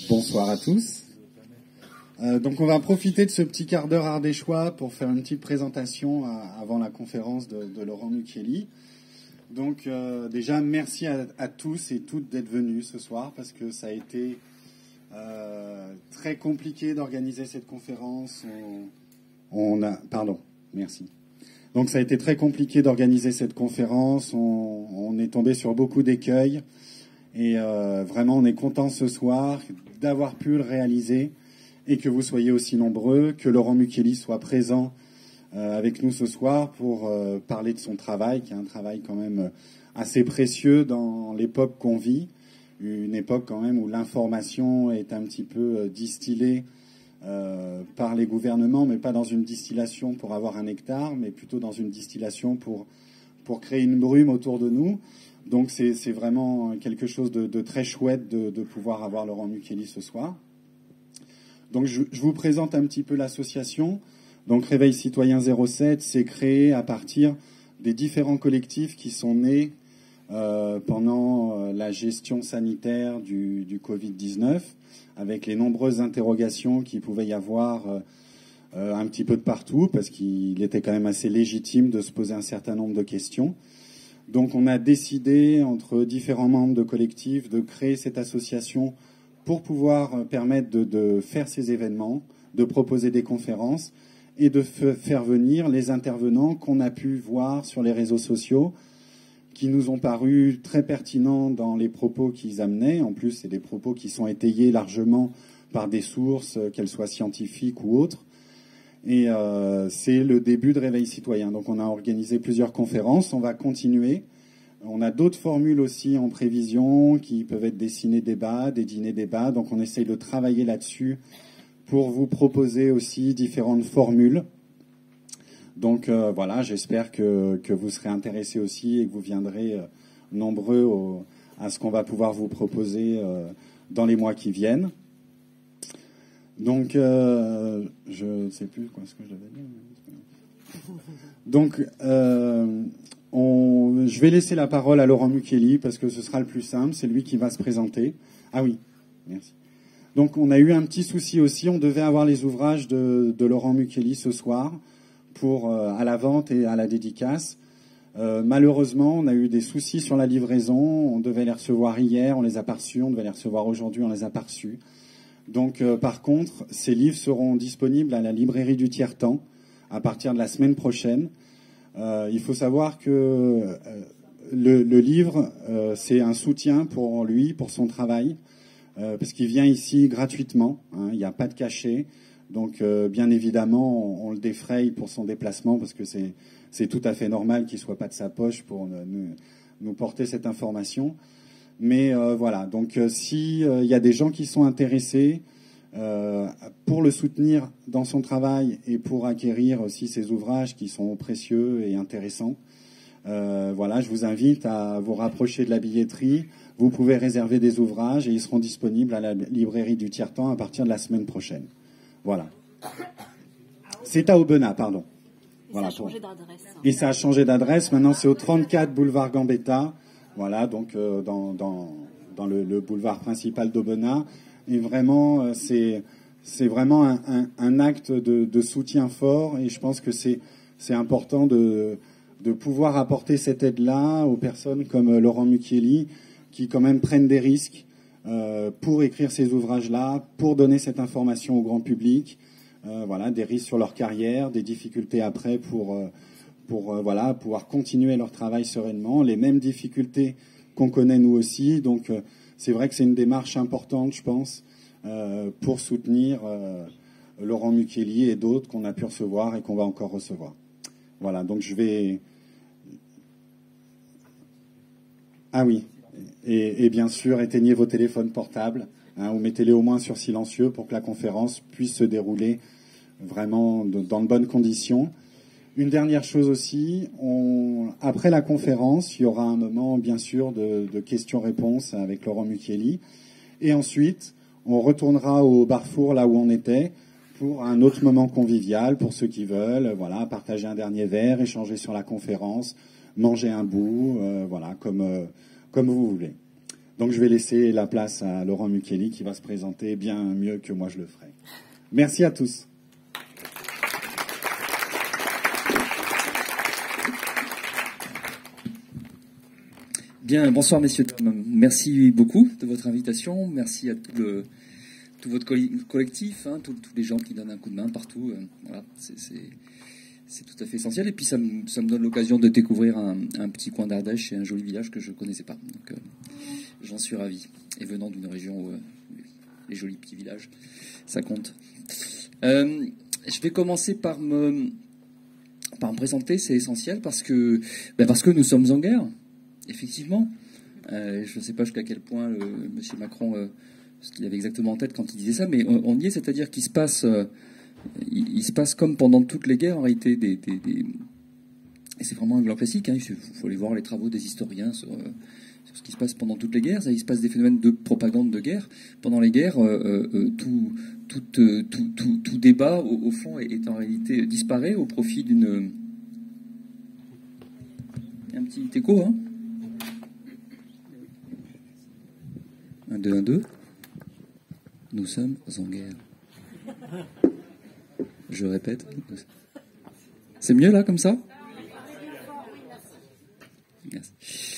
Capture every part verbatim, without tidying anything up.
Bonsoir à tous. Euh, donc on va profiter de ce petit quart d'heure ardéchois pour faire une petite présentation à, avant la conférence de, de Laurent Mucchielli. Donc euh, déjà merci à, à tous et toutes d'être venus ce soir parce que ça a été euh, très compliqué d'organiser cette conférence. On, on a, pardon, merci. Donc ça a été très compliqué d'organiser cette conférence. On, on est tombé sur beaucoup d'écueils et euh, vraiment on est content ce soir d'avoir pu le réaliser et que vous soyez aussi nombreux, que Laurent Mucchielli soit présent euh, avec nous ce soir pour euh, parler de son travail, qui est un travail quand même assez précieux dans l'époque qu'on vit, une époque quand même où l'information est un petit peu distillée euh, par les gouvernements, mais pas dans une distillation pour avoir un nectar, mais plutôt dans une distillation pour, pour créer une brume autour de nous. Donc c'est, c'est vraiment quelque chose de, de très chouette de, de pouvoir avoir Laurent Mucchielli ce soir. Donc je, je vous présente un petit peu l'association. Donc Réveil Citoyen zéro sept, c'est créé à partir des différents collectifs qui sont nés euh, pendant euh, la gestion sanitaire du, du Covid dix-neuf, avec les nombreuses interrogations qu'il pouvait y avoir euh, euh, un petit peu de partout, parce qu'il était quand même assez légitime de se poser un certain nombre de questions. Donc on a décidé, entre différents membres de collectifs, de créer cette association pour pouvoir permettre de, de faire ces événements, de proposer des conférences et de faire venir les intervenants qu'on a pu voir sur les réseaux sociaux, qui nous ont paru très pertinents dans les propos qu'ils amenaient. En plus, c'est des propos qui sont étayés largement par des sources, qu'elles soient scientifiques ou autres. Et euh, c'est le début de Réveil Citoyen. Donc on a organisé plusieurs conférences, on va continuer. On a d'autres formules aussi en prévision qui peuvent être des ciné-débats, des dîners-débats. Donc on essaye de travailler là-dessus pour vous proposer aussi différentes formules. Donc euh, voilà, j'espère que, que vous serez intéressés aussi et que vous viendrez euh, nombreux au, à ce qu'on va pouvoir vous proposer euh, dans les mois qui viennent. Donc, euh, je ne sais plus quoi ce que je devais dire. Donc, euh, on, je vais laisser la parole à Laurent Mucchielli parce que ce sera le plus simple. C'est lui qui va se présenter. Ah oui, merci. Donc, on a eu un petit souci aussi. On devait avoir les ouvrages de, de Laurent Mucchielli ce soir pour euh, à la vente et à la dédicace. Euh, malheureusement, on a eu des soucis sur la livraison. On devait les recevoir hier, on les a pas reçus. On devait les recevoir aujourd'hui, on les a pas reçus. Donc, euh, par contre, ces livres seront disponibles à la librairie du Tiers-Temps à partir de la semaine prochaine. Euh, il faut savoir que euh, le, le livre, euh, c'est un soutien pour lui, pour son travail, euh, parce qu'il vient ici gratuitement. Hein, il n'y a pas de cachet. Donc, euh, bien évidemment, on, on le défraye pour son déplacement, parce que c'est, c'est tout à fait normal qu'il ne soit pas de sa poche pour nous, nous porter cette information. Mais euh, voilà, donc euh, si il euh, y a des gens qui sont intéressés euh, pour le soutenir dans son travail et pour acquérir aussi ses ouvrages qui sont précieux et intéressants, euh, voilà, je vous invite à vous rapprocher de la billetterie. Vous pouvez réserver des ouvrages et ils seront disponibles à la librairie du Tiers-Temps à partir de la semaine prochaine. Voilà. C'est à Aubenas, pardon. Et voilà, ça a changé d'adresse. Et ça a changé d'adresse. Maintenant, c'est au trente-quatre boulevard Gambetta. Voilà, donc euh, dans, dans, dans le, le boulevard principal d'Aubenas. Et vraiment, euh, c'est, c'est vraiment un, un, un acte de, de soutien fort. Et je pense que c'est, c'est important de, de pouvoir apporter cette aide-là aux personnes comme euh, Laurent Mucchielli, qui quand même prennent des risques euh, pour écrire ces ouvrages-là, pour donner cette information au grand public. Euh, voilà, des risques sur leur carrière, des difficultés après pour... Euh, pour euh, voilà, pouvoir continuer leur travail sereinement, les mêmes difficultés qu'on connaît nous aussi. Donc euh, c'est vrai que c'est une démarche importante, je pense, euh, pour soutenir euh, Laurent Mucchielli et d'autres qu'on a pu recevoir et qu'on va encore recevoir. Voilà, donc je vais... Ah oui, et, et bien sûr, éteignez vos téléphones portables, hein, ou mettez-les au moins sur silencieux pour que la conférence puisse se dérouler vraiment de, dans de bonnes conditions. Une dernière chose aussi, on, après la conférence, il y aura un moment, bien sûr, de, de questions-réponses avec Laurent Mucchielli. Et ensuite, on retournera au Barfour, là où on était, pour un autre moment convivial, pour ceux qui veulent, voilà, partager un dernier verre, échanger sur la conférence, manger un bout, euh, voilà, comme, euh, comme vous voulez. Donc je vais laisser la place à Laurent Mukieli qui va se présenter bien mieux que moi je le ferai. Merci à tous. Bien, bonsoir messieurs. Merci beaucoup de votre invitation. Merci à tout, le, tout votre collectif, hein, tous les gens qui donnent un coup de main partout. Euh, voilà, c'est tout à fait essentiel. Et puis ça me, ça me donne l'occasion de découvrir un, un petit coin d'Ardèche et un joli village que je ne connaissais pas. Donc euh, j'en suis ravi. Et venant d'une région où euh, les jolis petits villages, ça compte. Euh, je vais commencer par me, par me présenter, c'est essentiel parce que, ben parce que nous sommes en guerre. Effectivement, euh, je ne sais pas jusqu'à quel point le, M. Macron, euh, ce qu'il avait exactement en tête quand il disait ça, mais on, on y est, c'est-à-dire qu'il se passe, euh, il, il se passe comme pendant toutes les guerres en réalité, des, des, des... et c'est vraiment un grand classique. Hein, il faut aller voir les travaux des historiens sur, euh, sur ce qui se passe pendant toutes les guerres. Ça, il se passe des phénomènes de propagande de guerre pendant les guerres. Euh, euh, tout, tout, euh, tout, tout, tout débat, au, au fond, est, est en réalité disparaît au profit d'une. Un petit écho, hein. Un, deux, un, deux. Nous sommes en guerre. Je répète. C'est mieux là, comme ça? Merci.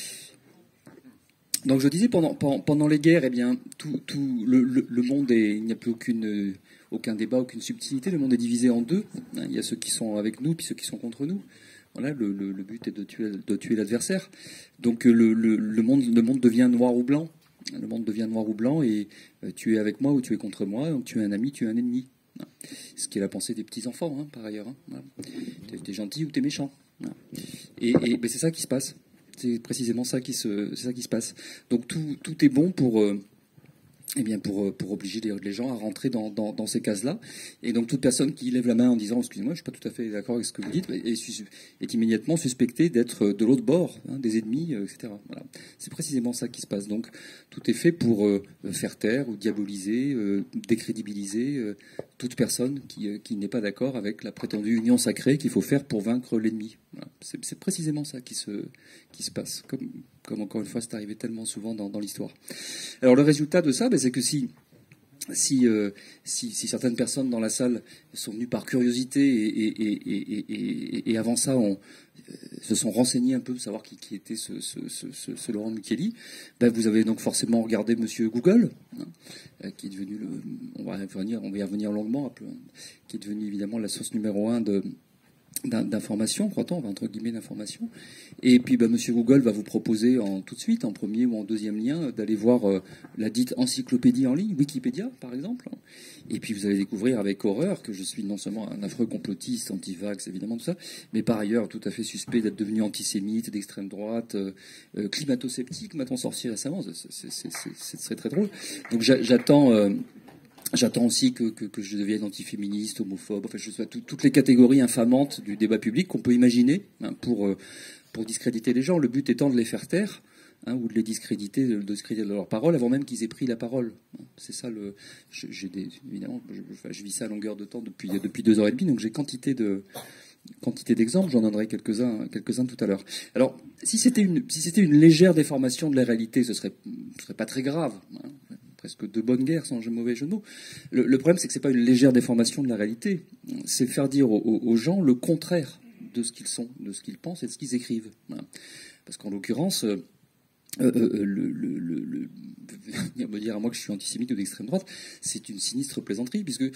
Donc je disais, pendant, pendant les guerres, eh bien, tout, tout le, le, le monde est, il n'y a plus aucune, aucun débat, aucune subtilité. Le monde est divisé en deux. Il y a ceux qui sont avec nous, puis ceux qui sont contre nous. Voilà, le, le, le but est de tuer, de tuer l'adversaire. Donc le, le, le, monde, le monde devient noir ou blanc. Le monde devient noir ou blanc et euh, tu es avec moi ou tu es contre moi. Donc tu es un ami, tu es un ennemi. Voilà. Ce qui est la pensée des petits-enfants, hein, par ailleurs. Hein. Voilà. T'es gentil ou t'es méchant. Voilà. Et, et ben, c'est ça qui se passe. C'est précisément ça qui se, c'est ça qui se passe. Donc tout, tout est bon pour... Euh, Eh bien, pour, pour obliger les, les gens à rentrer dans, dans, dans ces cases-là. Et donc, toute personne qui lève la main en disant « Excusez-moi, je ne suis pas tout à fait d'accord avec ce que vous dites », est, est immédiatement suspectée d'être de l'autre bord, hein, des ennemis, euh, et cetera. Voilà. C'est précisément ça qui se passe. Donc, tout est fait pour euh, faire taire ou diaboliser, euh, décrédibiliser euh, toute personne qui, euh, qui n'est pas d'accord avec la prétendue union sacrée qu'il faut faire pour vaincre l'ennemi. Voilà. C'est précisément ça qui se, qui se passe, comme, comme encore une fois c'est arrivé tellement souvent dans, dans l'histoire. Alors le résultat de ça, ben, c'est que si, si, euh, si, si certaines personnes dans la salle sont venues par curiosité et, et, et, et, et, et avant ça on, euh, se sont renseignées un peu pour savoir qui, qui était ce, ce, ce, ce, ce Laurent Mukieli, ben, vous avez donc forcément regardé Monsieur Google, hein, qui est devenu, le, on va y revenir, on va y revenir longuement, un peu, hein, qui est devenu évidemment la source numéro un de d'informations, croit-on, entre guillemets d'informations. Et puis, ben, Monsieur Google va vous proposer en, tout de suite, en premier ou en deuxième lien, d'aller voir euh, la dite encyclopédie en ligne, Wikipédia, par exemple. Et puis, vous allez découvrir avec horreur que je suis non seulement un affreux complotiste, anti-vax, évidemment, tout ça, mais par ailleurs tout à fait suspect d'être devenu antisémite, d'extrême droite, euh, euh, climato-sceptique, m'a-t-on sorti récemment. Ce serait très drôle. Donc, j'attends... Euh, J'attends aussi que, que, que je devienne antiféministe, homophobe, enfin, je sais pas, tout, toutes les catégories infamantes du débat public qu'on peut imaginer, hein, pour, euh, pour discréditer les gens. Le but étant de les faire taire, hein, ou de les discréditer, de discréditer de leurs paroles, avant même qu'ils aient pris la parole. C'est ça le. J'ai des, évidemment, je, enfin, je vis ça à longueur de temps depuis, depuis deux heures et demie, donc j'ai quantité de. Quantité d'exemples, j'en donnerai quelques-uns quelques-uns tout à l'heure. Alors, si c'était une, si c'était une légère déformation de la réalité, ce serait, ce serait pas très grave. Hein. Presque de bonne guerre, sans mauvais jeu de mots. Le, le problème, c'est que ce n'est pas une légère déformation de la réalité. C'est faire dire aux, aux gens le contraire de ce qu'ils sont, de ce qu'ils pensent et de ce qu'ils écrivent. Voilà. Parce qu'en l'occurrence, euh, euh, le, le, le, le, me dire à moi que je suis antisémite ou d'extrême droite, c'est une sinistre plaisanterie, puisque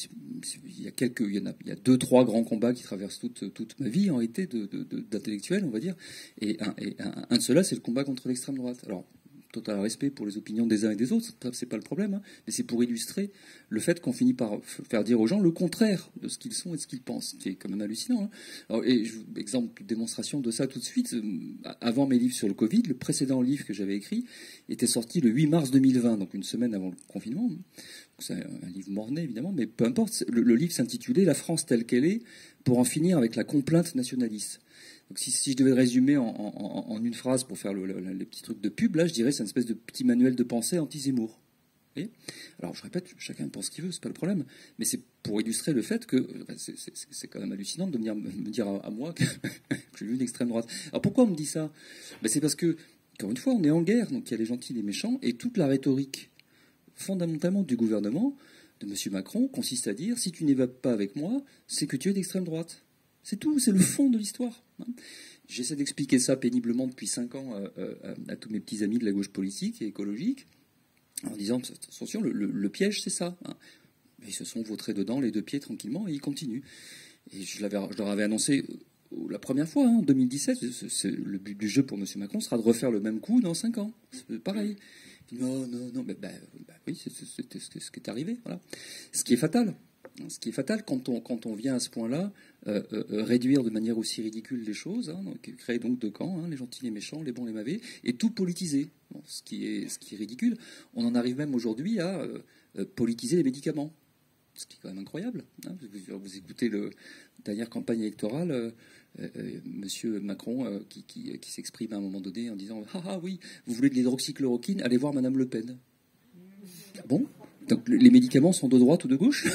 il y a quelques, il y en a, il y a deux, trois grands combats qui traversent toute, toute ma vie, en réalité, d'intellectuel, on va dire. Et un, et un, un de ceux-là, c'est le combat contre l'extrême droite. Alors, total respect pour les opinions des uns et des autres, c'est pas le problème, hein, mais c'est pour illustrer le fait qu'on finit par faire dire aux gens le contraire de ce qu'ils sont et de ce qu'ils pensent, qui est quand même hallucinant. Hein. Alors, et je, exemple, démonstration de ça tout de suite, avant mes livres sur le Covid, le précédent livre que j'avais écrit était sorti le huit mars deux mille vingt, donc une semaine avant le confinement. C'est un livre morné, évidemment, mais peu importe. Le, le livre s'intitulait « La France telle qu'elle est, pour en finir avec la complainte nationaliste ». Donc si, si je devais résumer en, en, en une phrase pour faire le, le, les petits trucs de pub, là, je dirais c'est une espèce de petit manuel de pensée anti-Zemmour. Alors je répète, chacun pense ce qu'il veut, c'est pas le problème, mais c'est pour illustrer le fait que ben, c'est quand même hallucinant de venir me dire à, à moi que, que j'ai vu une extrême droite. Alors pourquoi on me dit ça? Ben, c'est parce que encore une fois, on est en guerre, donc il y a les gentils et les méchants, et toute la rhétorique fondamentalement du gouvernement, de M. Macron, consiste à dire, si tu n'y vas pas avec moi, c'est que tu es d'extrême droite. C'est tout, c'est le fond de l'histoire. Hein. J'essaie d'expliquer ça péniblement depuis cinq ans euh, euh, à tous mes petits amis de la gauche politique et écologique, en disant, attention, le, le, le piège, c'est ça. Hein. Mais ils se sont vautrés dedans, les deux pieds, tranquillement, et ils continuent. Et je, l'avais, je leur avais annoncé la première fois, en hein, deux mille dix-sept, c'est, c'est, le but du jeu pour M. Macron sera de refaire le même coup dans cinq ans. C'est pareil. Non, non, non, mais bah, bah oui, c'est, c'est, c'est, c'est ce qui est arrivé. Voilà. Ce qui est fatal. Ce qui est fatal quand on, quand on vient à ce point-là, euh, euh, réduire de manière aussi ridicule les choses, hein, donc, créer donc deux camps, hein, les gentils, les méchants, les bons, les mauvais, et tout politiser. Bon, ce, qui est, ce qui est ridicule. On en arrive même aujourd'hui à euh, euh, politiser les médicaments. Ce qui est quand même incroyable. Hein. Vous, vous écoutez la dernière campagne électorale, euh, euh, Monsieur Macron euh, qui, qui, qui s'exprime à un moment donné en disant « Ah ah oui, vous voulez de l'hydroxychloroquine, allez voir Madame Le Pen. » Ah bon ? Donc les médicaments sont de droite ou de gauche?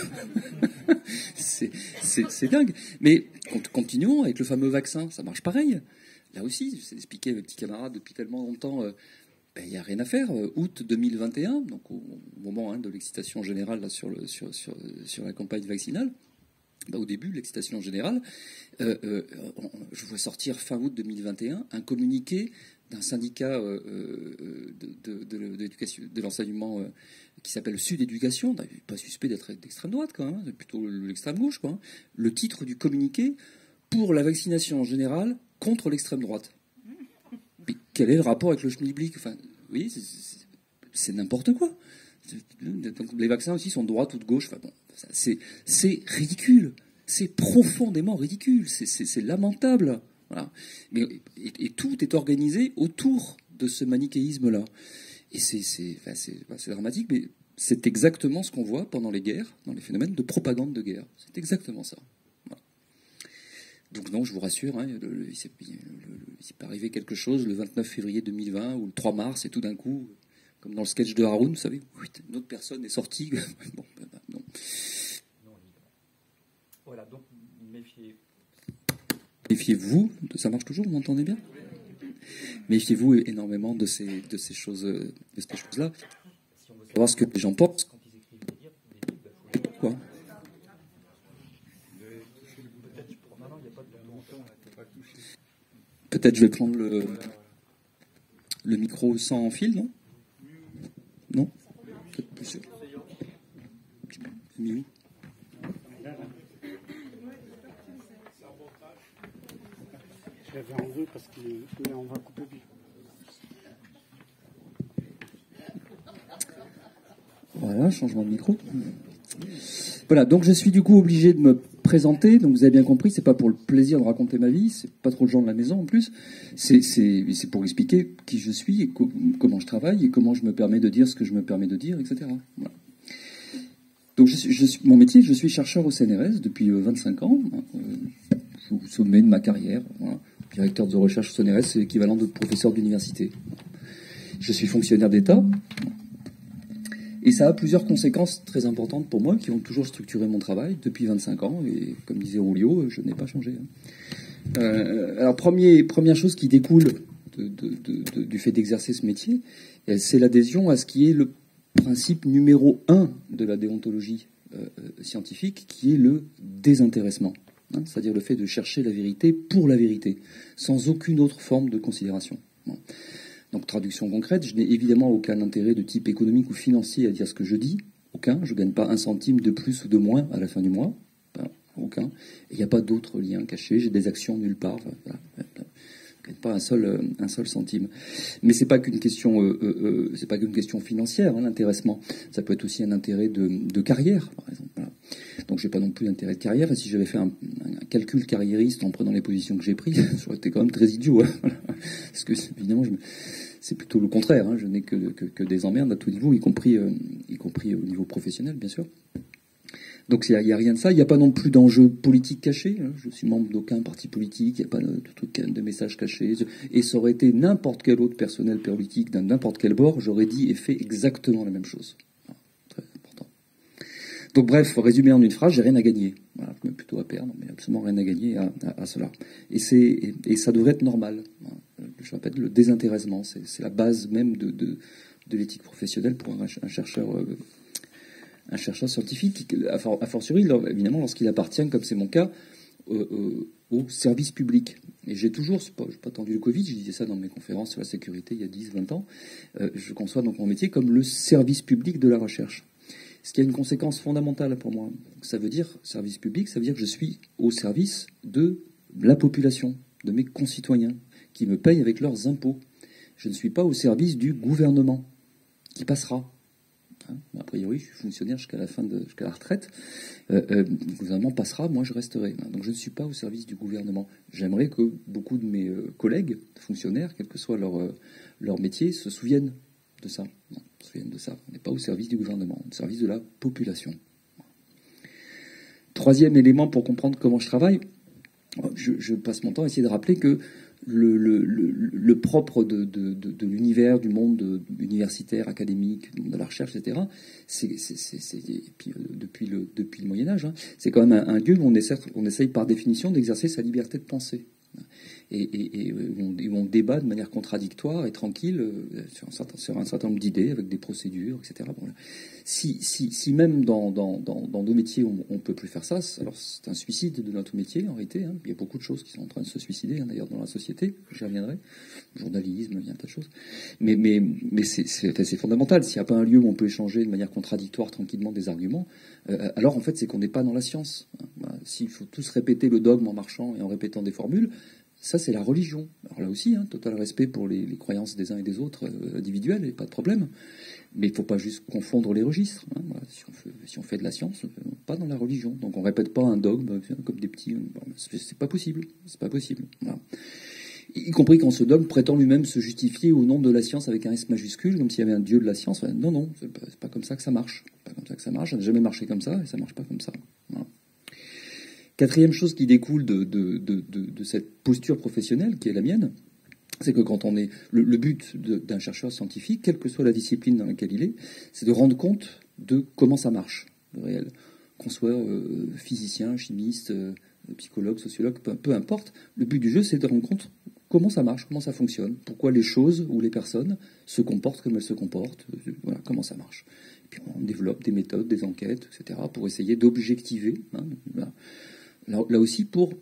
c'est, c'est, c'est dingue. Mais continuons avec le fameux vaccin, ça marche pareil. Là aussi, j'essaie d'expliquer à mes petits camarades depuis tellement longtemps, euh, ben, il n'y a rien à faire. Euh, août deux mille vingt et un, donc au, au moment hein, de l'excitation générale là, sur, le, sur, sur, sur la campagne vaccinale, ben, au début, l'excitation générale, euh, euh, on, je vois sortir fin août deux mille vingt et un un communiqué d'un syndicat euh, euh, de, de, de, de, de l'enseignement euh, qui s'appelle Sud Éducation, pas suspect d'être d'extrême droite, quand même, c'est plutôt l'extrême gauche, quoi. Le titre du communiqué, pour la vaccination en général contre l'extrême droite. Mais quel est le rapport avec le schmilblick? Enfin, oui, c'est, c'est, c'est n'importe quoi. Donc, les vaccins aussi sont de droite ou de gauche. Enfin, bon, c'est, c'est ridicule. C'est profondément ridicule. C'est, c'est, c'est lamentable. Voilà. Mais, et, et tout est organisé autour de ce manichéisme-là. Et c'est, c'est, enfin, c'est, enfin, c'est dramatique, mais c'est exactement ce qu'on voit pendant les guerres, dans les phénomènes de propagande de guerre. C'est exactement ça. Voilà. Donc non, je vous rassure, hein, le, le, il, s'est, le, le, il s'est pas arrivé quelque chose le vingt-neuf février deux mille vingt ou le trois mars, et tout d'un coup, comme dans le sketch de Haroun, vous savez, une autre personne est sortie. Bon, ben, ben, non. Voilà, donc méfiez. Méfiez-vous, ça marche toujours, vous m'entendez bien? Méfiez-vous énormément de ces, de ces choses, de ces choses-là. Si on veut savoir ce que les gens pensent quand ils écrivent des livres, quoi. Peut-être je vais prendre le, le micro sans fil, non? Non? Peut-être plus sûr. Mis où? Je l'avais en deux parce qu'on va couper vite. Voilà, changement de micro. Voilà, donc je suis du coup obligé de me présenter. Donc vous avez bien compris, c'est pas pour le plaisir de raconter ma vie, c'est pas trop le genre de la maison en plus. C'est, c'est, c'est pour expliquer qui je suis, et co- comment je travaille et comment je me permets de dire ce que je me permets de dire, et cetera. Voilà. Donc je suis, je suis, mon métier, je suis chercheur au C N R S depuis vingt-cinq ans. Euh, je vous sommet de ma carrière. Voilà. Directeur de recherche au C N R S, c'est l'équivalent de professeur d'université. Je suis fonctionnaire d'État. Et ça a plusieurs conséquences très importantes pour moi qui ont toujours structuré mon travail depuis vingt-cinq ans. Et comme disait Roulio, je n'ai pas changé. Euh, alors, premier, première chose qui découle de, de, de, de, du fait d'exercer ce métier, c'est l'adhésion à ce qui est le principe numéro un de la déontologie euh, scientifique, qui est le désintéressement. Hein, c'est-à-dire le fait de chercher la vérité pour la vérité, sans aucune autre forme de considération. Bon. Donc, traduction concrète, je n'ai évidemment aucun intérêt de type économique ou financier à dire ce que je dis. Aucun. Je ne gagne pas un centime de plus ou de moins à la fin du mois. Enfin, aucun. Et il n'y a pas d'autres liens cachés. J'ai des actions nulle part. Enfin, voilà. Je ne gagne pas un seul, un seul centime. Mais c'est pas qu'une question, euh, euh, c'est pas qu'une question financière, hein, l'intéressement. Ça peut être aussi un intérêt de, de carrière, par exemple. Voilà. Donc, j'ai pas non plus d'intérêt de carrière. Et si j'avais fait un, un calcul carriériste en prenant les positions que j'ai prises, j'aurais été quand même très idiot. Hein. Parce que, évidemment, je me... c'est plutôt le contraire. Hein. Je n'ai que, que, que des emmerdes à tout niveau, y compris, euh, y compris au niveau professionnel, bien sûr. Donc, il n'y a, a rien de ça. Il n'y a pas non plus d'enjeu politique caché. Hein. Je suis membre d'aucun parti politique. Il n'y a pas de, de, truc, de message caché. Et ça aurait été n'importe quel autre personnel politique d'un n'importe quel bord, j'aurais dit et fait exactement la même chose. Très important. Donc bref, résumé en une phrase, j'ai rien à gagner. Voilà, même plutôt à perdre, mais absolument rien à gagner à, à, à cela. Et, c'est, et, et ça devrait être normal. Je répète, le désintéressement, c'est, c'est la base même de, de, de l'éthique professionnelle pour un, un chercheur, euh, un chercheur scientifique, a fortiori, évidemment, lorsqu'il appartient, comme c'est mon cas, euh, euh, au service public. Et j'ai toujours, je n'ai pas attendu le Covid, je disais ça dans mes conférences sur la sécurité il y a dix, vingt ans, euh, je conçois donc mon métier comme le service public de la recherche. Ce qui a une conséquence fondamentale pour moi. Ça veut dire, service public, ça veut dire que je suis au service de la population, de mes concitoyens, qui me payent avec leurs impôts. Je ne suis pas au service du gouvernement, qui passera. Hein, a priori, je suis fonctionnaire jusqu'à la fin de, jusqu'à la retraite. Euh, euh, le gouvernement passera, moi je resterai. Donc je ne suis pas au service du gouvernement. J'aimerais que beaucoup de mes euh, collègues fonctionnaires, quel que soit leur, euh, leur métier, se souviennent de ça. Non, se souviennent de ça. On n'est pas au service du gouvernement, on est au service de la population. Troisième élément pour comprendre comment je travaille, je, je passe mon temps à essayer de rappeler que Le, le, le, le propre de, de, de, de l'univers, du monde universitaire, académique, de la recherche, et cetera, c'est, c'est, c'est, c'est, et puis, euh, depuis, le, depuis le Moyen-Âge, hein, c'est quand même un, un lieu où on essaie, on essaye par définition d'exercer sa liberté de penser. Et, et, et où, on, où on débat de manière contradictoire et tranquille euh, sur, un certain, sur un certain nombre d'idées, avec des procédures, et cetera. Bon, si, si, si même dans, dans, dans, dans nos métiers, on ne peut plus faire ça, alors c'est un suicide de notre métier, en réalité. Hein. Il y a beaucoup de choses qui sont en train de se suicider, hein, d'ailleurs, dans la société. J'y reviendrai. Journalisme, il y a un tas de choses. Mais, mais, mais c'est, c'est, c'est fondamental. S'il n'y a pas un lieu où on peut échanger de manière contradictoire, tranquillement, des arguments, euh, alors, en fait, c'est qu'on n'est pas dans la science. Hein. Bah, s'il faut tous répéter le dogme en marchant et en répétant des formules, ça, c'est la religion. Alors là aussi, hein, total respect pour les, les croyances des uns et des autres euh, individuelles, et pas de problème. Mais il ne faut pas juste confondre les registres. Hein. Voilà, si, on fait, si on fait de la science, pas dans la religion. Donc on ne répète pas un dogme comme des petits... Bon, c'est, c'est pas possible. C'est pas possible. Voilà. Y compris quand ce dogme prétend lui-même se justifier au nom de la science avec un S majuscule, comme s'il y avait un dieu de la science. Enfin, non, non, c'est pas, c'est pas comme ça que ça marche. C'est pas comme ça que ça marche. Ça n'a jamais marché comme ça, et ça ne marche pas comme ça. Voilà. Quatrième chose qui découle de, de, de, de, de cette posture professionnelle, qui est la mienne, c'est que quand on est... Le, le but de, d'un chercheur scientifique, quelle que soit la discipline dans laquelle il est, c'est de rendre compte de comment ça marche, le réel. Qu'on soit euh, physicien, chimiste, euh, psychologue, sociologue, peu, peu importe, le but du jeu, c'est de rendre compte comment ça marche, comment ça fonctionne, pourquoi les choses ou les personnes se comportent comme elles se comportent, euh, voilà, comment ça marche. Et puis on développe des méthodes, des enquêtes, et cetera, pour essayer d'objectiver, hein, voilà. Là, là aussi, pour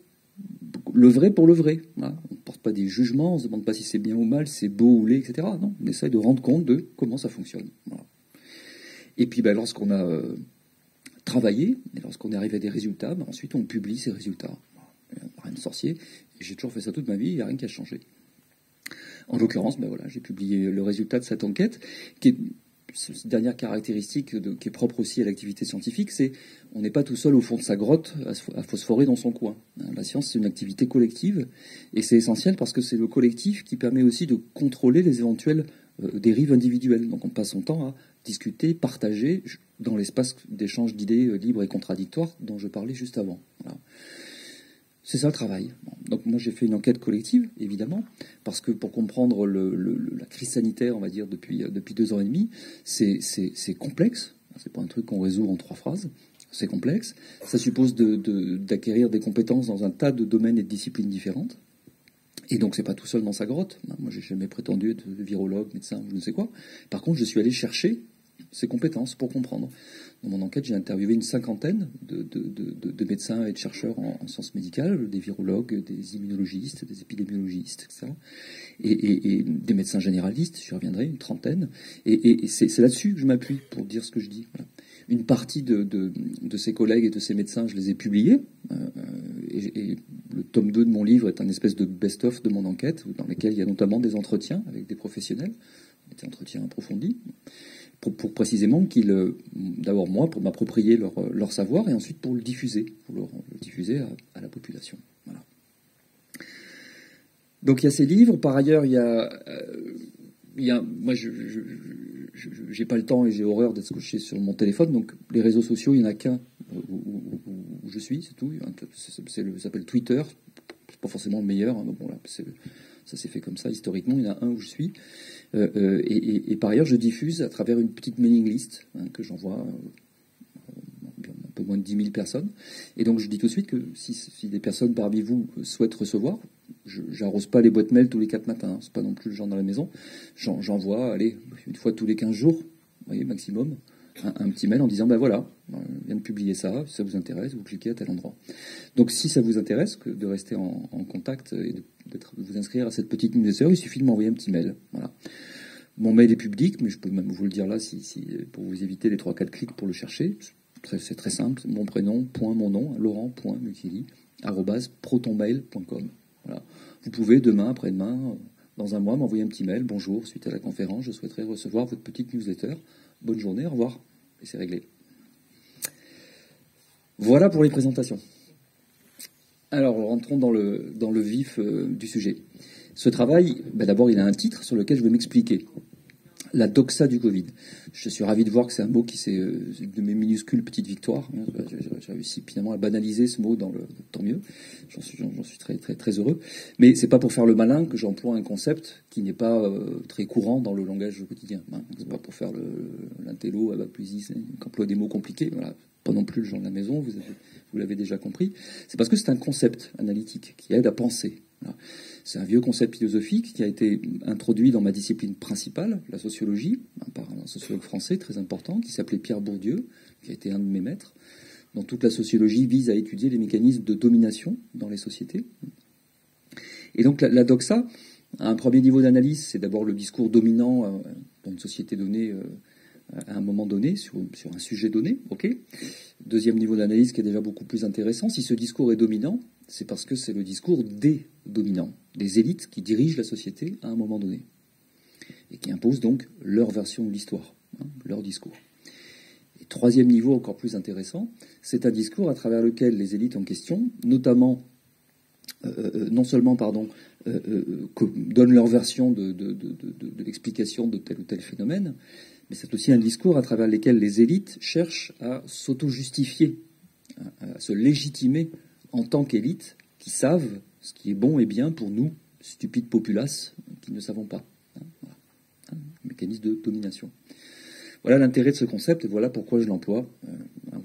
le vrai pour le vrai. Voilà. On ne porte pas des jugements, on ne se demande pas si c'est bien ou mal, si c'est beau ou laid, et cetera. Non, on essaye de rendre compte de comment ça fonctionne. Voilà. Et puis, ben, lorsqu'on a euh, travaillé, et lorsqu'on est arrivé à des résultats, ben, ensuite on publie ces résultats. Voilà. Rien de sorcier. Et j'ai toujours fait ça toute ma vie, il n'y a rien qui a changé. En l'occurrence, ben, voilà, j'ai publié le résultat de cette enquête, qui est... Cette dernière caractéristique de, qui est propre aussi à l'activité scientifique, c'est on n'est pas tout seul au fond de sa grotte à, à phosphorer dans son coin. La science, c'est une activité collective, et c'est essentiel parce que c'est le collectif qui permet aussi de contrôler les éventuelles euh, dérives individuelles. Donc on passe son temps à discuter, partager dans l'espace d'échange d'idées euh, libres et contradictoires dont je parlais juste avant. Voilà. C'est ça le travail. Bon, donc moi j'ai fait une enquête collective, évidemment, parce que pour comprendre le, le, la crise sanitaire, on va dire, depuis, depuis deux ans et demi, c'est, c'est, c'est complexe. C'est pas un truc qu'on résout en trois phrases. C'est complexe. Ça suppose de, de, d'acquérir des compétences dans un tas de domaines et de disciplines différentes. Et donc c'est pas tout seul dans sa grotte. Moi j'ai jamais prétendu être virologue, médecin, je ne sais quoi. Par contre, je suis allé chercher ces compétences pour comprendre. Dans mon enquête, j'ai interviewé une cinquantaine de, de, de, de médecins et de chercheurs en, en sciences médicales, des virologues, des immunologistes, des épidémiologistes, et cetera. Et, et, et des médecins généralistes, j'y reviendrai, une trentaine. Et, et, et c'est, c'est là-dessus que je m'appuie pour dire ce que je dis. Voilà. Une partie de, de, de ces collègues et de ces médecins, je les ai publiés. Euh, et, et le tome deux de mon livre est un espèce de best-of de mon enquête, dans lequel il y a notamment des entretiens avec des professionnels, des entretiens approfondis. Pour, pour précisément qu'ils, d'abord moi, pour m'approprier leur, leur savoir, et ensuite pour le diffuser, pour le, le diffuser à, à la population. Voilà. Donc il y a ces livres. Par ailleurs, il y a, euh, il y a moi, je, je, je, j'ai pas le temps et j'ai horreur d'être scotché sur mon téléphone. Donc les réseaux sociaux, il y en a qu'un où, où, où je suis, c'est tout. C'est, c'est le, ça s'appelle Twitter. C'est pas forcément le meilleur. Hein, bon là, c'est, ça s'est fait comme ça historiquement. Il y en a un où je suis. Euh, euh, et, et, et par ailleurs, je diffuse à travers une petite mailing list hein, que j'envoie euh, peu moins de dix mille personnes. Et donc je dis tout de suite que si, si des personnes parmi vous souhaitent recevoir, je j'arrose pas les boîtes mail tous les quatre matins, hein, c'est pas non plus le genre dans la maison. J'envoie, allez, une fois tous les quinze jours, vous voyez, maximum, un, un petit mail en disant, ben voilà, on vient de publier ça, si ça vous intéresse, vous cliquez à tel endroit. Donc si ça vous intéresse que de rester en, en contact et de, de vous inscrire à cette petite newsletter, il suffit de m'envoyer un petit mail. Voilà. Mon mail est public, mais je peux même vous le dire là si, si, pour vous éviter les trois quatre clics pour le chercher. C'est très simple, mon prénom, point mon nom, laurent.mukieli, arobase protonmail point com. Voilà. Vous pouvez demain, après-demain, dans un mois, m'envoyer un petit mail. Bonjour, suite à la conférence, je souhaiterais recevoir votre petite newsletter. Bonne journée, au revoir. Et c'est réglé. Voilà pour les présentations. Alors, rentrons dans le, dans le vif euh, du sujet. Ce travail, ben d'abord, il a un titre sur lequel je vais m'expliquer. La doxa du Covid. Je suis ravi de voir que c'est un mot qui c'est euh, de mes minuscules petites victoires. J'ai réussi finalement à banaliser ce mot dans le tant mieux. J'en suis, j'en suis très très très heureux. Mais c'est pas pour faire le malin que j'emploie un concept qui n'est pas euh, très courant dans le langage quotidien. Hein. C'est pas pour faire le l'intello, ah plus qui emploie des mots compliqués. Voilà. Pas non plus le genre de la maison. Vous avez, vous l'avez déjà compris. C'est parce que c'est un concept analytique qui aide à penser. Voilà. C'est un vieux concept philosophique qui a été introduit dans ma discipline principale, la sociologie, par un sociologue français très important qui s'appelait Pierre Bourdieu, qui a été un de mes maîtres, dont toute la sociologie vise à étudier les mécanismes de domination dans les sociétés. Et donc la, la doxa, à un premier niveau d'analyse, c'est d'abord le discours dominant euh, dans une société donnée euh, à un moment donné, sur, sur un sujet donné. Ok. Deuxième niveau d'analyse qui est déjà beaucoup plus intéressant, si ce discours est dominant, c'est parce que c'est le discours des dominants, des élites qui dirigent la société à un moment donné, et qui imposent donc leur version de l'histoire, hein, leur discours. Et troisième niveau encore plus intéressant, c'est un discours à travers lequel les élites en question, notamment, euh, non seulement, pardon, euh, euh, donnent leur version de, de, de, de, de l'explication de tel ou tel phénomène, mais c'est aussi un discours à travers lequel les élites cherchent à s'auto-justifier, à, à se légitimer en tant qu'élite, qui savent ce qui est bon et bien pour nous, stupides populaces, qui ne savons pas. Hein, voilà. Un mécanisme de domination. Voilà l'intérêt de ce concept, et voilà pourquoi je l'emploie. Euh,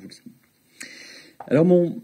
Alors mon,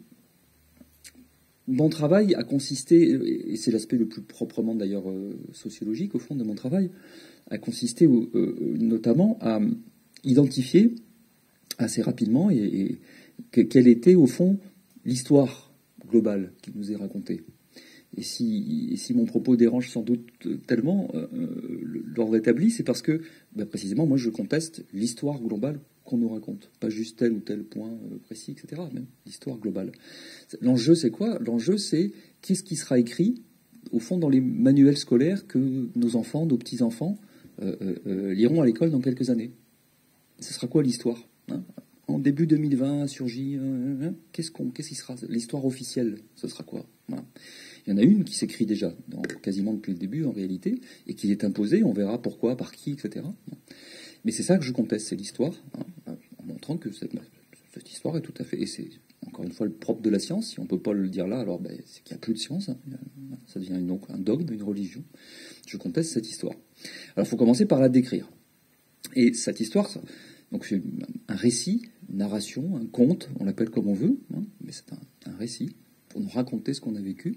mon travail a consisté, et c'est l'aspect le plus proprement d'ailleurs euh, sociologique au fond de mon travail, a consisté euh, notamment à identifier assez rapidement et, et que, quelle était au fond l'histoire globale qui nous est racontée. Et si, et si mon propos dérange sans doute tellement euh, l'ordre établi, c'est parce que, ben précisément, moi je conteste l'histoire globale qu'on nous raconte. Pas juste tel ou tel point précis, et cetera, mais l'histoire globale. L'enjeu, c'est quoi? L'enjeu, c'est qu'est-ce qui sera écrit, au fond, dans les manuels scolaires que nos enfants, nos petits-enfants euh, euh, liront à l'école dans quelques années. Ce sera quoi l'histoire, hein? En début deux mille vingt, a surgi, euh, qu'est-ce qu'on, qu'est-ce qui sera l'histoire officielle? Ce sera quoi? Voilà. Il y en a une qui s'écrit déjà, dans, quasiment depuis le début en réalité, et qui est imposée, on verra pourquoi, par qui, et cetera. Mais c'est ça que je conteste, c'est l'histoire, hein, en montrant que cette, cette histoire est tout à fait... Et c'est encore une fois le propre de la science, si on ne peut pas le dire là, alors ben, c'est qu'il n'y a plus de science, hein, ça devient donc un dogme, une religion. Je conteste cette histoire. Alors il faut commencer par la décrire. Et cette histoire... Donc c'est un récit, une narration, un conte, on l'appelle comme on veut, hein, mais c'est un, un récit pour nous raconter ce qu'on a vécu.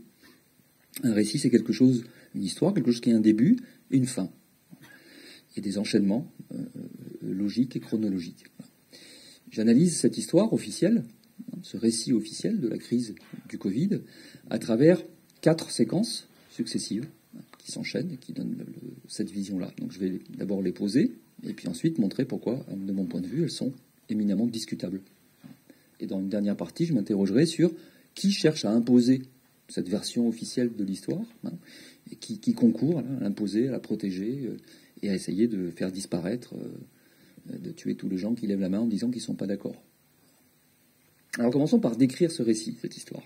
Un récit, c'est quelque chose, une histoire, quelque chose qui a un début et une fin. Et des enchaînements euh, logiques et chronologiques. J'analyse cette histoire officielle, hein, ce récit officiel de la crise du Covid, à travers quatre séquences successives hein, qui s'enchaînent et qui donnent le, le, cette vision-là. Donc je vais d'abord les poser, et puis ensuite montrer pourquoi, de mon point de vue, elles sont éminemment discutables. Et dans une dernière partie, je m'interrogerai sur qui cherche à imposer cette version officielle de l'histoire, hein, et qui, qui concourt hein, à l'imposer, à la protéger, euh, et à essayer de faire disparaître, euh, de tuer tous les gens qui lèvent la main en disant qu'ils ne sont pas d'accord. Alors commençons par décrire ce récit, cette histoire.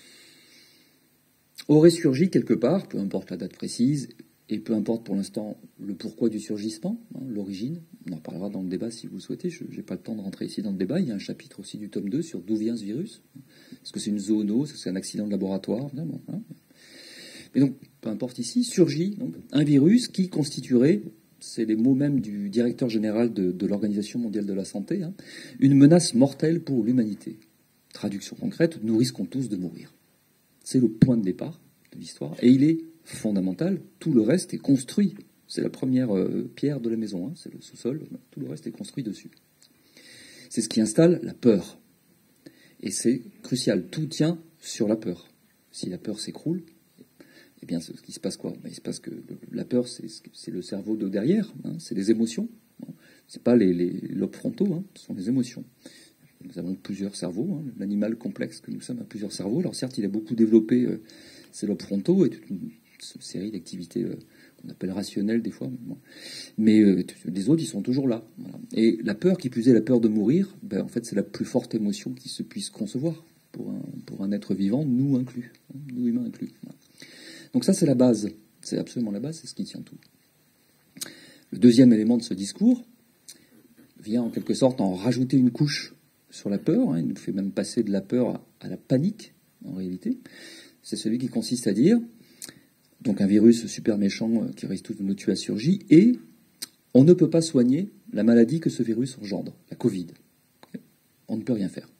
Aurait surgi quelque part, peu importe la date précise, et peu importe pour l'instant le pourquoi du surgissement, hein, l'origine, on en parlera dans le débat si vous le souhaitez, je n'ai pas le temps de rentrer ici dans le débat, il y a un chapitre aussi du tome deux sur d'où vient ce virus, est-ce que c'est une zoonose, est-ce que c'est un accident de laboratoire, bon, hein. Mais donc, peu importe ici, surgit donc, un virus qui constituerait, c'est les mots même du directeur général de, de l'Organisation mondiale de la santé, hein, une menace mortelle pour l'humanité. traduction concrète, nous risquons tous de mourir. C'est le point de départ de l'histoire, et il est fondamental. Tout le reste est construit. C'est la première euh, pierre de la maison, hein, c'est le sous-sol, tout le reste est construit dessus. C'est ce qui installe la peur. Et c'est crucial, tout tient sur la peur. Si la peur s'écroule, eh bien, ce qui se passe quoi? Il se passe que la peur, c'est, c'est le cerveau de derrière, hein, c'est les émotions. C'est pas les, les lobes frontaux, hein, ce sont les émotions. Nous avons plusieurs cerveaux, hein, l'animal complexe que nous sommes a plusieurs cerveaux. Alors certes, il a beaucoup développé euh, ses lobes frontaux et toute une, une série d'activités euh, qu'on appelle rationnelles des fois, mais euh, les autres, ils sont toujours là. Voilà. Et la peur, qui plus est la peur de mourir, ben, en fait, c'est la plus forte émotion qui se puisse concevoir pour un, pour un être vivant, nous inclus, hein, nous humains inclus. Voilà. Donc ça, c'est la base, c'est absolument la base, c'est ce qui tient tout. Le deuxième élément de ce discours vient en quelque sorte en rajouter une couche sur la peur, hein, il nous fait même passer de la peur à, à la panique, en réalité. C'est celui qui consiste à dire, donc un virus super méchant qui risque de nous tuer a surgi, et on ne peut pas soigner la maladie que ce virus engendre, la Covid. On ne peut rien faire.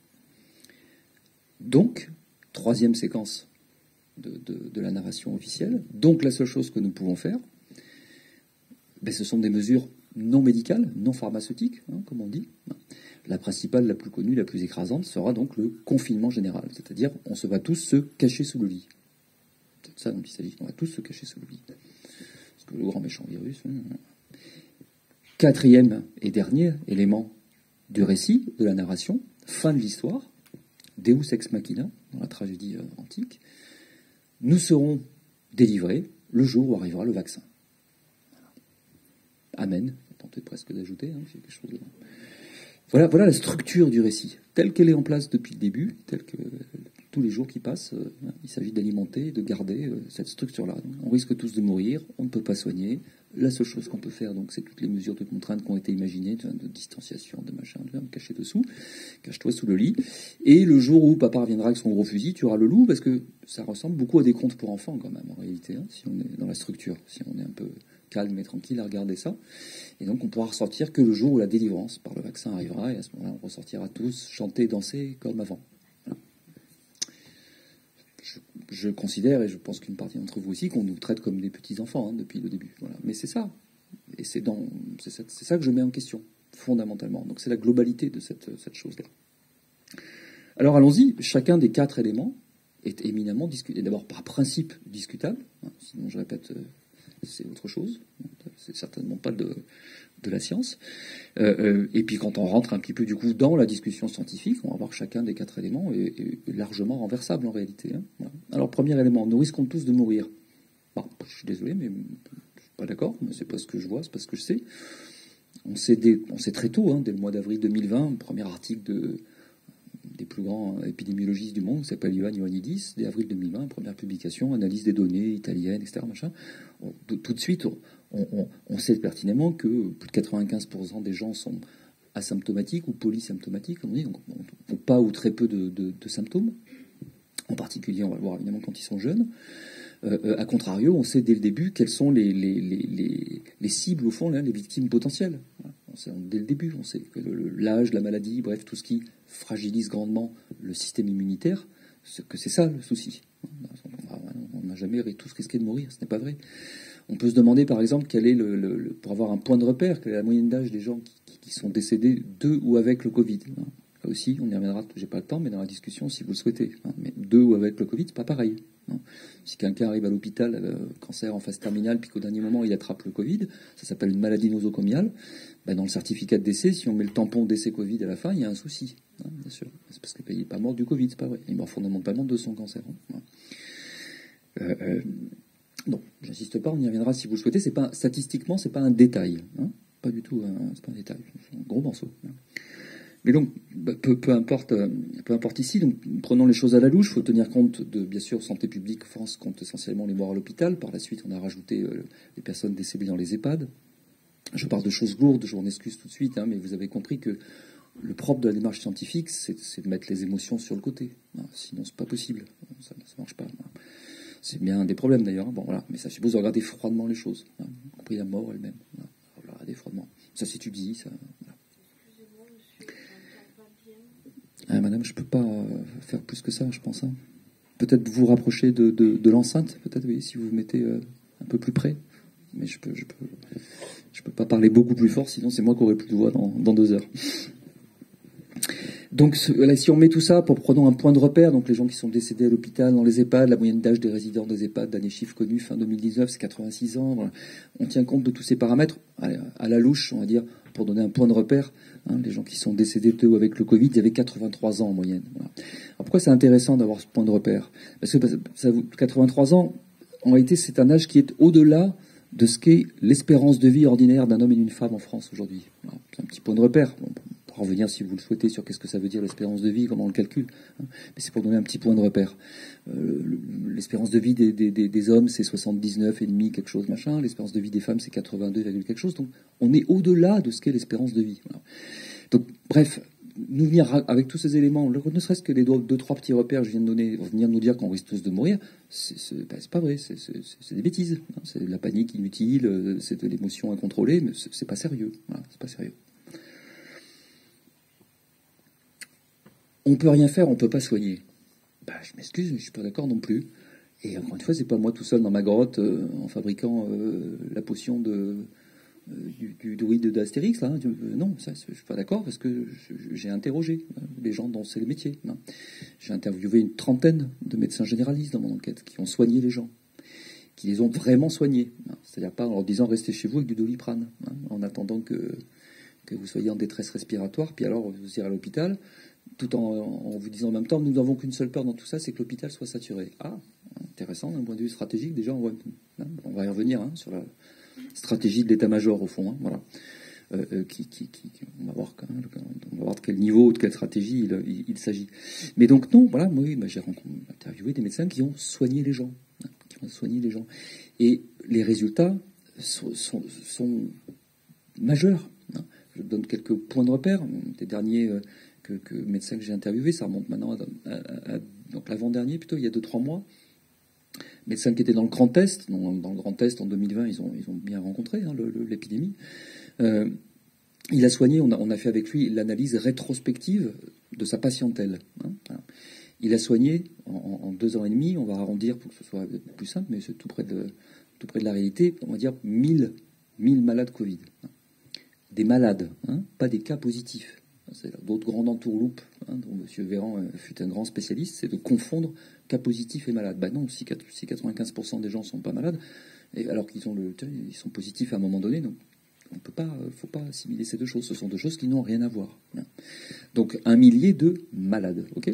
Donc, troisième séquence de, de, de la narration officielle, donc la seule chose que nous pouvons faire, ben, ce sont des mesures non médicales, non pharmaceutiques, hein, comme on dit. La principale, la plus connue, la plus écrasante, sera donc le confinement général. C'est-à-dire, on se va tous se cacher sous le lit. C'est de ça dont il s'agit. On va tous se cacher sous le lit. Parce que le grand méchant virus... Hein. Quatrième et dernier élément du récit, de la narration, fin de l'histoire, Deus ex machina, dans la tragédie euh, antique, nous serons délivrés le jour où arrivera le vaccin. Amen. Tenter presque d'ajouter, hein, c'est quelque chose de... Voilà, voilà la structure du récit, telle qu'elle est en place depuis le début, telle que tous les jours qui passent, euh, il s'agit d'alimenter, de garder euh, cette structure-là. On risque tous de mourir, on ne peut pas soigner. La seule chose qu'on peut faire, donc, c'est toutes les mesures de contrainte qui ont été imaginées, de, de distanciation, de machin, de me cacher dessous, cache-toi sous le lit. Et le jour où papa reviendra avec son gros fusil, tu auras le loup, parce que ça ressemble beaucoup à des contes pour enfants, quand même, en réalité, hein, si on est dans la structure, si on est un peu calme et tranquille à regarder ça. Et donc, on pourra ressortir que le jour où la délivrance par le vaccin arrivera, et à ce moment-là, on ressortira tous chanter, danser comme avant. Voilà. Je, je considère, et je pense qu'une partie d'entre vous aussi, qu'on nous traite comme des petits-enfants hein, depuis le début. Voilà. Mais c'est ça. Et c'est, dans, c'est, ça, c'est ça que je mets en question, fondamentalement. Donc, c'est la globalité de cette, cette chose-là. Alors, allons-y. Chacun des quatre éléments est éminemment discuté. D'abord, par principe discutable. Hein, sinon, je répète... Euh, c'est autre chose, c'est certainement pas de, de la science. Euh, euh, et puis quand on rentre un petit peu du coup dans la discussion scientifique, on va voir chacun des quatre éléments est, est largement renversable en réalité. Hein. Voilà. Alors premier élément, nous risquons tous de mourir. Bon, je suis désolé, mais je suis pas d'accord, mais c'est pas ce que je vois, c'est pas ce que je sais. On sait, dès, on sait très tôt, hein, dès le mois d'avril deux mille vingt, premier article de, des plus grands épidémiologistes du monde, qui s'appelle Ioann Ioannidis, dès avril deux mille vingt, première publication, analyse des données italiennes, et cetera. Machin. On, tout de suite, on, on, on sait pertinemment que plus de quatre-vingt-quinze pour cent des gens sont asymptomatiques ou polysymptomatiques, comme on dit, donc n'ont pas ou très peu de, de, de symptômes. En particulier, on va le voir évidemment quand ils sont jeunes. Euh, à contrario, on sait dès le début quelles sont les, les, les, les, les cibles, au fond, là, les victimes potentielles. Voilà. On sait, dès le début, on sait que le, l'âge, la maladie, bref, tout ce qui fragilise grandement le système immunitaire, c'est que c'est ça le souci. On n'a jamais tous risqué de mourir, ce n'est pas vrai. On peut se demander, par exemple, quel est le, le, le pour avoir un point de repère, quelle est la moyenne d'âge des gens qui, qui, qui sont décédés de ou avec le Covid. Là aussi, on y reviendra, j'ai pas le temps, mais dans la discussion, si vous le souhaitez. Mais de ou avec le Covid, c'est pas pareil. Non. Si quelqu'un arrive à l'hôpital, euh, cancer en phase terminale, puis qu'au dernier moment, il attrape le Covid, ça s'appelle une maladie nosocomiale, ben dans le certificat de décès, si on met le tampon décès Covid à la fin, il y a un souci, hein, bien sûr. C'est parce qu'il n'est pas mort du Covid, c'est pas vrai. Il est mort fondamentalement de son cancer. Hein. Euh, euh, non, j'insiste pas, on y reviendra si vous le souhaitez. C'est pas, statistiquement, c'est pas un détail. Hein, pas du tout, hein, c'est pas un détail. C'est un gros morceau. Hein. Mais donc, peu, peu importe, peu importe ici. Donc, prenons les choses à la louche. Il faut tenir compte de, bien sûr, Santé publique France compte essentiellement les morts à l'hôpital. Par la suite, on a rajouté euh, les personnes décédées dans les EHPAD. Je parle de choses lourdes, je m'en excuse tout de suite, hein, mais vous avez compris que le propre de la démarche scientifique, c'est, c'est de mettre les émotions sur le côté. Non, sinon, c'est pas possible. Ça ne marche pas. C'est bien un des problèmes d'ailleurs. Bon, voilà. Mais ça suppose de regarder froidement les choses, hein, y compris la mort elle-même. Voilà. Regarder froidement. Ça s'étudie. Ça, voilà. Ah, madame, je peux pas euh, faire plus que ça, je pense. Hein. Peut-être vous rapprocher de, de, de l'enceinte, peut-être, oui, si vous vous mettez euh, un peu plus près. Mais je peux, je peux, je peux pas parler beaucoup plus fort, sinon c'est moi qui aurai plus de voix dans, dans deux heures. Donc là, si on met tout ça, pour prenons un point de repère, donc les gens qui sont décédés à l'hôpital, dans les EHPAD, la moyenne d'âge des résidents des EHPAD, dernier chiffre connu, fin deux mille dix-neuf, c'est quatre-vingt-six ans. Voilà. On tient compte de tous ces paramètres, à la louche, on va dire, pour donner un point de repère. Hein, les gens qui sont décédés de ou avec le Covid, il y avait quatre-vingt-trois ans en moyenne. Voilà. Alors pourquoi c'est intéressant d'avoir ce point de repère? Parce que ça, quatre-vingt-trois ans, en réalité, c'est un âge qui est au-delà de ce qu'est l'espérance de vie ordinaire d'un homme et d'une femme en France aujourd'hui. Voilà. C'est un petit point de repère. On pourra revenir, si vous le souhaitez, sur qu'est-ce que ça veut dire l'espérance de vie, comment on le calcule. Hein. Mais c'est pour donner un petit point de repère. Euh, l'espérance de vie des, des, des, des hommes, c'est soixante-dix-neuf et demi quelque chose, machin. L'espérance de vie des femmes, c'est quatre-vingt-deux, quelque chose. Donc, on est au-delà de ce qu'est l'espérance de vie. Voilà. Donc, bref, nous venir avec tous ces éléments, ne serait-ce que les deux, deux, trois petits repères que je viens de donner, venir nous dire qu'on risque tous de mourir, c'est, c'est, ben, c'est pas vrai, c'est, c'est, c'est des bêtises. Hein. C'est de la panique inutile, c'est de l'émotion incontrôlée, mais c'est, c'est pas sérieux. Voilà, c'est pas sérieux. On peut rien faire, on peut pas soigner. Ben, je m'excuse, mais je suis pas d'accord non plus. Et encore une fois, c'est pas moi tout seul dans ma grotte euh, en fabriquant euh, la potion de euh, du, du druide d'Astérix là. Hein. Euh, non, ça, je suis pas d'accord parce que je, j'ai interrogé hein, les gens dont c'est le métier. Hein. J'ai interviewé une trentaine de médecins généralistes dans mon enquête qui ont soigné les gens, qui les ont vraiment soignés. Hein. C'est-à-dire pas en leur disant restez chez vous avec du Doliprane hein, en attendant que que vous soyez en détresse respiratoire, puis alors vous irez à l'hôpital. Tout en, en vous disant en même temps, nous n'avons qu'une seule peur dans tout ça, c'est que l'hôpital soit saturé. Ah, intéressant, d'un point de vue stratégique, déjà, on va, on va y revenir hein, sur la stratégie de l'état-major, au fond. Hein, voilà. Euh, euh, qui, qui, qui, on, va voir, hein, on va voir de quel niveau, de quelle stratégie il, il, il s'agit. Mais donc, non, voilà, moi, bah, j'ai interviewé des médecins qui ont soigné les gens. Hein, qui ont soigné les gens. Et les résultats sont, sont, sont majeurs. Hein. Je donne quelques points de repère. Des derniers... Euh, Que, que médecin que j'ai interviewé, ça remonte maintenant à, à, à donc l'avant-dernier plutôt, il y a deux trois mois. Médecin qui était dans le Grand Est, dans, dans le Grand Est en deux mille vingt, ils ont, ils ont bien rencontré hein, le, le, l'épidémie. Euh, il a soigné, on a, on a fait avec lui l'analyse rétrospective de sa patientèle. Hein, voilà. Il a soigné en, en deux ans et demi, on va arrondir pour que ce soit plus simple, mais c'est tout près de, tout près de la réalité, on va dire mille, mille malades Covid. Hein. Des malades, hein, pas des cas positifs. C'est d'autres grandes entourloupes, hein, dont M. Véran euh, fut un grand spécialiste, c'est de confondre cas positifs et malades. Ben non, si, si quatre-vingt-quinze pour cent des gens sont pas malades, et alors qu'ils ont le, ils sont positifs à un moment donné, donc on peut pas, faut pas assimiler ces deux choses. Ce sont deux choses qui n'ont rien à voir. Hein. Donc un millier de malades, ok.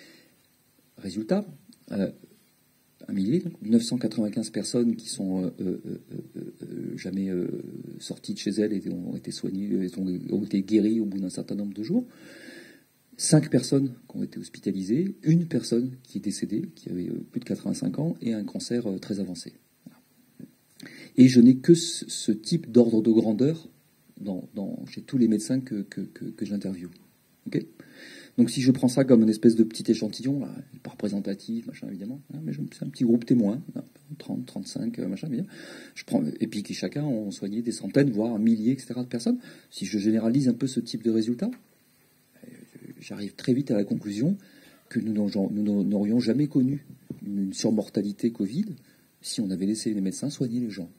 Résultat, euh, un millier, donc neuf cent quatre-vingt-quinze personnes qui sont euh, euh, euh, euh, jamais euh, sorties de chez elles et ont été soignées, ont, ont été guéries au bout d'un certain nombre de jours. Cinq personnes qui ont été hospitalisées, une personne qui est décédée, qui avait euh, plus de quatre-vingt-cinq ans et un cancer euh, très avancé. Voilà. Et je n'ai que ce, ce type d'ordre de grandeur dans, dans, chez tous les médecins que, que, que, que j'interviewe. Okay. Donc si je prends ça comme une espèce de petit échantillon, là, pas représentatif, machin évidemment, hein, mais c'est un petit groupe témoin, trente, trente-cinq, machin, bien. Je prends, et puis qui chacun ont soigné des centaines, voire un millier, et cetera de personnes. Si je généralise un peu ce type de résultat, j'arrive très vite à la conclusion que nous n'aurions jamais connu une surmortalité Covid si on avait laissé les médecins soigner les gens.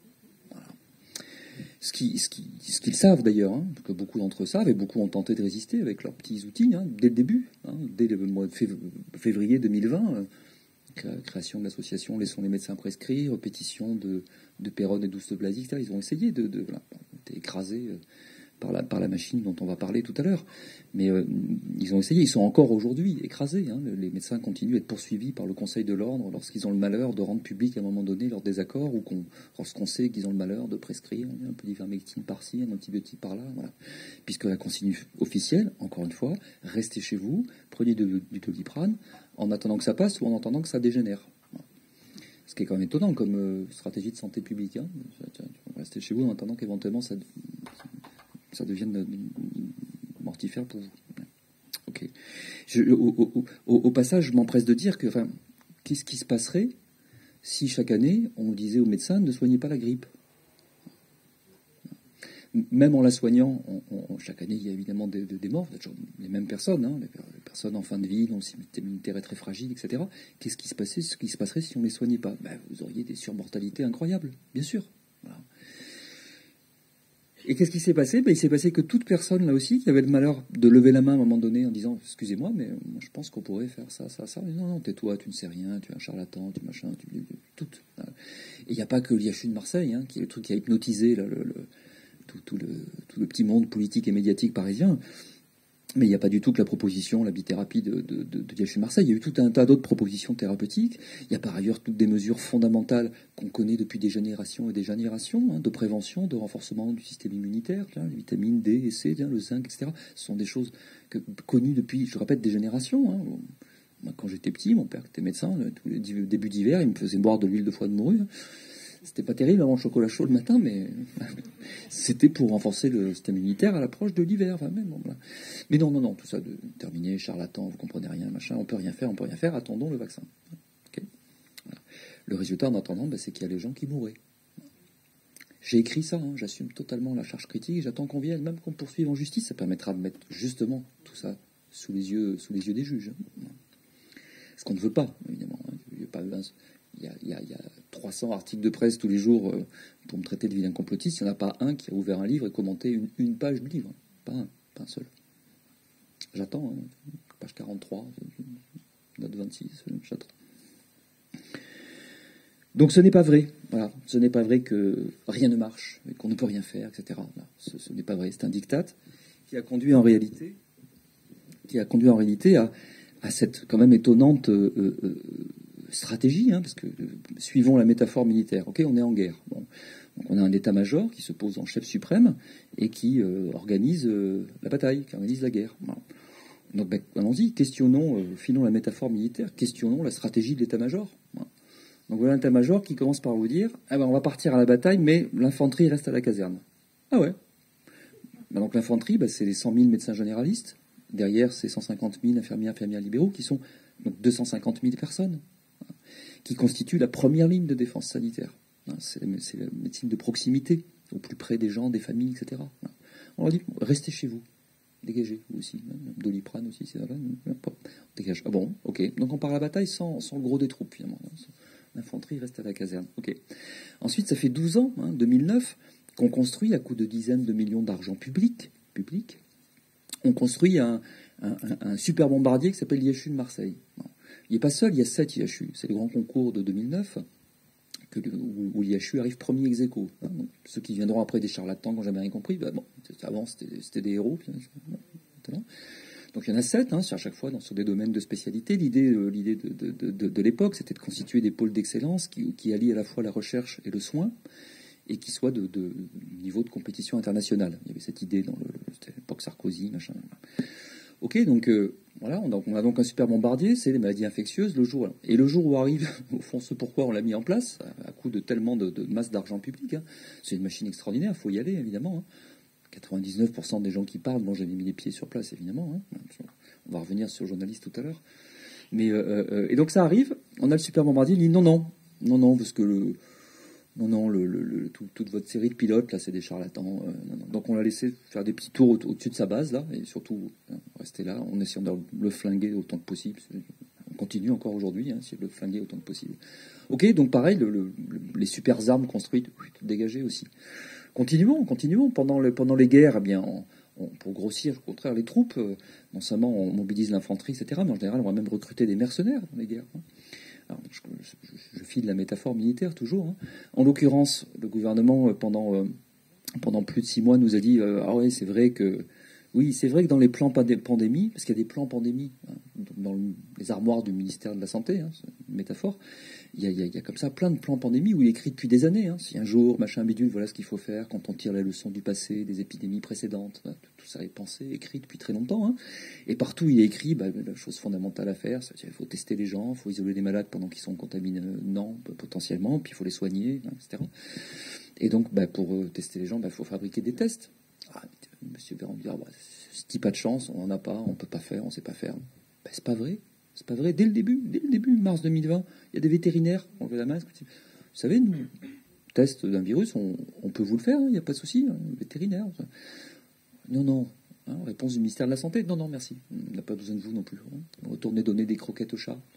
Ce qu'ils ce qui, ce qu'ils savent d'ailleurs, hein, que beaucoup d'entre eux savent, et beaucoup ont tenté de résister avec leurs petits outils, hein, dès le début, hein, dès le mois de février deux mille vingt, euh, création de l'association Laissons les médecins prescrire, pétition de, de Péronne et d'Ouste Blazy, et cetera. Ils ont essayé de... de voilà, ont été écrasés euh, par, la, par la machine dont on va parler tout à l'heure. Mais euh, ils ont essayé, ils sont encore aujourd'hui écrasés. Hein. Les médecins continuent à être poursuivis par le Conseil de l'Ordre lorsqu'ils ont le malheur de rendre public à un moment donné leur désaccord ou qu'on, lorsqu'on sait qu'ils ont le malheur de prescrire un peu d'ivermectine par-ci, un antibiotique par-là. Voilà. Puisque la consigne officielle, encore une fois, restez chez vous, prenez de, du Doliprane en attendant que ça passe ou en attendant que ça dégénère. Voilà. Ce qui est quand même étonnant comme euh, stratégie de santé publique. Hein. Restez chez vous en attendant qu'éventuellement ça... ça devienne mortifère pour vous. Ok. Je, au, au, au, au passage, je m'empresse de dire que, enfin, qu'est-ce qui se passerait si chaque année on disait aux médecins ne soignez pas la grippe. Même en la soignant, on, on, chaque année il y a évidemment des, des morts, les mêmes personnes, hein, les personnes en fin de vie, dont le système immunitaire est très fragile, et cetera. Qu'est-ce qui se passait, ce qui se passerait si on ne les soignait pas? Ben, vous auriez des surmortalités incroyables, bien sûr. Voilà. Et qu'est-ce qui s'est passé? Ben, il s'est passé que toute personne, là aussi, qui avait le malheur de lever la main à un moment donné en disant « Excusez-moi, mais moi, je pense qu'on pourrait faire ça, ça, ça. » Non, non, tais-toi, tu ne sais rien, tu es un charlatan, tu machin, tu... Tout. Et il n'y a pas que l'I H U de Marseille, hein, qui est le truc qui a hypnotisé là, le, le, tout, tout, le, tout le petit monde politique et médiatique parisien. Mais il n'y a pas du tout que la proposition, la bithérapie de, de, de, de l'I H U Marseille. Il y a eu tout un tas d'autres propositions thérapeutiques. Il y a par ailleurs toutes des mesures fondamentales qu'on connaît depuis des générations et des générations, hein, de prévention, de renforcement du système immunitaire, hein, les vitamines D et C, hein, le zinc, et cetera. Ce sont des choses que, connues depuis, je répète, des générations. Hein. Moi, quand j'étais petit, mon père qui était médecin, tous les débuts d'hiver, il me faisait boire de l'huile de foie de morue. C'était pas terrible avant le chocolat chaud le matin, mais c'était pour renforcer le système immunitaire à l'approche de l'hiver. Enfin, même, bon, voilà. Mais non, non, non, tout ça de terminé, charlatan, vous comprenez rien, machin, on peut rien faire, on peut rien faire, attendons le vaccin. Okay. Voilà. Le résultat en attendant, ben, c'est qu'il y a les gens qui mourraient. J'ai écrit ça, hein, j'assume totalement la charge critique, j'attends qu'on vienne, même qu'on me poursuive en justice, ça permettra de mettre justement tout ça sous les yeux, sous les yeux des juges. Hein. Ce qu'on ne veut pas, évidemment. Hein. Il y a pas Il y, a, il, y a, il y a trois cents articles de presse tous les jours euh, pour me traiter de vilain complotiste. Il n'y en a pas un qui a ouvert un livre et commenté une, une page du livre. Pas un, pas un seul. J'attends, hein, page quarante-trois, note vingt-six, j'attends. Donc ce n'est pas vrai. Voilà. Ce n'est pas vrai que rien ne marche, et qu'on ne peut rien faire, et cetera. Voilà. Ce, ce n'est pas vrai. C'est un diktat qui a conduit en réalité, qui a conduit en réalité à, à cette quand même étonnante euh, euh, stratégie, hein, parce que euh, suivons la métaphore militaire. Ok, on est en guerre. Bon. Donc on a un état-major qui se pose en chef suprême et qui euh, organise euh, la bataille, qui organise la guerre. Voilà. Donc ben, allons-y, questionnons, euh, filons la métaphore militaire, questionnons la stratégie de l'état-major. Voilà. Donc voilà un état-major qui commence par vous dire ah ben, on va partir à la bataille, mais l'infanterie reste à la caserne. Ah ouais. Ben, donc l'infanterie, ben, c'est les cent mille médecins généralistes. Derrière, c'est cent cinquante mille infirmiers, infirmières libéraux, qui sont donc deux cent cinquante mille personnes, hein, qui constituent la première ligne de défense sanitaire. Hein, c'est, la, c'est la médecine de proximité, au plus près des gens, des familles, et cetera. Hein. On leur dit, restez chez vous, dégagez, vous aussi. Hein, Doliprane aussi, c'est là, dégage. Ah bon, ok. Donc on part à la bataille sans, sans le gros des troupes, finalement. L'infanterie reste à la caserne. Ok. Ensuite, ça fait douze ans, hein, deux mille neuf, qu'on construit à coups de dizaines de millions d'argent public, public, on construit un, un, un, un super bombardier qui s'appelle l'I H U de Marseille. Bon. Il n'est pas seul, il y a sept I H U. C'est le grand concours de deux mille neuf que le, où, où l'I H U arrive premier ex aequo. Hein. Donc, ceux qui viendront après des charlatans qui n'ont jamais rien compris, bah, bon, avant c'était, c'était des héros. Puis, bon, donc il y en a sept, hein, à chaque fois dans, sur des domaines de spécialité. L'idée, euh, l'idée de, de, de, de l'époque, c'était de constituer des pôles d'excellence qui, qui allient à la fois la recherche et le soin, et qui soit de, de niveau de compétition internationale. Il y avait cette idée dans le, c'était l'époque Sarkozy, machin. Ok, donc euh, voilà, on a, on a donc un super bombardier, c'est les maladies infectieuses. Le jour et le jour où arrive, au fond, ce pourquoi on l'a mis en place, à, à coup de tellement de, de masse d'argent public, hein, c'est une machine extraordinaire. Il faut y aller, évidemment. Hein. quatre-vingt-dix-neuf pour cent des gens qui parlent, bon, j'avais mis les pieds sur place, évidemment. Hein. On va revenir sur le journaliste tout à l'heure. Mais euh, euh, et donc ça arrive, on a le super bombardier, il dit non, non, non, non, parce que le Non, non, le, le, le, tout, toute votre série de pilotes, là, c'est des charlatans. Euh, non, non. Donc on l'a laissé faire des petits tours au- au-dessus de sa base, là, et surtout hein, rester là, en essayant de le flinguer autant que possible. On continue encore aujourd'hui, hein, essayer de le flinguer autant que possible. Ok, donc pareil, le, le, les super armes construites, dégagées aussi. Continuons, continuons. Pendant, le, pendant les guerres, eh bien, on, on, pour grossir, au contraire, les troupes, euh, non seulement on mobilise l'infanterie, et cetera, mais en général, on va même recruter des mercenaires dans les guerres. Hein. Alors, je, je, je file la métaphore militaire toujours. Hein. En l'occurrence, le gouvernement, pendant, euh, pendant plus de six mois, nous a dit euh, ah oui, c'est vrai que oui, c'est vrai que dans les plans pandémie, parce qu'il y a des plans pandémie hein, dans le, les armoires du ministère de la Santé, hein, c'est une métaphore, il y, a, il, y a, il y a comme ça plein de plans pandémie où il est écrit depuis des années. Hein, si un jour, machin bidule, voilà ce qu'il faut faire quand on tire la leçon du passé, des épidémies précédentes. Hein, tout, tout ça est pensé, écrit depuis très longtemps. Hein, et partout, il est écrit bah, la chose fondamentale à faire, c'est-à-dire il faut tester les gens, il faut isoler les malades pendant qu'ils sont contaminés, non, potentiellement, puis il faut les soigner, hein, et cetera. Et donc, bah, pour euh, tester les gens, il bah, faut fabriquer des tests. Ah, monsieur Véran dit, ah, bah, ce type pas de chance, on n'en a pas, on peut pas faire, on sait pas faire. Ben, c'est pas vrai, c'est pas vrai. Dès le début, dès le début, mars deux mille vingt, il y a des vétérinaires, on veut la masque. Vous savez, nous, test d'un virus, on, on peut vous le faire, il hein, n'y a pas de souci, hein, vétérinaire. Non, non, Hein, réponse du ministère de la Santé. Non, non, merci. On n'a pas besoin de vous non plus. Hein. Retournez donner des croquettes aux chats.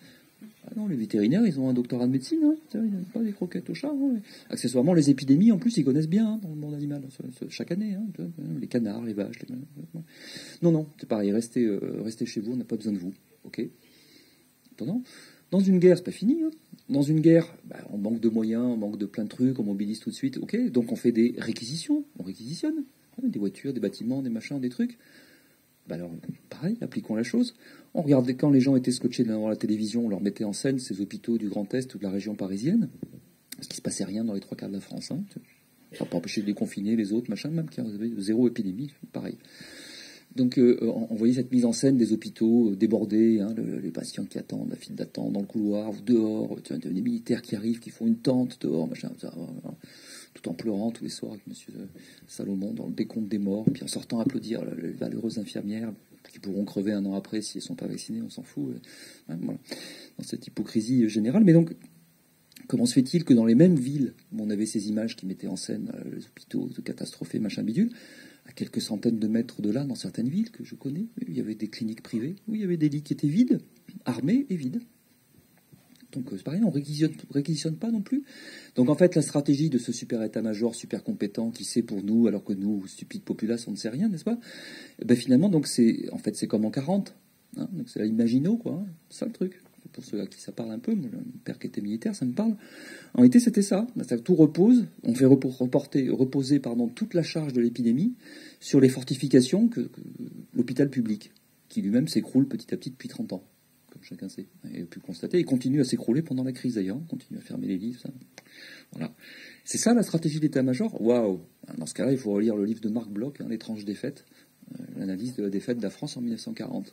Ah non, les vétérinaires, ils ont un doctorat de médecine. Hein. Ils n'ont pas des croquettes aux chats. Hein. Accessoirement, les épidémies, en plus, ils connaissent bien hein, dans le monde animal. Chaque année. Hein. Les canards, les vaches. Les... Non, non, c'est pareil. Restez, euh, restez chez vous, on n'a pas besoin de vous. OK. Attends, dans une guerre, c'est pas fini. Hein. Dans une guerre, bah, on manque de moyens, on manque de plein de trucs, on mobilise tout de suite. OK. Donc, on fait des réquisitions. On réquisitionne. Des voitures, des bâtiments, des machins, des trucs. Bah alors, pareil, appliquons la chose. On regardait quand les gens étaient scotchés devant la télévision, on leur mettait en scène ces hôpitaux du Grand Est ou de la région parisienne, parce qu'il ne se passait rien dans les trois quarts de la France. Hein. Ça n'a pas empêché de déconfiner les autres, machin, même qui avaient zéro épidémie, pareil. Donc, euh, on voyait cette mise en scène des hôpitaux débordés, hein, le, les patients qui attendent, la file d'attente dans le couloir, ou dehors, tu vois, des militaires qui arrivent, qui font une tente dehors, machin, ça, voilà. Tout en pleurant tous les soirs avec Monsieur Salomon dans le décompte des morts, puis en sortant applaudir les valeureuses infirmières qui pourront crever un an après s'ils ne sont pas vaccinés, on s'en fout. Hein, voilà. Dans cette hypocrisie générale. Mais donc, comment se fait-il que dans les mêmes villes où on avait ces images qui mettaient en scène euh, les hôpitaux de catastrophés, machin bidule, à quelques centaines de mètres de là, dans certaines villes que je connais, il y avait des cliniques privées, où il y avait des lits qui étaient vides, armés et vides. Donc c'est pareil, on ne réquisitionne, réquisitionne pas non plus. Donc en fait, la stratégie de ce super état-major, super compétent, qui sait pour nous, alors que nous, stupides populaces, on ne sait rien, n'est-ce pas? Ben finalement, donc c'est, en fait, c'est comme en quarante. Hein, donc c'est la Imagino, quoi. Hein, c'est ça le truc. Pour ceux à qui ça parle un peu, mon père qui était militaire, ça me parle. En réalité, c'était ça. Tout repose. On fait reporter, reposer pardon, toute la charge de l'épidémie sur les fortifications que, que l'hôpital public, qui lui-même s'écroule petit à petit depuis trente ans. Comme chacun sait, et a pu le constater, et continue à s'écrouler pendant la crise d'ailleurs, continue à fermer les livres, ça. Voilà. C'est ça la stratégie d'état-major. Waouh. Dans ce cas-là, il faut relire le livre de Marc Bloch, hein, L'étrange défaite, euh, l'analyse de la défaite de la France en mille neuf cent quarante,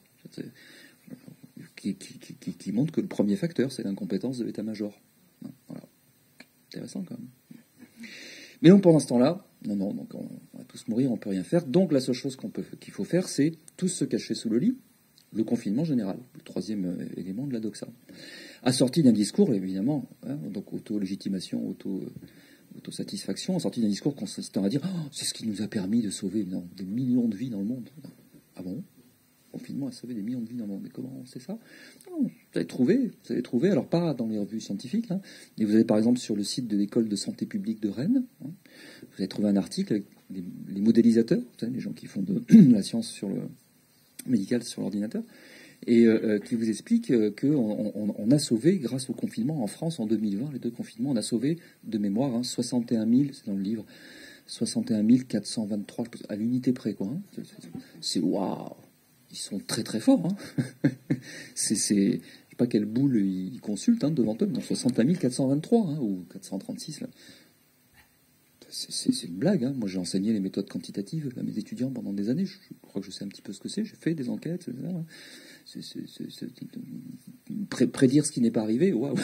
qui, qui, qui, qui montre que le premier facteur, c'est l'incompétence de l'état-major. Voilà. Intéressant quand même. Mais donc pendant ce temps-là, non, non, donc on, on va tous mourir, on peut rien faire. Donc la seule chose qu'on peut, qu'il faut faire, c'est tous se cacher sous le lit. Le confinement général, le troisième élément de la doxa, assorti d'un discours, évidemment, hein, donc auto-légitimation, auto, autosatisfaction, assorti d'un discours consistant à dire oh, c'est ce qui nous a permis de sauver non, des millions de vies dans le monde. Ah bon? Le confinement a sauvé des millions de vies dans le monde. Mais comment on sait ça? Non, vous avez trouvé, vous avez trouvé, alors pas dans les revues scientifiques, hein, mais vous avez par exemple sur le site de l'école de santé publique de Rennes, hein, vous avez trouvé un article avec les, les modélisateurs, vous savez, les gens qui font de, de la science sur le médical sur l'ordinateur, et euh, qui vous explique euh, qu'on on, on a sauvé, grâce au confinement en France en deux mille vingt, les deux confinements, on a sauvé de mémoire hein, soixante et un mille, c'est dans le livre, soixante et un mille quatre cent vingt-trois, à l'unité près, quoi. Hein. C'est waouh, ils sont très très forts. Hein. c'est, c'est, je sais pas quelle boule ils consultent hein, devant eux, mais soixante et un mille quatre cent vingt-trois hein, ou quatre cent trente-six là. C'est, c'est, c'est une blague. Hein. Moi, j'ai enseigné les méthodes quantitatives à mes étudiants pendant des années. Je, je crois que je sais un petit peu ce que c'est. J'ai fait des enquêtes. C'est, c'est, c'est, c'est, pré- prédire ce qui n'est pas arrivé, waouh.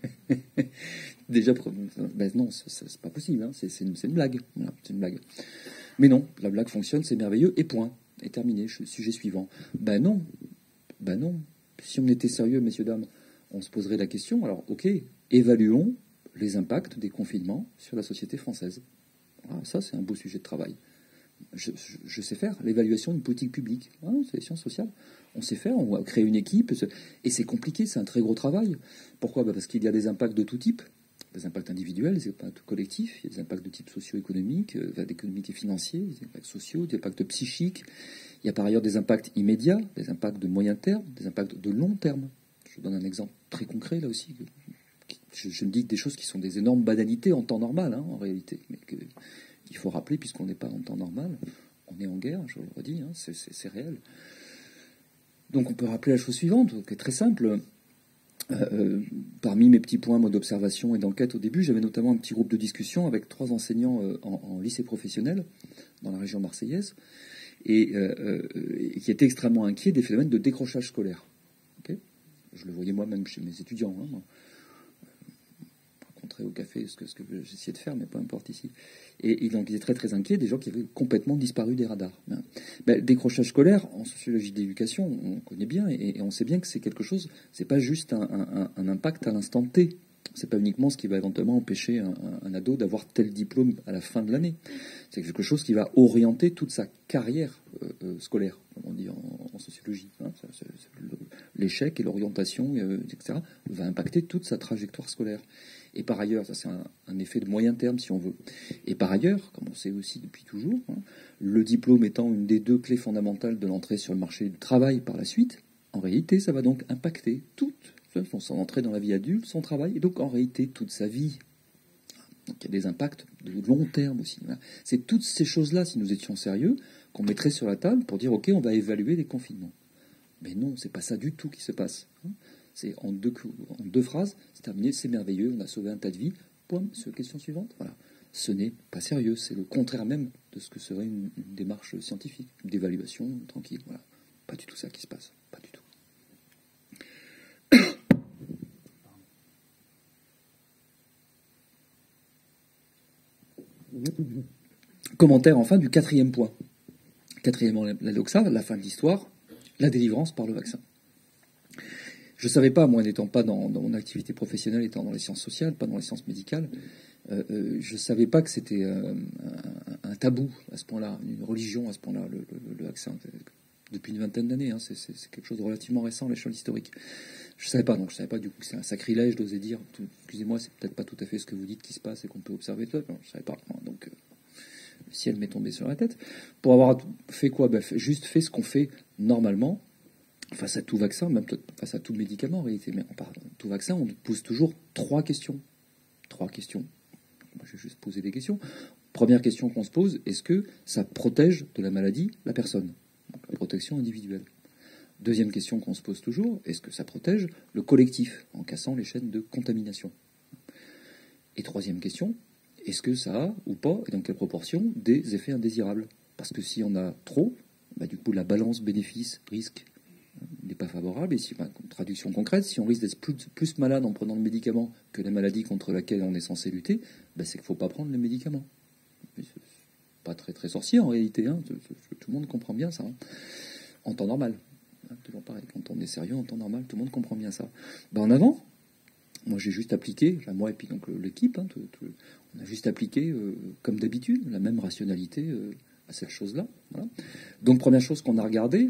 Déjà, ben non, c'est, c'est pas possible. Hein. C'est, c'est, une, c'est une blague. Voilà, c'est une blague. Mais non, la blague fonctionne, c'est merveilleux. Et point. Et terminé. Sujet suivant. Ben non. Ben non. Si on était sérieux, messieurs, dames, on se poserait la question. Alors, ok, évaluons les impacts des confinements sur la société française. Ah, ça, c'est un beau sujet de travail. Je, je, je sais faire l'évaluation d'une politique publique. Ah, c'est les sciences sociales. On sait faire, on va créer une équipe. Et c'est compliqué, c'est un très gros travail. Pourquoi? Bah parce qu'il y a des impacts de tout type. Des impacts individuels, des impacts collectifs. Il y a des impacts de type socio-économique, euh, économique et financier, des impacts sociaux, des impacts psychiques. Il y a par ailleurs des impacts immédiats, des impacts de moyen terme, des impacts de long terme. Je vous donne un exemple très concret, là aussi. Je, je me dis des choses qui sont des énormes banalités en temps normal, hein, en réalité. Mais que, il faut rappeler, puisqu'on n'est pas en temps normal, on est en guerre, je le redis, hein, c'est, c'est, c'est réel. Donc on peut rappeler la chose suivante, qui est très simple. Euh, euh, parmi mes petits points, moi, d'observation et d'enquête au début, j'avais notamment un petit groupe de discussion avec trois enseignants euh, en, en lycée professionnel dans la région marseillaise, et, euh, euh, et qui étaient extrêmement inquiets des phénomènes de décrochage scolaire. Okay, je le voyais moi-même chez mes étudiants. Hein, moi. Au café, ce que, ce que j'essayais de faire, mais peu importe ici. Et ils étaient très très inquiets des gens qui avaient complètement disparu des radars. Ben, le décrochage scolaire, en sociologie d'éducation, on connaît bien, et, et on sait bien que c'est quelque chose, c'est pas juste un, un, un impact à l'instant T. C'est pas uniquement ce qui va éventuellement empêcher un, un, un ado d'avoir tel diplôme à la fin de l'année. C'est quelque chose qui va orienter toute sa carrière euh, euh, scolaire, comme on dit en, en sociologie. Hein. L'échec et l'orientation, euh, et cetera, va impacter toute sa trajectoire scolaire. Et par ailleurs, ça c'est un, un effet de moyen terme si on veut. Et par ailleurs, comme on sait aussi depuis toujours, hein, le diplôme étant une des deux clés fondamentales de l'entrée sur le marché du travail par la suite, en réalité, ça va donc impacter toute son entrée dans la vie adulte, son travail, et donc en réalité toute sa vie. Donc il y a des impacts de long terme aussi. C'est toutes ces choses-là, si nous étions sérieux, qu'on mettrait sur la table pour dire ok, on va évaluer les confinements. Mais non, c'est pas ça du tout qui se passe. C'est en deux, en deux phrases, c'est terminé, c'est merveilleux, on a sauvé un tas de vies. Point. Question suivante. Voilà. Ce n'est pas sérieux, c'est le contraire même de ce que serait une, une démarche scientifique, d'évaluation tranquille. Voilà. Pas du tout ça qui se passe. Pas du tout. Commentaire enfin du quatrième point. Quatrièmement, la doxa, la fin de l'histoire, la délivrance par le vaccin. Je ne savais pas, moi n'étant pas dans, dans mon activité professionnelle, étant dans les sciences sociales, pas dans les sciences médicales, euh, euh, je ne savais pas que c'était euh, un, un tabou à ce point-là, une religion à ce point-là, le, le, le vaccin. Depuis une vingtaine d'années, hein, c'est, c'est, c'est quelque chose de relativement récent à l'échelle historique. Je ne savais pas, donc je ne savais pas du coup que c'est un sacrilège d'oser dire, tout, excusez-moi, c'est peut-être pas tout à fait ce que vous dites qui se passe et qu'on peut observer tout. Non, je ne savais pas. Donc, euh, le ciel m'est tombé sur la tête. Pour avoir fait quoi? Ben, juste fait ce qu'on fait normalement, face à tout vaccin, même face à tout médicament en réalité. Mais en parlant de tout vaccin, on pose toujours trois questions. Trois questions. Moi, je vais juste poser des questions. Première question qu'on se pose, est-ce que ça protège de la maladie la personne? Donc, la protection individuelle. Deuxième question qu'on se pose toujours, est-ce que ça protège le collectif en cassant les chaînes de contamination? Et troisième question, est-ce que ça a ou pas, et dans quelle proportion, des effets indésirables? Parce que si on a trop, bah, du coup la balance bénéfice-risque n'est pas favorable. Et si, bah, traduction concrète, si on risque d'être plus, plus malade en prenant le médicament que la maladie contre laquelle on est censé lutter, bah, c'est qu'il ne faut pas prendre le médicament. C'est pas très très sorcier en réalité, hein. Tout le monde comprend bien ça, hein. En temps normal. Toujours pareil, quand on est sérieux en temps normal, tout le monde comprend bien ça. Ben, en avant, moi j'ai juste appliqué, enfin, moi et puis donc l'équipe, hein, tout, tout, on a juste appliqué, euh, comme d'habitude, la même rationalité euh, à cette chose-là. Voilà. Donc première chose qu'on a regardée,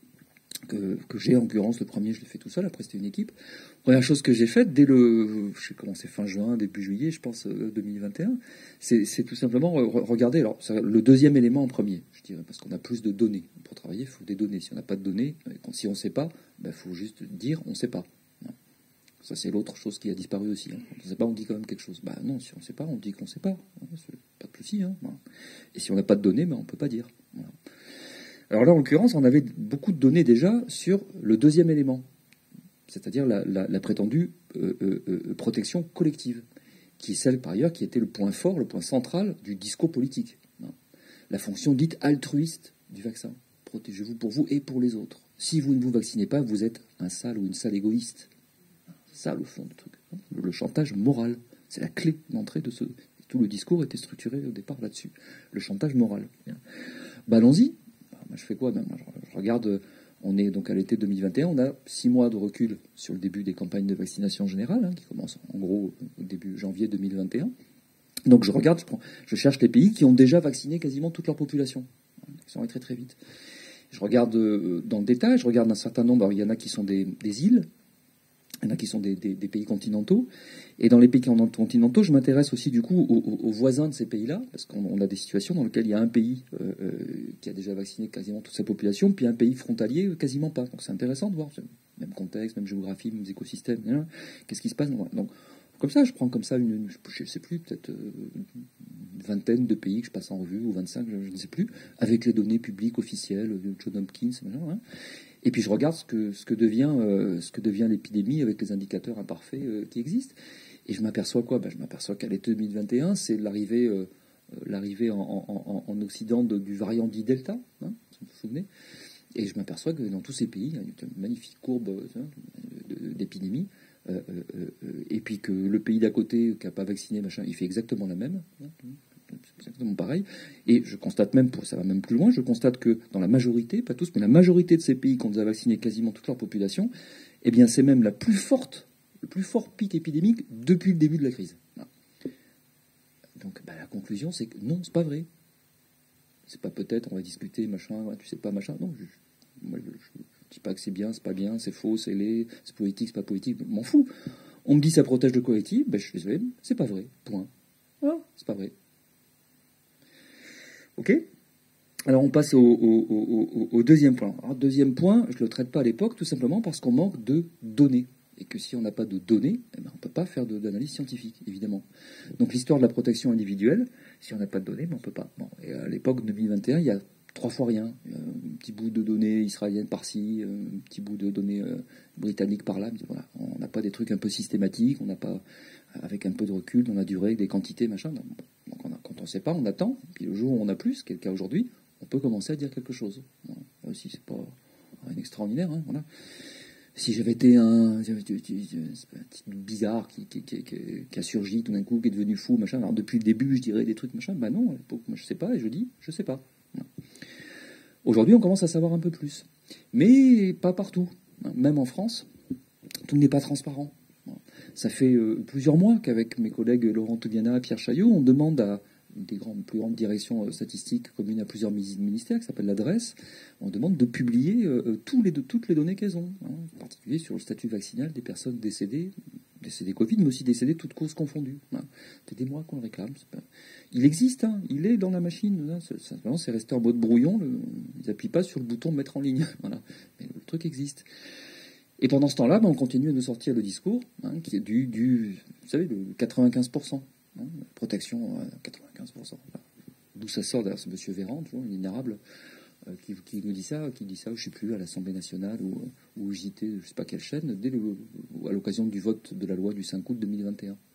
que, que j'ai en l'occurrence, le premier je l'ai fait tout seul, après c'était une équipe. Première chose que j'ai faite, dès le, je sais comment c'est, fin juin, début juillet, je pense, euh, deux mille vingt et un, c'est, c'est tout simplement re- regarder, alors, le deuxième élément en premier, je dirais, parce qu'on a plus de données. Pour travailler, il faut des données. Si on n'a pas de données, si on ne sait pas, il ben, faut juste dire on ne sait pas. Ça, c'est l'autre chose qui a disparu aussi. Hein. On ne sait pas, on dit quand même quelque chose. Bah non, si on ne sait pas, on dit qu'on ne sait pas. Pas de souci. Hein. Et si on n'a pas de données, ben, on ne peut pas dire. Voilà. Alors là, en l'occurrence, on avait beaucoup de données déjà sur le deuxième élément, c'est-à-dire la, la, la prétendue euh, euh, protection collective, qui est celle, par ailleurs, qui était le point fort, le point central du discours politique. Hein. La fonction dite altruiste du vaccin. Protégez-vous pour vous et pour les autres. Si vous ne vous vaccinez pas, vous êtes un sale ou une sale égoïste. C'est ça le fond du truc. Le chantage moral, c'est la clé d'entrée de ce... Tout le discours était structuré au départ là-dessus. Le chantage moral. Bah, allons-y. Moi, je fais quoi? Ben, je regarde, on est donc à l'été deux mille vingt et un, on a six mois de recul sur le début des campagnes de vaccination générale, hein, qui commencent en gros au début janvier deux mille vingt et un. Donc je regarde, je, prends, je cherche les pays qui ont déjà vacciné quasiment toute leur population. Ils sont allés très très vite. Je regarde euh, dans le détail, je regarde un certain nombre. Alors, il y en a qui sont des, des îles, il y en a qui sont des, des, des pays continentaux. Et dans les pays continentaux, je m'intéresse aussi du coup aux, aux voisins de ces pays-là, parce qu'on a des situations dans lesquelles il y a un pays euh, euh, qui a déjà vacciné quasiment toute sa population, puis un pays frontalier quasiment pas. Donc c'est intéressant de voir, même contexte, même géographie, même écosystèmes. Hein, qu'est-ce qui se passe? Donc comme ça, je prends comme ça une, je ne sais plus, peut-être une vingtaine de pays que je passe en revue, ou vingt-cinq, je, je ne sais plus, avec les données publiques officielles, John Hopkins, hein. Et puis je regarde ce que, ce que devient, euh, ce que devient l'épidémie avec les indicateurs imparfaits euh, qui existent. Et je m'aperçois quoi? Ben, je m'aperçois qu'à l'été deux mille vingt et un, c'est l'arrivée, euh, l'arrivée en, en, en Occident de, du variant dit Delta, hein, si vous vous souvenez. Et je m'aperçois que dans tous ces pays, il y a une magnifique courbe hein, d'épidémie. Euh, euh, euh, et puis que le pays d'à côté qui n'a pas vacciné, machin, il fait exactement la même. Hein, c'est exactement pareil. Et je constate même, pour ça va même plus loin, je constate que dans la majorité, pas tous, mais la majorité de ces pays qui ont déjà vacciné quasiment toute leur population, eh bien c'est même la plus forte, le plus fort pic épidémique depuis le début de la crise. Voilà. Donc bah, la conclusion, c'est que non, c'est pas vrai. C'est pas peut-être, on va discuter, machin, ouais, tu sais pas, machin. Non, je, moi, je, je, je dis pas que c'est bien, c'est pas bien, c'est faux, c'est laid, c'est politique, c'est pas politique, je m'en fous. On me dit ça protège le collectif, ben, je suis désolé, c'est pas vrai, point. Voilà, c'est pas vrai. Ok ? Alors on passe au, au, au, au deuxième point. Alors, deuxième point, je ne le traite pas à l'époque, tout simplement parce qu'on manque de données. Et que si on n'a pas de données, eh ben, on ne peut pas faire de, d'analyse scientifique, évidemment. Donc l'histoire de la protection individuelle, si on n'a pas de données, ben, on ne peut pas. Bon, et à l'époque deux mille vingt et un, il y a trois fois rien. Un petit bout de données israéliennes par-ci, un petit bout de données euh, britanniques par-là. Voilà, on n'a pas des trucs un peu systématiques, on n'a pas, avec un peu de recul, dans la durée, des quantités, machin. Donc on a, quand on ne sait pas, on attend. Puis le jour où on a plus, ce qui est le cas aujourd'hui, on peut commencer à dire quelque chose. Voilà. Aussi, c'est pas un extraordinaire. Hein, voilà. Si j'avais été un, un petit bizarre qui, qui, qui, qui a surgi tout d'un coup, qui est devenu fou, machin. Alors depuis le début, je dirais des trucs, machin. Ben non, moi je sais pas, et je dis, je sais pas. Voilà. Aujourd'hui, on commence à savoir un peu plus, mais pas partout. Même en France, tout n'est pas transparent. Ça fait euh, plusieurs mois qu'avec mes collègues Laurent Toubiana et Pierre Chaillot, on demande à une des grandes, plus grandes directions statistiques communes à plusieurs ministères, qui s'appelle l'adresse, on demande de publier euh, tous les, de, toutes les données qu'elles ont, hein, en particulier sur le statut vaccinal des personnes décédées, décédées Covid, mais aussi décédées toutes causes confondues. Hein. Ça fait des mois qu'on le réclame. Pas... Il existe, hein, il est dans la machine. Hein, c'est, simplement, c'est resté en mode brouillon. Le, ils n'appuient pas sur le bouton mettre en ligne. Voilà. Mais le truc existe. Et pendant ce temps-là, ben, on continue à nous sortir le discours, hein, qui est du, du, vous savez, de quatre-vingt-quinze pour cent. Hein, protection à quatre-vingt-quinze pour cent. Là. D'où ça sort d'ailleurs ce monsieur Véran, tu vois, l'inénarrable, euh, qui, qui nous dit ça, qui dit ça, je ne sais plus, à l'Assemblée nationale ou, ou au J T, je ne sais pas quelle chaîne, dès le, à l'occasion du vote de la loi du cinq août deux mille vingt et un.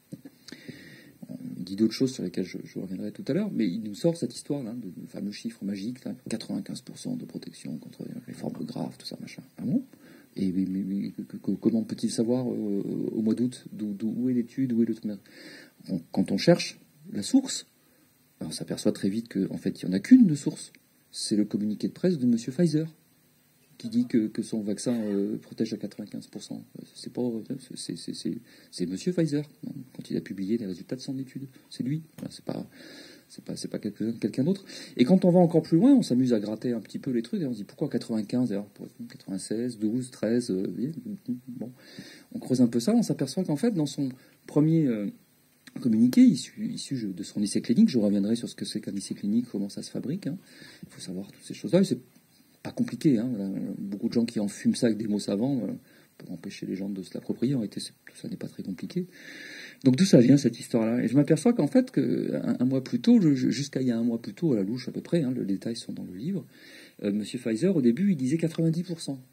Il dit d'autres choses sur lesquelles je, je reviendrai tout à l'heure, mais il nous sort cette histoire-là, de, de fameux chiffre magique, là, quatre-vingt-quinze pour cent de protection contre les formes graves, tout ça, machin. Ah bon ? Et mais, mais, mais, que, que, comment peut-il savoir euh, au mois d'août d'où, d'où, où est l'étude, où est le truc ? Quand on cherche la source, on s'aperçoit très vite qu'en fait, il n'y en a qu'une de source. C'est le communiqué de presse de M. Pfizer, qui dit que, que son vaccin euh, protège à quatre-vingt-quinze pour cent. C'est, pas, c'est, c'est, c'est, c'est M. Pfizer, hein, quand il a publié les résultats de son étude. C'est lui. Enfin, c'est pas... C'est pas, c'est pas quelqu'un, quelqu'un d'autre. Et quand on va encore plus loin, on s'amuse à gratter un petit peu les trucs. Et on se dit pourquoi quatre-vingt-quinze, alors quatre-vingt-seize, douze, treize. Euh, bon, on creuse un peu ça. On s'aperçoit qu'en fait, dans son premier euh, communiqué issu, issu de son essai clinique, je reviendrai sur ce que c'est qu'un essai clinique, comment ça se fabrique. Hein. Il faut savoir toutes ces choses-là. Et c'est pas compliqué. Hein. Beaucoup de gens qui en fument ça avec des mots savants euh, pour empêcher les gens de se l'approprier. En réalité, tout ça n'est pas très compliqué. Donc d'où ça vient cette histoire-là ? Et je m'aperçois qu'en fait, que, un, un mois plus tôt, jusqu'à il y a un mois plus tôt, à la louche à peu près, hein, les détails sont dans le livre, euh, M. Pfizer, au début, il disait quatre-vingt-dix pour cent.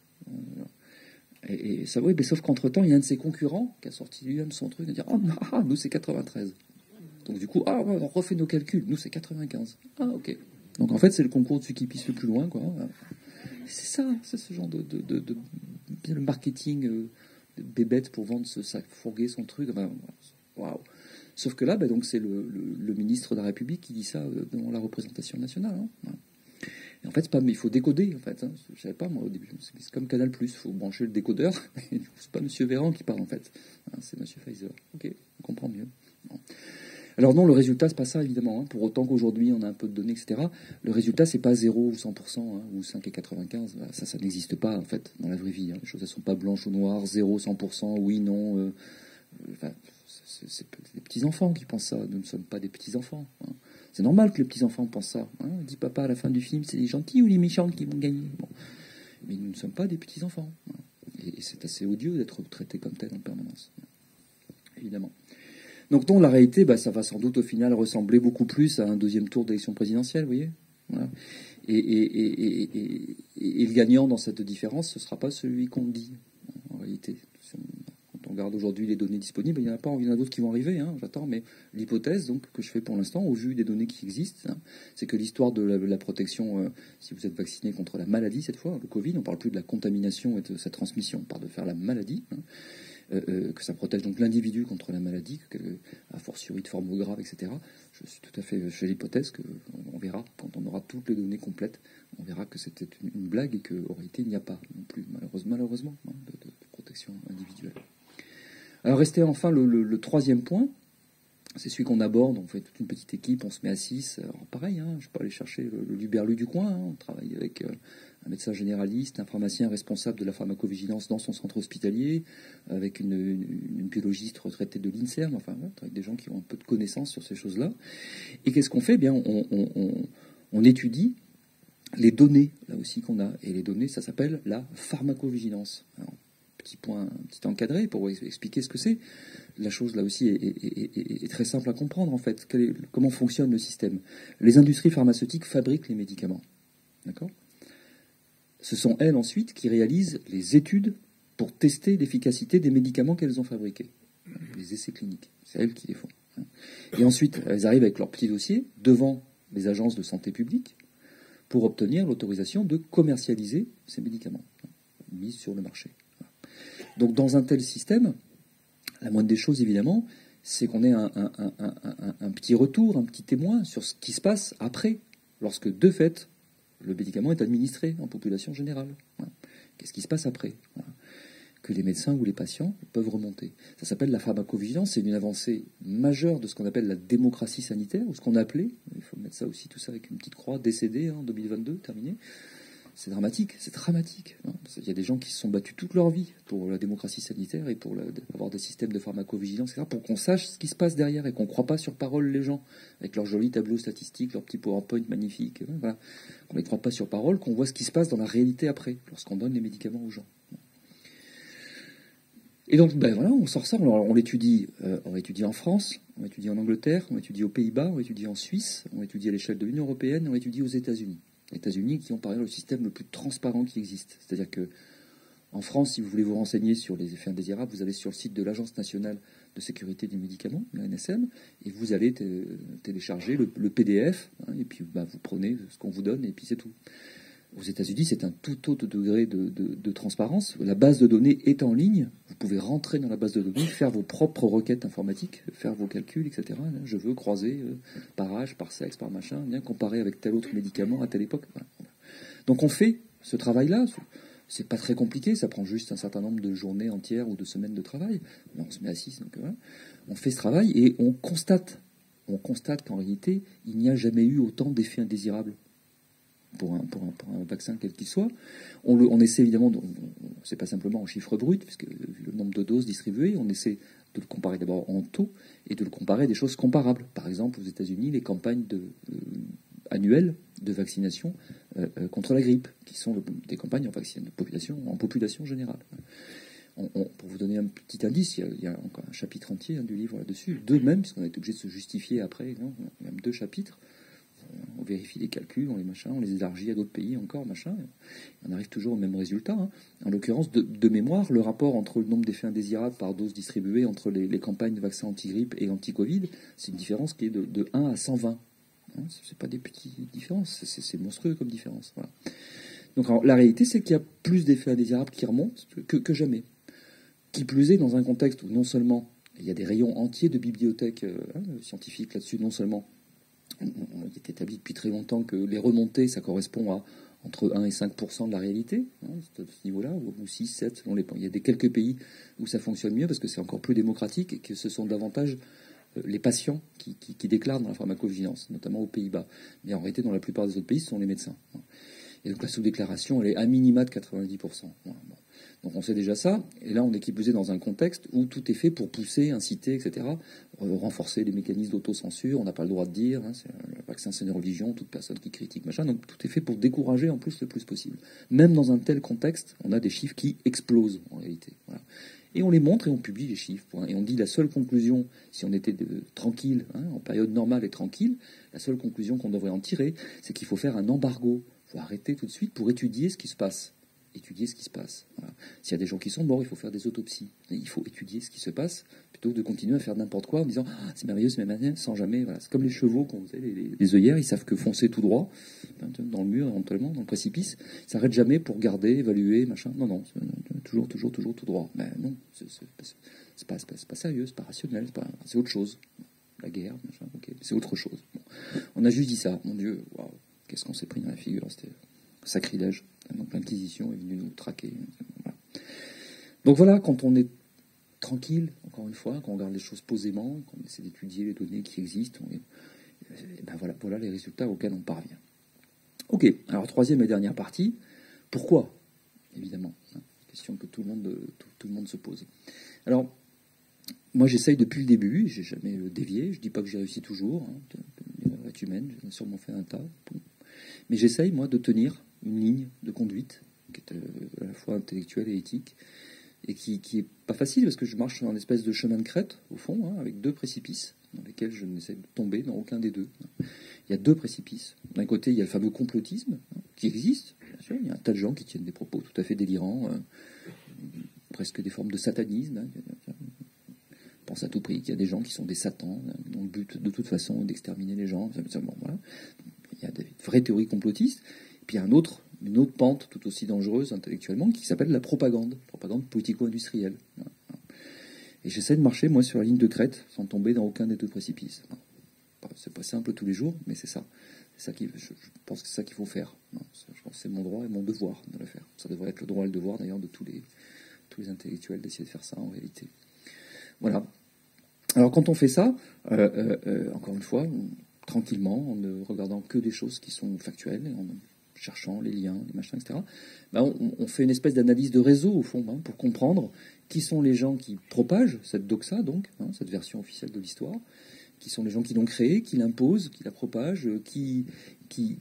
Et, et ça, oui, mais sauf qu'entre-temps, il y a un de ses concurrents qui a sorti lui-même son truc, et dire oh, ah, nous c'est quatre-vingt-treize. Donc du coup, ah, on refait nos calculs, nous c'est quatre-vingt-quinze. Ah, ok. Donc en fait, c'est le concours de celui qui pisse le plus loin, quoi. C'est ça, c'est ce genre de, de, de, de, de le marketing euh, de bébête pour vendre ce sac, fourguer son truc. Enfin, waouh. Sauf que là, bah, donc, c'est le, le, le ministre de la République qui dit ça devant la représentation nationale. Hein. Voilà. Et en fait, c'est pas, mais il faut décoder. En fait, hein. Je savais pas moi au début. C'est comme Canal+. Il faut brancher le décodeur. Et c'est pas Monsieur Véran qui parle en fait. Hein, c'est Monsieur Pfizer. Ok, on comprend mieux. Bon. Alors non, le résultat c'est pas ça évidemment. Hein. Pour autant qu'aujourd'hui on a un peu de données, et cetera. Le résultat c'est pas zéro ou cent pour cent hein, ou cinq et quatre-vingt-quinze. Ça, ça n'existe pas en fait dans la vraie vie. Hein. Les choses elles sont pas blanches ou noires. Zéro, cent pour cent. Oui, non. Euh, enfin, c'est, c'est des petits-enfants qui pensent ça. Nous ne sommes pas des petits-enfants. Hein. C'est normal que les petits-enfants pensent ça. Hein. Dit papa à la fin du film, c'est les gentils ou les méchants qui vont gagner. Bon. Mais nous ne sommes pas des petits-enfants. Hein. Et, et c'est assez odieux d'être traités comme tel en permanence. Évidemment. Donc non, la réalité, bah, ça va sans doute au final ressembler beaucoup plus à un deuxième tour d'élection présidentielle, vous voyez. Voilà. Et, et, et, et, et, et le gagnant dans cette différence, ce ne sera pas celui qu'on dit, en réalité. Quand on regarde aujourd'hui les données disponibles, il n'y en a pas, il y en a d'autres qui vont arriver, hein, j'attends, mais l'hypothèse donc, que je fais pour l'instant, au vu des données qui existent, hein, c'est que l'histoire de la, la protection, euh, si vous êtes vacciné contre la maladie cette fois, le Covid, on ne parle plus de la contamination et de sa transmission, on parle de faire la maladie, hein, euh, euh, que ça protège donc l'individu contre la maladie, que, a fortiori de forme grave, et cetera. Je suis tout à fait chez l'hypothèse qu'on verra, quand on aura toutes les données complètes, on verra que c'était une, une blague et qu'en réalité il n'y a pas non plus, malheureusement, malheureusement hein, de, de, de protection individuelle. Alors, restait enfin le, le, le troisième point. C'est celui qu'on aborde. On fait toute une petite équipe, on se met à six. Alors, pareil, hein, je ne vais pas aller chercher le, le Luberlu du coin. Hein. On travaille avec euh, un médecin généraliste, un pharmacien responsable de la pharmacovigilance dans son centre hospitalier, avec une, une, une biologiste retraitée de l'INSERM. Enfin, ouais, avec des gens qui ont un peu de connaissances sur ces choses-là. Et qu'est-ce qu'on fait? Eh bien, on, on, on, on étudie les données, là aussi, qu'on a. Et les données, ça s'appelle la pharmacovigilance. Alors, petit point, un petit encadré pour expliquer ce que c'est. La chose, là aussi, est, est, est, est très simple à comprendre, en fait. Quel est, comment fonctionne le système? Les industries pharmaceutiques fabriquent les médicaments. D'accord? Ce sont elles, ensuite, qui réalisent les études pour tester l'efficacité des médicaments qu'elles ont fabriqués. Les essais cliniques. C'est elles qui les font. Et ensuite, elles arrivent avec leur petit dossier devant les agences de santé publique pour obtenir l'autorisation de commercialiser ces médicaments mis sur le marché. Donc, dans un tel système, la moindre des choses, évidemment, c'est qu'on ait un, un, un, un, un petit retour, un petit témoin sur ce qui se passe après, lorsque, de fait, le médicament est administré en population générale. Voilà. Qu'est-ce qui se passe après? Voilà. Que les médecins ou les patients peuvent remonter. Ça s'appelle la pharmacovigilance. C'est une avancée majeure de ce qu'on appelle la démocratie sanitaire, ou ce qu'on a appelé, il faut mettre ça aussi, tout ça avec une petite croix, décédé en hein, deux mille vingt-deux, terminé. C'est dramatique, c'est dramatique. Hein. Il y a des gens qui se sont battus toute leur vie pour la démocratie sanitaire et pour la, avoir des systèmes de pharmacovigilance, et cetera, pour qu'on sache ce qui se passe derrière et qu'on ne croit pas sur parole les gens, avec leurs jolis tableaux statistiques, leurs petits PowerPoint magnifiques. Hein, voilà. Qu'on ne les croit pas sur parole, qu'on voit ce qui se passe dans la réalité après, lorsqu'on donne les médicaments aux gens. Et donc, ben voilà, on sort ça, on, on l'étudie, euh, on l'étudie en France, on l'étudie en Angleterre, on l'étudie aux Pays-Bas, on l'étudie en Suisse, on l'étudie à l'échelle de l'Union européenne, on l'étudie aux États-Unis. Les États-Unis qui ont par exemple le système le plus transparent qui existe. C'est-à-dire que en France, si vous voulez vous renseigner sur les effets indésirables, vous allez sur le site de l'Agence nationale de sécurité du médicament, la N S M, et vous allez t- télécharger le, le P D F, hein, et puis bah, vous prenez ce qu'on vous donne, et puis c'est tout. Aux États-Unis, c'est un tout autre degré de, de, de transparence. La base de données est en ligne. Vous pouvez rentrer dans la base de données, faire vos propres requêtes informatiques, faire vos calculs, et cetera. Je veux croiser euh, par âge, par sexe, par machin, bien comparer avec tel autre médicament à telle époque. Voilà. Donc on fait ce travail-là. C'est pas très compliqué. Ça prend juste un certain nombre de journées entières ou de semaines de travail. Mais on se met à six. Donc voilà. On fait ce travail et on constate, on constate qu'en réalité, il n'y a jamais eu autant d'effets indésirables. Pour un, pour, un, pour un vaccin quel qu'il soit. On, le, on essaie évidemment, c'est pas simplement en chiffre brut, puisque vu le nombre de doses distribuées, on essaie de le comparer d'abord en taux et de le comparer à des choses comparables. Par exemple, aux États-Unis, les campagnes de, euh, annuelles de vaccination euh, euh, contre la grippe, qui sont le, des campagnes en, vaccin, de population, en population générale. On, on, pour vous donner un petit indice, il y a, il y a encore un chapitre entier hein, du livre là-dessus, deux même, puisqu'on a été obligé de se justifier après, non, il y a même deux chapitres. On vérifie les calculs, on les machin, on les élargit à d'autres pays encore, machin. On arrive toujours au même résultat. Hein. En l'occurrence, de, de mémoire, le rapport entre le nombre d'effets indésirables par dose distribuée entre les, les campagnes de vaccins anti-grippe et anti-Covid, c'est une différence qui est de, de un à cent vingt. Hein, c'est pas des petites différences, c'est, c'est monstrueux comme différence. Voilà. Donc alors, la réalité, c'est qu'il y a plus d'effets indésirables qui remontent que, que jamais. Qui plus est, dans un contexte où non seulement il y a des rayons entiers de bibliothèques euh, hein, scientifiques là-dessus, non seulement on est établi depuis très longtemps que les remontées, ça correspond à entre un et cinq pour cent de la réalité, hein, à ce niveau-là, ou six, sept, selon les... Il y a des quelques pays où ça fonctionne mieux parce que c'est encore plus démocratique et que ce sont davantage euh, les patients qui, qui, qui déclarent dans la pharmacovigilance, notamment aux Pays-Bas. Mais en réalité, dans la plupart des autres pays, ce sont les médecins. Et donc la sous-déclaration, elle est à minima de quatre-vingt-dix pour cent. Voilà, bon. Donc on sait déjà ça, et là on est qui plus est dans un contexte où tout est fait pour pousser, inciter, et cetera, euh, renforcer les mécanismes d'autocensure, on n'a pas le droit de dire, hein, c'est, le vaccin c'est une religion, toute personne qui critique, machin, donc tout est fait pour décourager en plus le plus possible. Même dans un tel contexte, on a des chiffres qui explosent en réalité. Voilà. Et on les montre et on publie les chiffres. Point. Et on dit la seule conclusion, si on était de, tranquille, hein, en période normale et tranquille, la seule conclusion qu'on devrait en tirer, c'est qu'il faut faire un embargo, il faut arrêter tout de suite pour étudier ce qui se passe. Étudier ce qui se passe. Voilà. S'il y a des gens qui sont morts, il faut faire des autopsies. Et il faut étudier ce qui se passe plutôt que de continuer à faire n'importe quoi en disant ah, c'est merveilleux, c'est merveilleux, sans jamais. Voilà. C'est comme les chevaux, quand vous avez les, les, les œillères, ils savent que foncer tout droit dans le mur, éventuellement, dans le précipice, ils s'arrêtent jamais pour garder, évaluer, machin. Non, non, toujours, toujours, toujours tout droit. Mais non, c'est, c'est, c'est, c'est, pas, c'est, pas, c'est pas sérieux, c'est pas rationnel, c'est, pas, c'est autre chose. La guerre, machin, ok, c'est autre chose. Bon. On a juste dit ça. Mon Dieu, waouh, qu'est-ce qu'on s'est pris dans la figure, c'était sacrilège. Donc l'Inquisition est venue nous traquer. Voilà. Donc voilà, quand on est tranquille, quand encore une fois, quand on regarde les choses posément, quand on essaie d'étudier les données qui existent, on, et ben voilà, voilà les résultats auxquels on parvient. Ok, alors troisième et dernière partie, pourquoi, évidemment, hein, question que tout le monde, tout, tout le monde se pose. Alors, moi j'essaye depuis le début, j'ai jamais dévié, je dis pas que j'ai réussi toujours, hein, l'erreur est humaine, j'en ai sûrement fait un tas, mais j'essaye moi de tenir une ligne de conduite qui est à la fois intellectuelle et éthique, et qui, qui est pas facile parce que je marche sur un espèce de chemin de crête au fond, hein, avec deux précipices dans lesquels je n'essaie de tomber dans aucun des deux. Il y a deux précipices. D'un côté, il y a le fameux complotisme hein, qui existe, bien sûr. Il y a un tas de gens qui tiennent des propos tout à fait délirants, euh, presque des formes de satanisme. Hein. Je pense à tout prix qu'il y a des gens qui sont des satans, hein, dont le but de toute façon est d'exterminer les gens. Bon, voilà. Il y a des vraies théories complotistes. Et puis il y a un autre, une autre pente tout aussi dangereuse intellectuellement qui s'appelle la propagande, propagande politico-industrielle. Et j'essaie de marcher, moi, sur la ligne de crête, sans tomber dans aucun des deux précipices. C'est pas simple tous les jours, mais c'est ça. C'est ça qui, je, je pense que c'est ça qu'il faut faire. Je pense que c'est mon droit et mon devoir de le faire. Ça devrait être le droit et le devoir, d'ailleurs, de tous les, tous les intellectuels d'essayer de faire ça, en réalité. Voilà. Alors, quand on fait ça, euh, euh, euh, encore une fois, on, tranquillement, en ne regardant que des choses qui sont factuelles, en cherchant les liens, les machins, et cetera, ben on, on fait une espèce d'analyse de réseau, au fond, hein, pour comprendre qui sont les gens qui propagent cette doxa, donc, hein, cette version officielle de l'histoire, qui sont les gens qui l'ont créée, qui l'imposent, qui la propagent, qui, qui,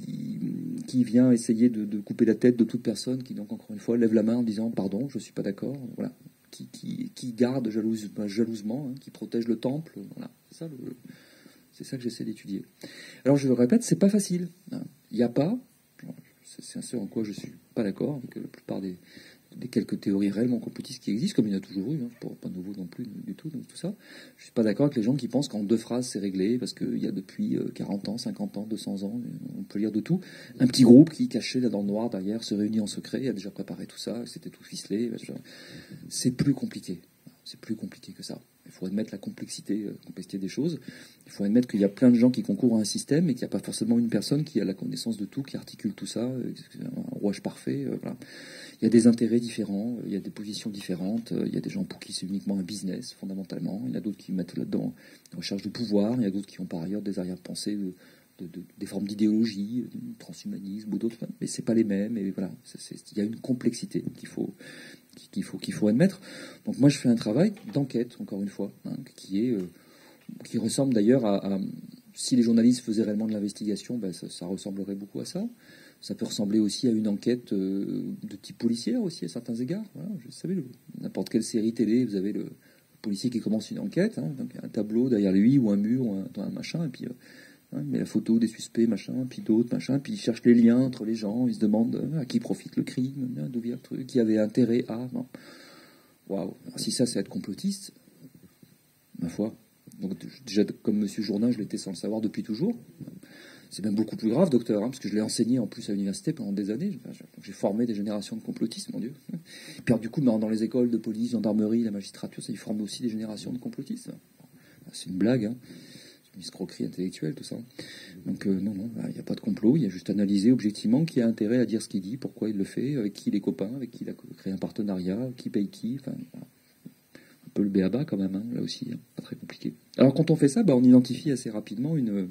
qui vient essayer de, de couper la tête de toute personne qui, donc, encore une fois, lève la main en disant « pardon, je ne suis pas d'accord », voilà, qui, qui, qui garde jalouse, jalousement, hein, qui protège le temple, voilà, c'est ça le... C'est ça que j'essaie d'étudier. Alors, je le répète, c'est pas facile. Il n'y a pas, c'est ce en quoi je suis pas d'accord avec la plupart des, des quelques théories réellement complotistes qui existent, comme il y en a toujours eu, hein, c'est pas nouveau non plus du tout, donc tout ça. Je suis pas d'accord avec les gens qui pensent qu'en deux phrases c'est réglé, parce qu'il y a depuis quarante ans, cinquante ans, deux cents ans, on peut lire de tout. Un petit groupe qui, caché là dans le noir derrière, se réunit en secret, a déjà préparé tout ça, c'était tout ficelé. C'est plus compliqué. C'est plus compliqué que ça. Il faut admettre la complexité, la complexité des choses. Il faut admettre qu'il y a plein de gens qui concourent à un système et qu'il n'y a pas forcément une personne qui a la connaissance de tout, qui articule tout ça, un rouage parfait. Voilà. Il y a des intérêts différents, il y a des positions différentes, il y a des gens pour qui c'est uniquement un business, fondamentalement. Il y en a d'autres qui mettent là-dedans une recherche de pouvoir, il y a d'autres qui ont par ailleurs des arrière-pensées, de, de, de, des formes d'idéologie, du transhumanisme ou d'autres, mais c'est pas les mêmes. Et voilà, c'est, c'est, il y a une complexité qu'il faut... qu'il faut, qu'il faut admettre. Donc moi, je fais un travail d'enquête, encore une fois, hein, qui est, euh, qui ressemble d'ailleurs à, à... Si les journalistes faisaient réellement de l'investigation, ben ça, ça ressemblerait beaucoup à ça. Ça peut ressembler aussi à une enquête euh, de type policière aussi, à certains égards. Voilà, vous savez, le, n'importe quelle série télé, vous avez le policier qui commence une enquête, hein, donc il y a un tableau derrière lui, ou un mur, ou un, un machin, et puis... Euh, Hein, il met la photo des suspects, machin, puis d'autres, machin, puis il cherche les liens entre les gens, il se demande euh, à qui profite le crime, hein, d'où vient le truc, qui avait intérêt à... Waouh. Si ça, c'est être complotiste, ma foi. Donc déjà, comme Monsieur Jourdain, je l'étais sans le savoir depuis toujours. C'est même beaucoup plus grave, docteur, hein, parce que je l'ai enseigné en plus à l'université pendant des années. J'ai formé des générations de complotistes, mon Dieu. Puis alors, du coup, dans les écoles de police, gendarmerie, la magistrature, ça, ils forment aussi des générations de complotistes. C'est une blague, hein. Une escroquerie intellectuelle, tout ça. Donc euh, non, non, il n'y a pas de complot, il y a juste analysé objectivement qui a intérêt à dire ce qu'il dit, pourquoi il le fait, avec qui il est copain, avec qui il a créé un partenariat, qui paye qui, enfin, voilà. Un peu le béaba quand même, hein, là aussi, hein, pas très compliqué. Alors quand on fait ça, bah, on identifie assez rapidement une,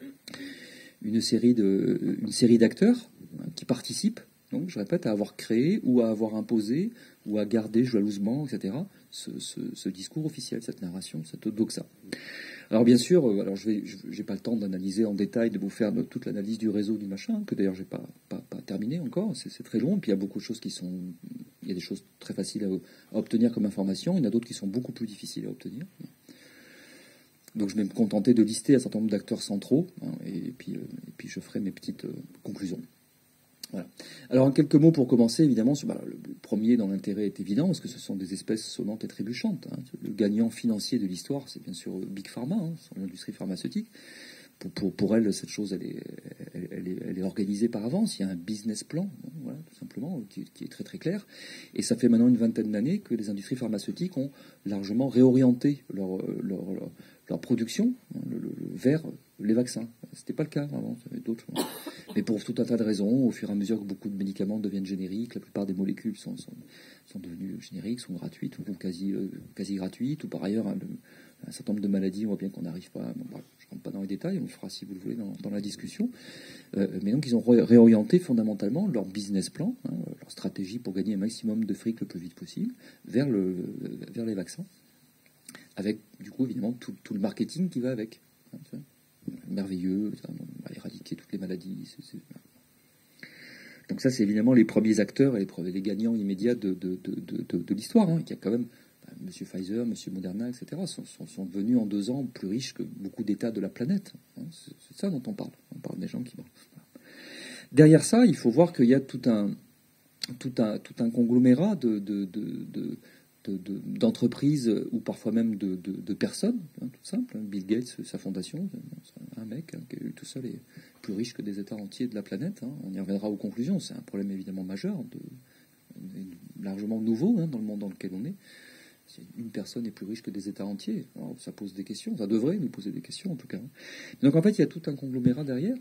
une série de, une série d'acteurs hein, qui participent, donc je répète, à avoir créé ou à avoir imposé ou à garder jalousement, et cetera, ce, ce, ce discours officiel, cette narration, cette doxa. Alors bien sûr, alors je vais, j'ai pas le temps d'analyser en détail, de vous faire toute l'analyse du réseau du machin, que d'ailleurs j'ai pas, pas, pas terminé encore, c'est, c'est très long, et puis il y a beaucoup de choses qui sont, il y a des choses très faciles à, à obtenir comme information, il y en a d'autres qui sont beaucoup plus difficiles à obtenir. Donc je vais me contenter de lister un certain nombre d'acteurs centraux, hein, et, puis, euh, et puis je ferai mes petites euh, conclusions. Voilà. Alors, en quelques mots pour commencer, évidemment, bah, le premier dans l'intérêt est évident, parce que ce sont des espèces sonnantes et trébuchantes. Hein. Le gagnant financier de l'histoire, c'est bien sûr Big Pharma, hein, l'industrie pharmaceutique. Pour, pour, pour elle, cette chose, elle est, elle, elle, est, elle est organisée par avance. Il y a un business plan, hein, voilà, tout simplement, qui, qui est très très clair. Et ça fait maintenant une vingtaine d'années que les industries pharmaceutiques ont largement réorienté leur, leur, leur, leur production le, le, le, vers les vaccins. C'était pas le cas avant, il y avait d'autres. Mais pour tout un tas de raisons, au fur et à mesure que beaucoup de médicaments deviennent génériques, la plupart des molécules sont, sont, sont devenues génériques, sont gratuites ou quasi, euh, quasi gratuites, ou par ailleurs, hein, le, un certain nombre de maladies, on voit bien qu'on n'arrive pas. Bon, bref, je ne rentre pas dans les détails, on le fera si vous le voulez dans, dans la discussion. Euh, mais donc, ils ont ré réorienté fondamentalement leur business plan, hein, leur stratégie pour gagner un maximum de fric le plus vite possible, vers, le, vers les vaccins, avec du coup évidemment tout, tout le marketing qui va avec. Hein, merveilleux, on va éradiquer toutes les maladies. C'est, c'est... Donc ça, c'est évidemment les premiers acteurs et les, les gagnants immédiats de, de, de, de, de, de l'histoire. Hein. Il y a quand même bah, Monsieur Pfizer, Monsieur Moderna, et cetera sont, sont, sont devenus en deux ans plus riches que beaucoup d'États de la planète. Hein. C'est, c'est ça dont on parle. On parle des gens qui... Bon, voilà. Derrière ça, il faut voir qu'il y a tout un, tout un, tout un conglomérat de... de, de, de De, de, d'entreprises ou parfois même de, de, de personnes, hein, tout simple. Hein. Bill Gates, sa fondation, c'est un mec hein, qui est tout seul et plus riche que des États entiers de la planète. Hein. On y reviendra aux conclusions. C'est un problème évidemment majeur, de, de, largement nouveau hein, dans le monde dans lequel on est. Si une personne est plus riche que des États entiers, alors ça pose des questions. Ça devrait nous poser des questions en tout cas. Donc en fait, il y a tout un conglomérat derrière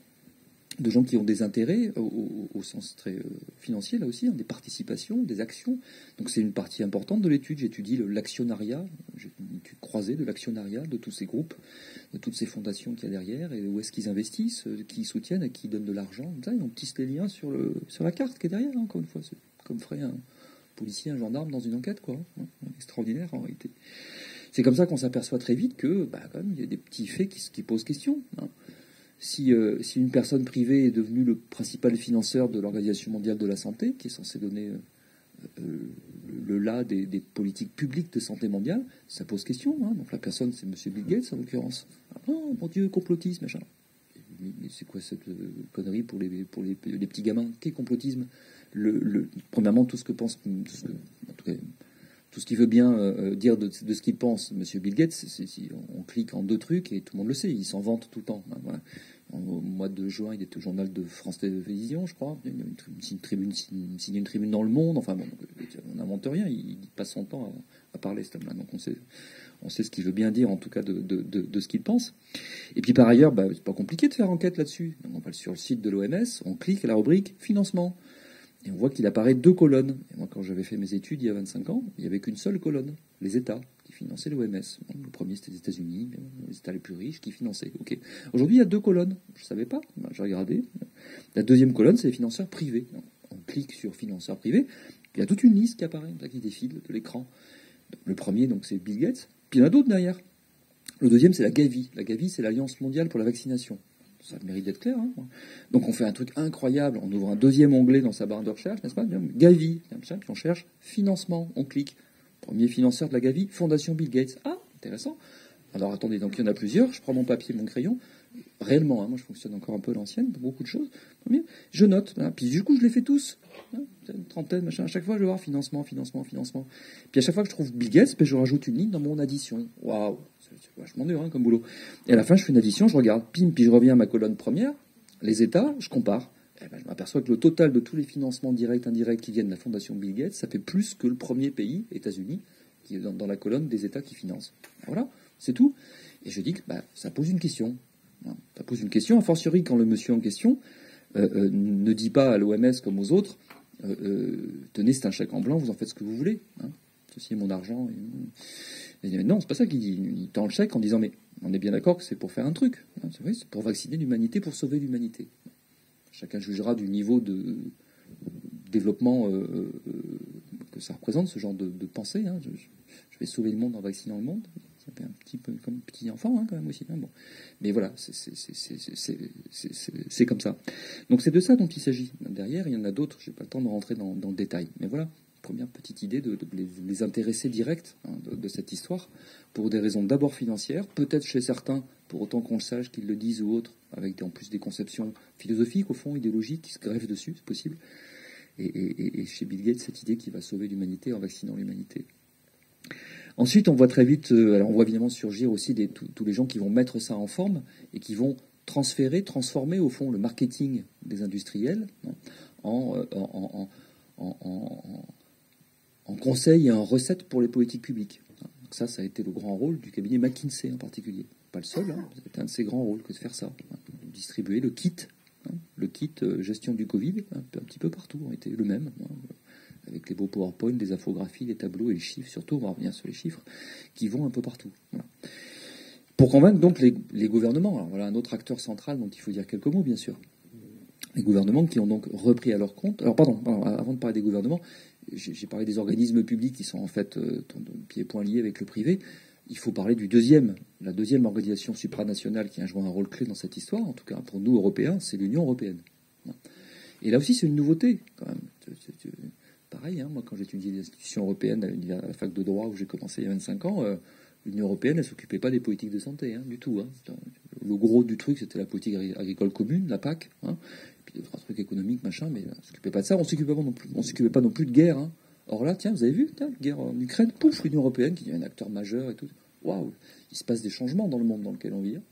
de gens qui ont des intérêts au, au, au sens très euh, financier, là aussi, hein, des participations, des actions. Donc c'est une partie importante de l'étude. J'étudie le, l'actionnariat, j'ai une étude croisée de l'actionnariat de tous ces groupes, de toutes ces fondations qu'il y a derrière, et où est-ce qu'ils investissent, euh, qui soutiennent, à qui ils donnent de l'argent. Ça, on tisse les liens sur, le, sur la carte qui est derrière, hein, encore une fois. C'est comme ferait un policier, un gendarme dans une enquête, quoi. Hein, extraordinaire, en réalité. C'est comme ça qu'on s'aperçoit très vite que, bah, quand même, il y a des petits faits qui, qui posent question, hein. Si, euh, si une personne privée est devenue le principal financeur de l'Organisation mondiale de la santé, qui est censée donner euh, euh, le là des, des politiques publiques de santé mondiale, ça pose question. Hein. Donc la personne, c'est M. Bill Gates en l'occurrence. Oh mon Dieu, complotisme, machin. Mais, mais c'est quoi cette euh, connerie pour les, pour les, les petits gamins? Qu'est complotisme? le, le, Premièrement, tout ce que pense, tout ce, que, en tout cas, tout ce qu'il veut bien euh, dire de, de ce qu'il pense, M. Bill Gates, c'est, c'est, c'est, on clique en deux trucs et tout le monde le sait. Il s'en vante tout le temps. Hein, voilà. Au mois de juin, il était au journal de France Télévisions, je crois. Il y a une tribune, une tribune, signé une tribune dans Le Monde. Enfin bon, on n'invente rien. Il passe son temps à, à parler, cet homme-là. Donc on sait, on sait ce qu'il veut bien dire, en tout cas, de, de, de, de ce qu'il pense. Et puis par ailleurs, bah, c'est pas compliqué de faire enquête là-dessus. Donc, on va sur le site de l'O M S, on clique à la rubrique financement. Et on voit qu'il apparaît deux colonnes. Et moi, quand j'avais fait mes études il y a vingt-cinq ans, il n'y avait qu'une seule colonne, les États qui finançaient l'O M S. Bon, le premier, c'était les États-Unis, les États les plus riches qui finançaient. Okay. Aujourd'hui, il y a deux colonnes. Je ne savais pas, j'ai regardé. La deuxième colonne, c'est les financeurs privés. Donc, on clique sur financeurs privés, il y a toute une liste qui apparaît, là, qui défile de l'écran. Donc, le premier, donc, c'est Bill Gates, puis il y en a d'autres derrière. Le deuxième, c'est la Gavi. La Gavi, c'est l'Alliance mondiale pour la vaccination. Ça mérite d'être clair. Hein. Donc on fait un truc incroyable, on ouvre un deuxième onglet dans sa barre de recherche, n'est-ce pas? Gavi, puis on cherche financement, on clique. Premier financeur de la Gavi, Fondation Bill Gates. Ah, intéressant. Alors attendez, donc il y en a plusieurs, je prends mon papier, mon crayon. Réellement, hein, moi je fonctionne encore un peu à l'ancienne, pour beaucoup de choses. Premier, je note, hein, puis du coup je les fais tous. Hein, une trentaine, machin. À chaque fois je vais voir financement, financement, financement. Puis à chaque fois que je trouve Bill Gates, ben, je rajoute une ligne dans mon addition. Waouh! C'est vachement dur hein, comme boulot. Et à la fin, je fais une addition, je regarde, pim, puis je reviens à ma colonne première, les États, je compare. Et ben, je m'aperçois que le total de tous les financements directs, indirects qui viennent de la fondation Bill Gates, ça fait plus que le premier pays, États-Unis, qui est dans, dans la colonne des États qui financent. Voilà, c'est tout. Et je dis que bah, ça pose une question. Hein, ça pose une question, a fortiori quand le monsieur en question euh, euh, ne dit pas à l'O M S comme aux autres, euh, euh, tenez, c'est un chèque en blanc, vous en faites ce que vous voulez. Hein, ceci est mon argent. Et, et non, c'est pas ça qu'il dit. Il tend le chèque en disant mais on est bien d'accord que c'est pour faire un truc. Hein, c'est vrai, c'est pour vacciner l'humanité, pour sauver l'humanité. Chacun jugera du niveau de développement euh, euh, que ça représente, ce genre de, de pensée. Hein. Je, je vais sauver le monde en vaccinant le monde. Ça fait un petit peu comme petit enfant, hein, quand même aussi. Hein. Bon. Mais voilà, c'est, c'est, c'est, c'est, c'est, c'est, c'est, c'est comme ça. Donc c'est de ça dont il s'agit. Derrière, il y en a d'autres. Je n'ai pas le temps de rentrer dans, dans le détail. Mais voilà, première petite idée de, de les, les intéresser direct hein, de, de cette histoire pour des raisons d'abord financières, peut-être chez certains, pour autant qu'on le sache, qu'ils le disent ou autres, avec en plus des conceptions philosophiques, au fond, idéologiques, qui se greffent dessus, c'est possible. Et, et, et chez Bill Gates, cette idée qui va sauver l'humanité en vaccinant l'humanité. Ensuite, on voit très vite, euh, alors on voit évidemment surgir aussi des, tous les gens qui vont mettre ça en forme et qui vont transférer, transformer au fond le marketing des industriels hein, en, euh, en, en, en, en, en conseil et en recette pour les politiques publiques. Donc ça, ça a été le grand rôle du cabinet McKinsey en particulier. Pas le seul, hein, c'était un de ses grands rôles que de faire ça. Hein, distribuer le kit, hein, le kit euh, gestion du Covid, hein, un petit peu partout, ont été le même, hein, avec les beaux PowerPoint, les infographies, les tableaux et les chiffres, surtout, on va revenir sur les chiffres, qui vont un peu partout. Voilà. Pour convaincre donc les, les gouvernements, alors voilà un autre acteur central dont il faut dire quelques mots, bien sûr. Les gouvernements qui ont donc repris à leur compte. Alors, pardon, pardon avant de parler des gouvernements, j'ai, j'ai parlé des organismes publics qui sont en fait euh, pieds et poings liés avec le privé. Il faut parler du deuxième, la deuxième organisation supranationale qui a joué un rôle clé dans cette histoire, en tout cas pour nous Européens, c'est l'Union européenne. Et là aussi, c'est une nouveauté, quand même. C'est, c'est, pareil, hein, moi, quand j'étudiais les institutions européennes à la fac de droit où j'ai commencé il y a vingt-cinq ans, euh, l'Union européenne, elle ne s'occupait pas des politiques de santé, hein, du tout. Hein. Le gros du truc, c'était la politique agricole commune, la P A C, hein, et puis d'autres trucs économiques, machin, mais on ne s'occupait pas de ça. On ne s'occupait pas non plus, on s'occupait pas non plus de guerre. Hein. Or là, tiens, vous avez vu, la guerre en Ukraine, pouf, l'Union européenne qui devient un acteur majeur et tout. Waouh, il se passe des changements dans le monde dans lequel on vit. Hein.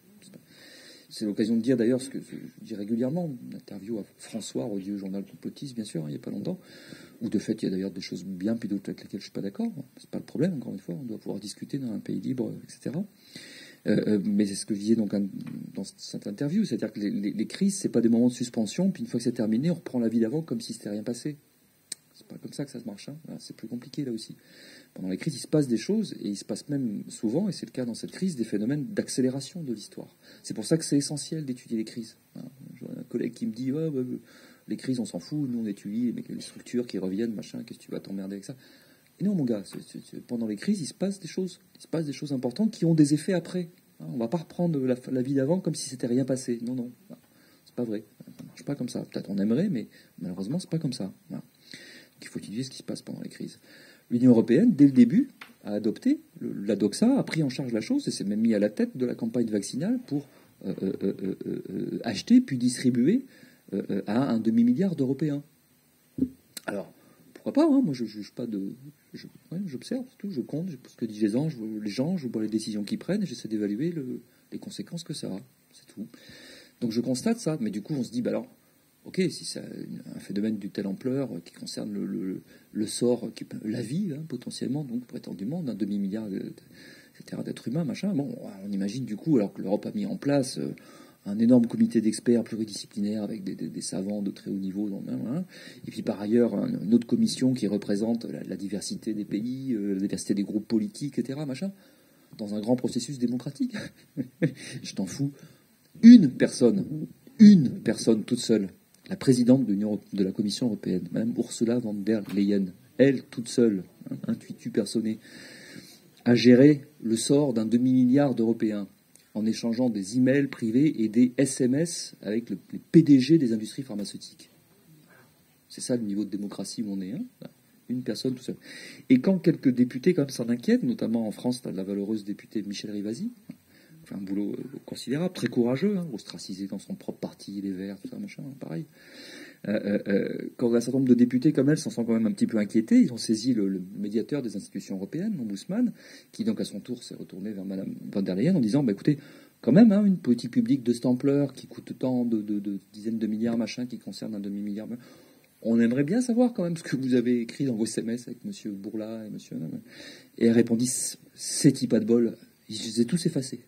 C'est l'occasion de dire d'ailleurs ce que je dis régulièrement, une interview à François, au journal complotiste, bien sûr, hein, il n'y a pas longtemps, où de fait il y a d'ailleurs des choses bien, puis d'autres avec lesquelles je ne suis pas d'accord. C'est pas le problème, encore une fois, on doit pouvoir discuter dans un pays libre, et cetera. Euh, euh, mais c'est ce que je disais donc un, dans cette interview, c'est-à-dire que les, les, les crises, c'est pas des moments de suspension, puis une fois que c'est terminé, on reprend la vie d'avant comme si c'était rien passé. C'est pas comme ça que ça se marche. Hein. Voilà, c'est plus compliqué là aussi. Pendant les crises, il se passe des choses, et il se passe même souvent, et c'est le cas dans cette crise, des phénomènes d'accélération de l'histoire. C'est pour ça que c'est essentiel d'étudier les crises. Hein. J'ai un collègue qui me dit oh, bah, les crises, on s'en fout, nous on étudie les structures qui reviennent, machin, qu'est-ce que tu vas t'emmerder avec ça? Et non, mon gars, c'est, c'est, c'est, pendant les crises, il se passe des choses. Il se passe des choses importantes qui ont des effets après. Hein, on ne va pas reprendre la, la vie d'avant comme si c'était rien passé. Non, non, c'est pas vrai. Ça ne marche pas comme ça. Peut-être on aimerait, mais malheureusement, c'est pas comme ça. Voilà. Donc il faut étudier ce qui se passe pendant les crises. L'Union européenne, dès le début, a adopté le, la doxa, a pris en charge la chose et s'est même mis à la tête de la campagne vaccinale pour euh, euh, euh, euh, euh, acheter puis distribuer euh, à un demi-milliard d'Européens. Alors, pourquoi pas, hein, moi je ne juge pas de... Je, ouais, j'observe, tout, je compte, je, ce que disent les gens, je, les gens, je vois les décisions qu'ils prennent et j'essaie d'évaluer le, les conséquences que ça a, c'est tout. Donc je constate ça, mais du coup on se dit, bah alors, ok, si c'est un phénomène d'une telle ampleur qui concerne le, le, le sort, qui, la vie, hein, potentiellement, donc prétendument, d'un demi-milliard, et cetera, d'êtres humains, machin, bon, on imagine du coup, alors que l'Europe a mis en place euh, un énorme comité d'experts pluridisciplinaires avec des, des, des savants de très haut niveau, dans, hein, et puis par ailleurs une autre commission qui représente la, la diversité des pays, euh, la diversité des groupes politiques, et cetera, machin, dans un grand processus démocratique. Je t'en fous. Une personne, une personne toute seule, la présidente de, de la Commission européenne, Madame Ursula von der Leyen, elle toute seule, hein, intuitu personné, a géré le sort d'un demi-milliard d'Européens en échangeant des emails privés et des S M S avec le, les P D G des industries pharmaceutiques. C'est ça le niveau de démocratie où on est, hein, une personne toute seule. Et quand quelques députés quand même s'en inquiètent, notamment en France, la valeureuse députée Michel Rivasi, fait un boulot considérable, très courageux, hein, ostracisé dans son propre parti, les Verts, tout ça, machin, pareil. Euh, euh, quand un certain nombre de députés comme elle s'en sont quand même un petit peu inquiétés, ils ont saisi le, le médiateur des institutions européennes, l'ombudsman, qui donc à son tour s'est retourné vers Madame von der Leyen en disant, bah, écoutez, quand même, hein, une politique publique de cette ampleur qui coûte tant de, de, de dizaines de milliards, machin, qui concerne un demi-milliard, on aimerait bien savoir quand même ce que vous avez écrit dans vos S M S avec Monsieur Bourla et Monsieur... Et elle répondit, c'est pas de bol, ils les ai tous effacés.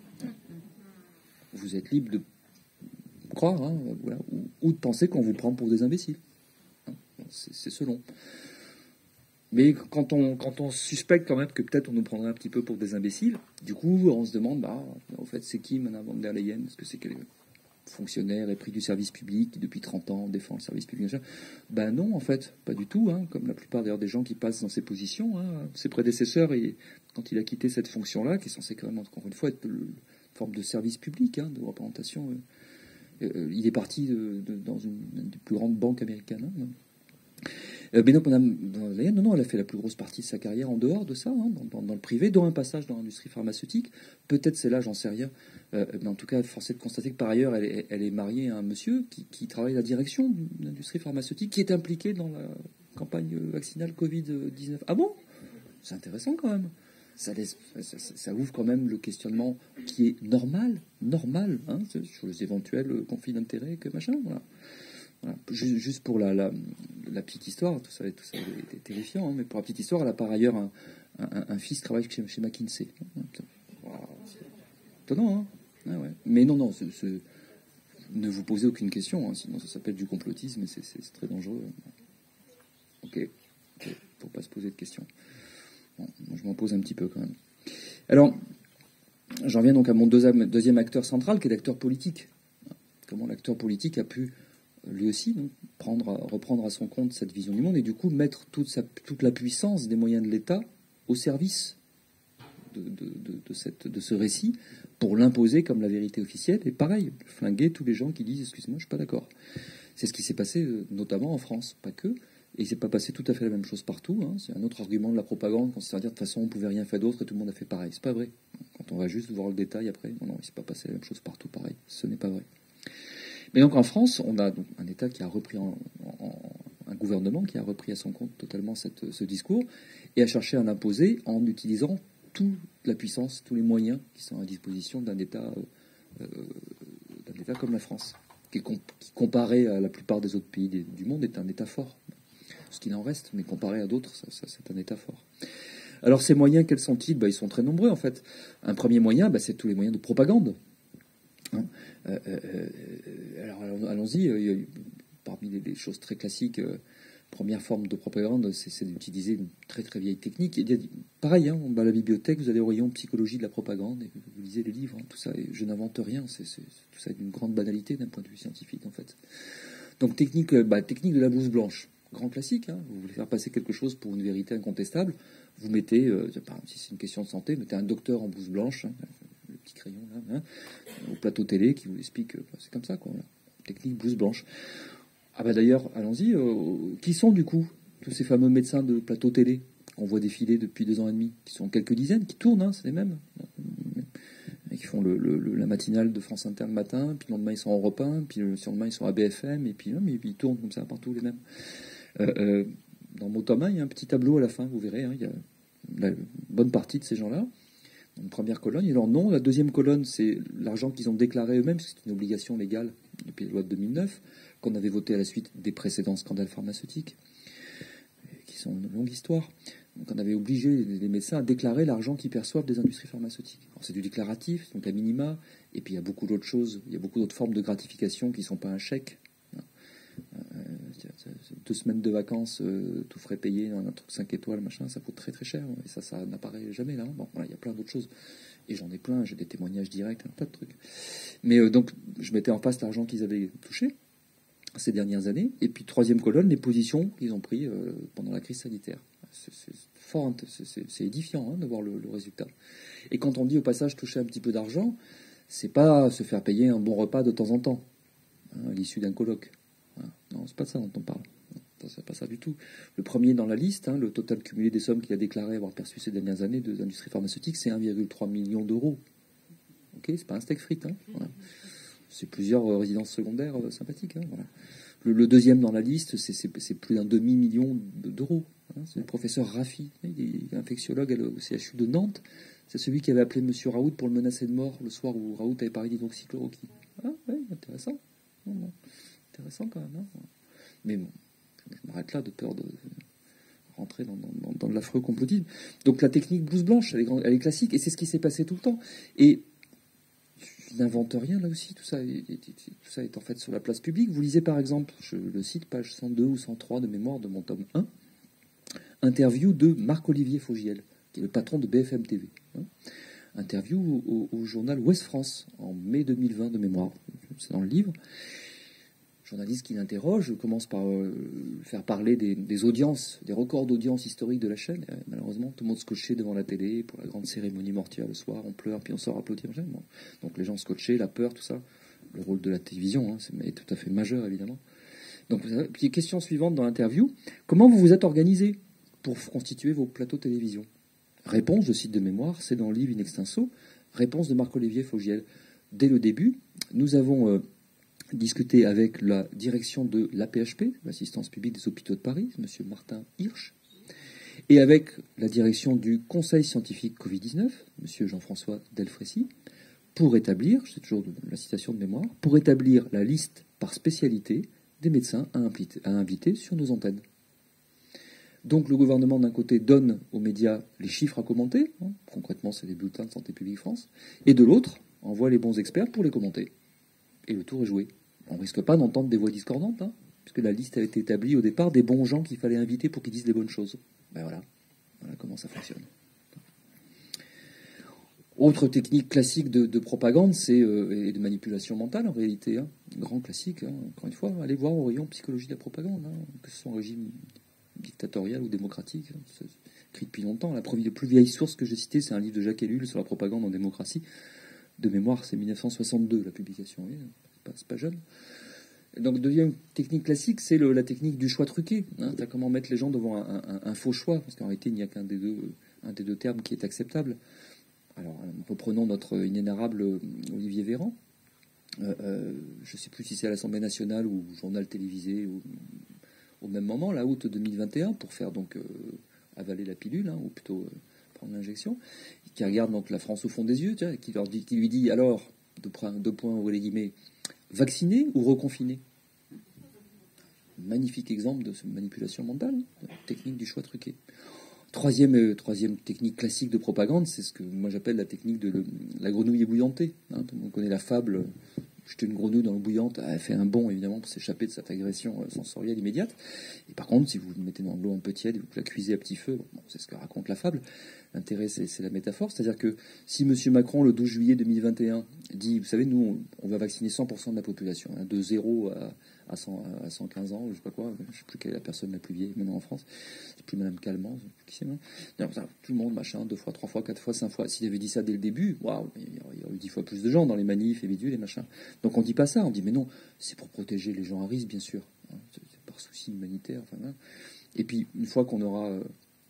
Vous êtes libre de croire, hein, voilà, ou, ou de penser qu'on vous prend pour des imbéciles. Hein, c'est, c'est selon. Mais quand on, quand on suspecte quand même que peut-être on nous prendrait un petit peu pour des imbéciles, du coup, on se demande, bah, en fait, c'est qui Madame von der Leyen? Est-ce que c'est quel fonctionnaire épris du service public qui, depuis trente ans, défend le service public? Ben non, en fait, pas du tout. Hein, comme la plupart d'ailleurs des gens qui passent dans ces positions, hein, ses prédécesseurs, et quand il a quitté cette fonction-là, qui est censée quand même, encore une fois, être le, forme de service public, hein, de représentation. Euh, euh, il est parti de, de, dans une, une des plus grandes banques américaines. Hein. Euh, mais donc, Madame Leyen, non, non, elle a fait la plus grosse partie de sa carrière en dehors de ça, hein, dans, dans, dans le privé, dont un passage dans l'industrie pharmaceutique. Peut-être c'est là, j'en sais rien. Euh, mais en tout cas, force est de constater que par ailleurs, elle est, elle est mariée à un monsieur qui, qui travaille à la direction de l'industrie pharmaceutique, qui est impliqué dans la campagne vaccinale covid dix-neuf. Ah bon? C'est intéressant quand même. Ça, laisse, ça, ça ouvre quand même le questionnement qui est normal, normal, hein, sur les éventuels conflits d'intérêts, que machin, voilà. Voilà. Juste pour la, la, la petite histoire, tout ça, tout ça est terrifiant, hein, mais pour la petite histoire, elle a par ailleurs un, un, un fils travaille chez, chez McKinsey. Wow, c'est étonnant, hein. Ah ouais. Mais non, non, ce, ce, ne vous posez aucune question, hein, sinon ça s'appelle du complotisme et c'est très dangereux. Ok, il ne faut pas se poser de questions. Bon, moi, je m'en pose un petit peu quand même. Alors, j'en viens donc à mon deuxième, deuxième acteur central, qui est l'acteur politique. Comment l'acteur politique a pu, lui aussi, donc, prendre, reprendre à son compte cette vision du monde et du coup mettre toute, sa, toute la puissance des moyens de l'État au service de, de, de, de, cette, de ce récit pour l'imposer comme la vérité officielle. Et pareil, flinguer tous les gens qui disent « excusez-moi, je ne suis pas d'accord ». C'est ce qui s'est passé notamment en France, pas que. Et il ne s'est pas passé tout à fait la même chose partout. Hein. C'est un autre argument de la propagande, quand c'est à dire de toute façon on ne pouvait rien faire d'autre et tout le monde a fait pareil. C'est pas vrai. Quand on va juste voir le détail après, non, non, il ne s'est pas passé la même chose partout pareil. Ce n'est pas vrai. Mais donc en France, on a donc un État qui a repris, en, en, un gouvernement qui a repris à son compte totalement cette, ce discours et a cherché à l'imposer en utilisant toute la puissance, tous les moyens qui sont à disposition d'un État, euh, d'un État comme la France, qui, qui, comparé à la plupart des autres pays des, du monde, est un État fort. Ce qu'il en reste, mais comparé à d'autres, ça, ça, c'est un État fort. Alors ces moyens, quels sont-ils? Ben, ils sont très nombreux en fait. Un premier moyen, ben, c'est tous les moyens de propagande. Hein euh, euh, alors allons-y, euh, parmi les, les choses très classiques, euh, première forme de propagande, c'est d'utiliser une très très vieille technique. Et, pareil, hein, à la bibliothèque, vous allez au rayon psychologie de la propagande, et vous lisez les livres, hein, tout ça, et je n'invente rien, c'est tout ça est d'une grande banalité d'un point de vue scientifique en fait. Donc technique, bah, technique de la blouse blanche. Grand classique, hein. Vous voulez faire passer quelque chose pour une vérité incontestable, vous mettez, euh, si c'est une question de santé, mettez un docteur en blouse blanche, hein, le petit crayon là, hein, au plateau télé qui vous explique, euh, c'est comme ça quoi. Voilà. Technique blouse blanche. Ah bah d'ailleurs, allons-y, euh, qui sont du coup tous ces fameux médecins de plateau télé qu'on voit défiler depuis deux ans et demi, qui sont quelques dizaines, qui tournent, hein, c'est les mêmes, et qui font le, le, la matinale de France Inter le matin, puis le lendemain ils sont en Europe un, puis le lendemain ils sont à B F M, et puis, non, mais, et puis ils tournent comme ça partout les mêmes. Euh, euh, dans mon tome un, il y a un petit tableau à la fin, vous verrez, hein, il y a la bonne partie de ces gens-là. Dans une première colonne, il y a leur nom. La deuxième colonne, c'est l'argent qu'ils ont déclaré eux-mêmes, parce que c'est une obligation légale depuis la loi de deux mille neuf, qu'on avait voté à la suite des précédents scandales pharmaceutiques, qui sont une longue histoire. Donc on avait obligé les médecins à déclarer l'argent qu'ils perçoivent des industries pharmaceutiques. C'est du déclaratif, donc à minima, et puis il y a beaucoup d'autres choses, il y a beaucoup d'autres formes de gratification qui ne sont pas un chèque. Deux semaines de vacances, euh, tout frais payé, un truc cinq étoiles, machin, ça coûte très très cher. Et ça, ça n'apparaît jamais là. Bon, voilà, il y a plein d'autres choses. Et j'en ai plein, j'ai des témoignages directs, un tas de trucs. Mais euh, donc, je mettais en face l'argent qu'ils avaient touché ces dernières années. Et puis, troisième colonne, les positions qu'ils ont prises euh, pendant la crise sanitaire. C'est fort, c'est édifiant hein, de voir le, le résultat. Et quand on dit au passage toucher un petit peu d'argent, c'est pas se faire payer un bon repas de temps en temps, hein, à l'issue d'un colloque. Hein. Non, c'est pas de ça dont on parle. C'est pas ça du tout. Le premier dans la liste, hein, le total cumulé des sommes qu'il a déclaré avoir perçues ces dernières années de l'industrie pharmaceutique, c'est un virgule trois million d'euros. Ok, c'est pas un steak frites. Hein, voilà. C'est plusieurs euh, résidences secondaires euh, sympathiques. Hein, voilà. le, le deuxième dans la liste, c'est plus d'un demi-million d'euros. Hein, c'est le professeur Raffi, il est infectiologue au C H U de Nantes. C'est celui qui avait appelé M. Raoult pour le menacer de mort le soir où Raoult avait parlé d'hydroxychloroquine. Ah, ouais, intéressant. Non, non. Intéressant quand même. Hein. Mais bon. Je m'arrête là de peur de rentrer dans, dans, dans de l'affreux complotisme. Donc la technique blouse blanche, elle est, elle est classique, et c'est ce qui s'est passé tout le temps. Et je n'invente rien là aussi, tout ça, est, tout ça est en fait sur la place publique. Vous lisez par exemple, je le cite, page cent deux ou cent trois de mémoire de mon tome un, interview de Marc-Olivier Fogiel, qui est le patron de B F M T V. Hein. Interview au, au journal Ouest France, en mai deux mille vingt de mémoire, c'est dans le livre. Journaliste qui l'interroge, je commence par euh, faire parler des, des audiences, des records d'audience historiques de la chaîne. Et, malheureusement, tout le monde scotché devant la télé pour la grande cérémonie mortuaire le soir. On pleure, puis on sort applaudir. Bon. Donc les gens scotchés, la peur, tout ça. Le rôle de la télévision, hein, c'est tout à fait majeur, évidemment. Donc, puis question suivante dans l'interview. Comment vous vous êtes organisé pour constituer vos plateaux télévision? Réponse, je cite de mémoire, c'est dans le livre In Extenso. Réponse de Marc-Olivier Fogiel. Dès le début, nous avons... Euh, discuté avec la direction de l'A P H P, l'Assistance publique des hôpitaux de Paris, M. Martin Hirsch, et avec la direction du Conseil scientifique Covid dix-neuf, M. Jean-François Delfrécy, pour établir, c'est toujours la citation de mémoire, pour établir la liste par spécialité des médecins à inviter, à inviter sur nos antennes. Donc le gouvernement, d'un côté, donne aux médias les chiffres à commenter, hein, concrètement c'est les bulletins de Santé publique France, et de l'autre, envoie les bons experts pour les commenter. Et le tour est joué. On ne risque pas d'entendre des voix discordantes, hein, puisque la liste a été établie au départ des bons gens qu'il fallait inviter pour qu'ils disent les bonnes choses. Ben voilà, voilà comment ça fonctionne. Autre technique classique de, de propagande, c'est euh, et de manipulation mentale en réalité, hein, grand classique. Hein, encore une fois, allez voir au rayon psychologie de la propagande, hein, que ce soit en régime dictatorial ou démocratique. Hein, c'est écrit depuis longtemps. La plus vieille source que j'ai citée, c'est un livre de Jacques Ellul sur la propagande en démocratie. De mémoire, c'est mille neuf cent soixante-deux la publication. Oui, c'est pas, c'est pas jeune. Et donc, deuxième technique classique, c'est le, la technique du choix truqué. Hein, c'est comment mettre les gens devant un, un, un faux choix, parce qu'en réalité, il n'y a qu'un des deux, un des deux termes qui est acceptable. Alors, reprenons notre inénarrable Olivier Véran. Euh, euh, je ne sais plus si c'est à l'Assemblée nationale ou au journal télévisé ou, au même moment, là, août deux mille vingt et un, pour faire donc euh, avaler la pilule, hein, ou plutôt euh, prendre l'injection, qui regarde donc la France au fond des yeux, tiens, qui, leur dit, qui lui dit alors, deux points, deux points ou les guillemets, vacciner ou reconfiner. Magnifique exemple de cette manipulation mentale, de la technique du choix truqué. Troisième, euh, troisième technique classique de propagande, c'est ce que moi j'appelle la technique de le, la grenouille ébouillantée. Hein, tout le monde connaît la fable, jeter une grenouille dans l'eau bouillante, elle fait un bond évidemment pour s'échapper de cette agression euh, sensorielle immédiate. Et par contre, si vous le mettez dans de l'eau un peu tiède et vous la cuisez à petit feu, bon, c'est ce que raconte la fable. L'intérêt, c'est, c'est la métaphore, c'est-à-dire que si M. Macron, le douze juillet deux mille vingt et un, dit, vous savez, nous, on, on va vacciner cent pour cent de la population, hein, de zéro à, à, cent, à cent quinze ans, je sais pas quoi, je sais plus quelle est la personne la plus vieille maintenant en France, c'est plus Mme Calment, qui c'est, non, ça, tout le monde, machin, deux fois, trois fois, quatre fois, cinq fois. S'il avait dit ça dès le début, waouh, il y aurait eu dix fois plus de gens dans les manifs, les bidules, les machins. Donc on dit pas ça, on dit, mais non, c'est pour protéger les gens à risque, bien sûr, hein, c'est, c'est par souci humanitaire, enfin, hein. Et puis, une fois qu'on aura... Euh,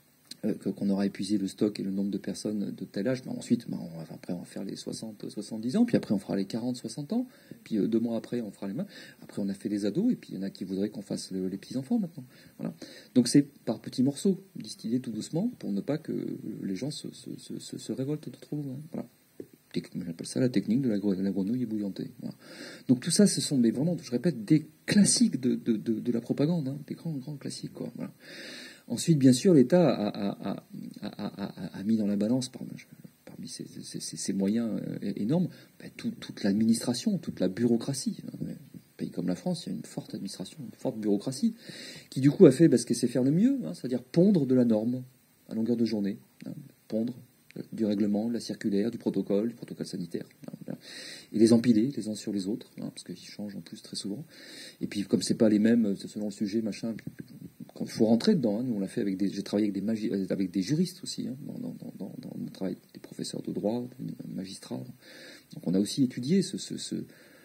qu'on aura épuisé le stock et le nombre de personnes de tel âge, ben ensuite, ben on va, après, on va faire les soixante, soixante-dix ans, puis après, on fera les quarante, soixante ans, puis euh, deux mois après, on fera les mains. Après, on a fait les ados, et puis il y en a qui voudraient qu'on fasse le, les petits-enfants maintenant. Voilà. Donc, c'est par petits morceaux, distillés tout doucement, pour ne pas que les gens se, se, se, se, se révoltent de trop loin. Voilà. J'appelle ça la technique de la, de la grenouille ébouillantée. Voilà. Donc, tout ça, ce sont des, vraiment, je répète, des classiques de, de, de, de la propagande, hein, des grands, grands classiques, quoi. Voilà. Ensuite, bien sûr, l'État a, a, a, a, a mis dans la balance, parmi ses, ses, ses moyens énormes, ben, tout, toute l'administration, toute la bureaucratie. Un pays comme la France, il y a une forte administration, une forte bureaucratie, qui du coup a fait ben, ce qu'elle sait faire le mieux, hein, c'est-à-dire pondre de la norme à longueur de journée, hein, pondre du règlement, de la circulaire, du protocole, du protocole sanitaire, hein, et les empiler les uns sur les autres, hein, parce qu'ils changent en plus très souvent. Et puis comme c'est pas les mêmes, selon le sujet, machin. Il faut rentrer dedans. Hein. Nous, on l'a fait avec des. J'ai travaillé avec des, magi... avec des juristes aussi, hein, dans, dans, dans, dans mon travail, des professeurs de droit, des magistrats. Donc, on a aussi étudié ce, ce, ce,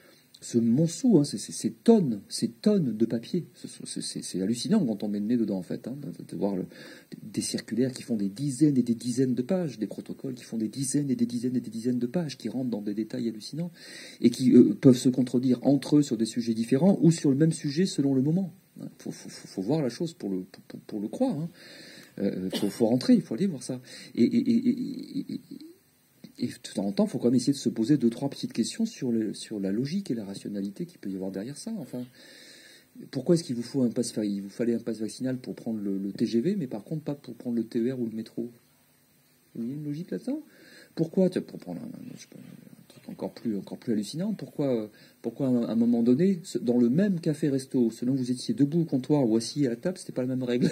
ce monceau, hein, ces, ces tonnes, ces tonnes de papier. C'est, c'est, c'est hallucinant quand on met le nez dedans, en fait, hein, de, de voir le, des circulaires qui font des dizaines et des dizaines de pages, des protocoles qui font des dizaines et des dizaines et des dizaines de pages, qui rentrent dans des détails hallucinants et qui euh, peuvent se contredire entre eux sur des sujets différents ou sur le même sujet selon le moment. Il faut, faut, faut voir la chose pour le, pour, pour le croire. Hein. Euh, faut, faut rentrer, il faut aller voir ça. Et, et, et, et, et, et de temps en temps, il faut quand même essayer de se poser deux, trois petites questions sur, le, sur la logique et la rationalité qu'il peut y avoir derrière ça. Enfin, pourquoi est-ce qu'il vous faut un pass, il vous fallait un pass vaccinal pour prendre le, le T G V, mais par contre pas pour prendre le T E R ou le métro? Il y a une logique là-dedans. Pourquoi, pour prendre un, je sais pas, encore plus, encore plus hallucinant. Pourquoi, pourquoi à un moment donné, dans le même café-resto, selon que vous étiez debout au comptoir ou assis à la table, c'était pas la même règle.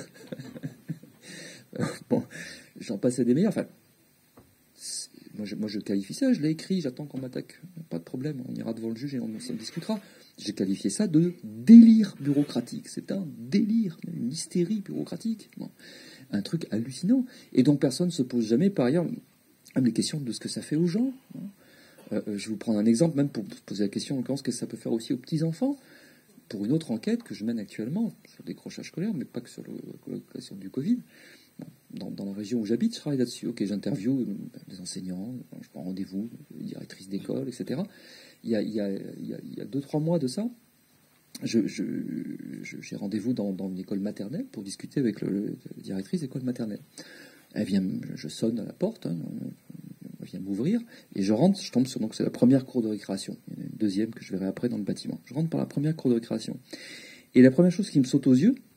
Bon, j'en passais des meilleurs. Enfin, moi je, moi, je qualifie ça, je l'ai écrit, j'attends qu'on m'attaque. Pas de problème, on ira devant le juge et on s'en discutera. J'ai qualifié ça de délire bureaucratique. C'est un délire, une hystérie bureaucratique. Bon, un truc hallucinant. Et donc personne ne se pose jamais, par ailleurs, même les questions de ce que ça fait aux gens. Hein. Euh, je vais vous prendre un exemple, même pour poser la question, en l'occurrence, que ça peut faire aussi aux petits-enfants, pour une autre enquête que je mène actuellement sur le décrochage scolaire, mais pas que sur le, la question du Covid. Dans, dans la région où j'habite, je travaille là-dessus. Ok, j'interviewe des enseignants, je prends rendez-vous, des directrices d'école, et cetera. Il y a, il y a, il y a, il y a deux, trois mois de ça, je, je, je, j'ai rendez-vous dans, dans une école maternelle pour discuter avec le, le, la directrice d'école maternelle. Elle vient, je sonne à la porte, hein, vient m'ouvrir, et je rentre, je tombe sur, donc c'est la première cour de récréation. Il y en a une deuxième que je verrai après dans le bâtiment. Je rentre par la première cour de récréation. Et la première chose qui me saute aux yeux,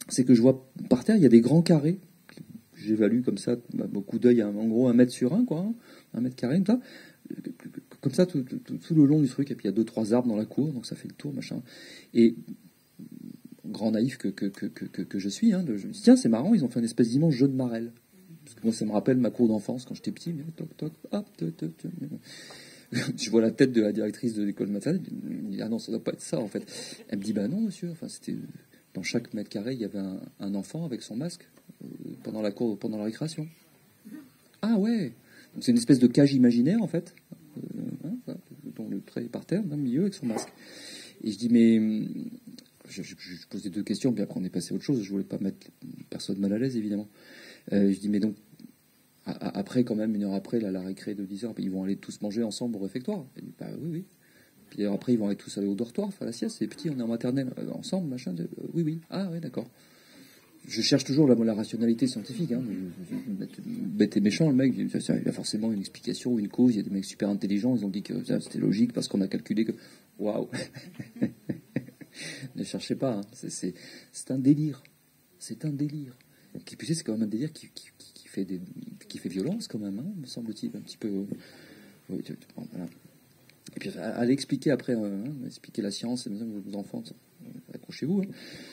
c'est que je vois par terre, il y a des grands carrés. J'évalue comme ça, au coup d'œil, en gros un mètre sur un, quoi, hein, un mètre carré, comme ça, comme ça tout, tout, tout le long du truc. Et puis il y a deux, trois arbres dans la cour, donc ça fait le tour, machin. Et grand naïf que, que, que, que, que je suis, hein, je me dis, tiens, c'est marrant, ils ont fait un espèce d'immense jeu de marelle. Parce que moi, ça me rappelle ma cour d'enfance quand j'étais petit. Mais toc, toc, hop, toc, toc, toc. Je vois la tête de la directrice de l'école maternelle. Je me dis, ah non, ça doit pas être ça, en fait. Elle me dit, bah non, monsieur. Enfin, c'était dans chaque mètre carré, il y avait un, un enfant avec son masque euh, pendant la cour, pendant la récréation. Ah ouais. Donc c'est une espèce de cage imaginaire, en fait, euh, hein, voilà, dont le trait est par terre, dans le milieu, avec son masque. Et je dis, mais je, je, je posais deux questions, puis après on est passé à autre chose. Je voulais pas mettre personne mal à l'aise, évidemment. Euh, je dis, mais donc, a, a, après, quand même, une heure après, là, la récré de dix heures, ils vont aller tous manger ensemble au réfectoire. Elle dit, bah oui, oui. Puis après, ils vont aller tous aller au dortoir, faire la sieste. C'est petit, on est en maternelle, euh, ensemble, machin. Euh, oui, oui. Ah, oui, d'accord. Je cherche toujours la, la rationalité scientifique. Hein. Je, je, bête et méchant, le mec, il a forcément une explication, une cause. Il y a des mecs super intelligents, ils ont dit que ça, c'était logique parce qu'on a calculé que... Waouh. Ne cherchez pas, hein. c'est, c'est, c'est un délire. C'est un délire. Qui plus est, c'est quand même un délire qui, qui, qui, fait, des, qui fait violence, quand même, hein, me semble-t-il, un petit peu. Oui, bon, voilà. Et puis, allez expliquer après, euh, hein, expliquer la science, vos enfants, accrochez-vous. Hein.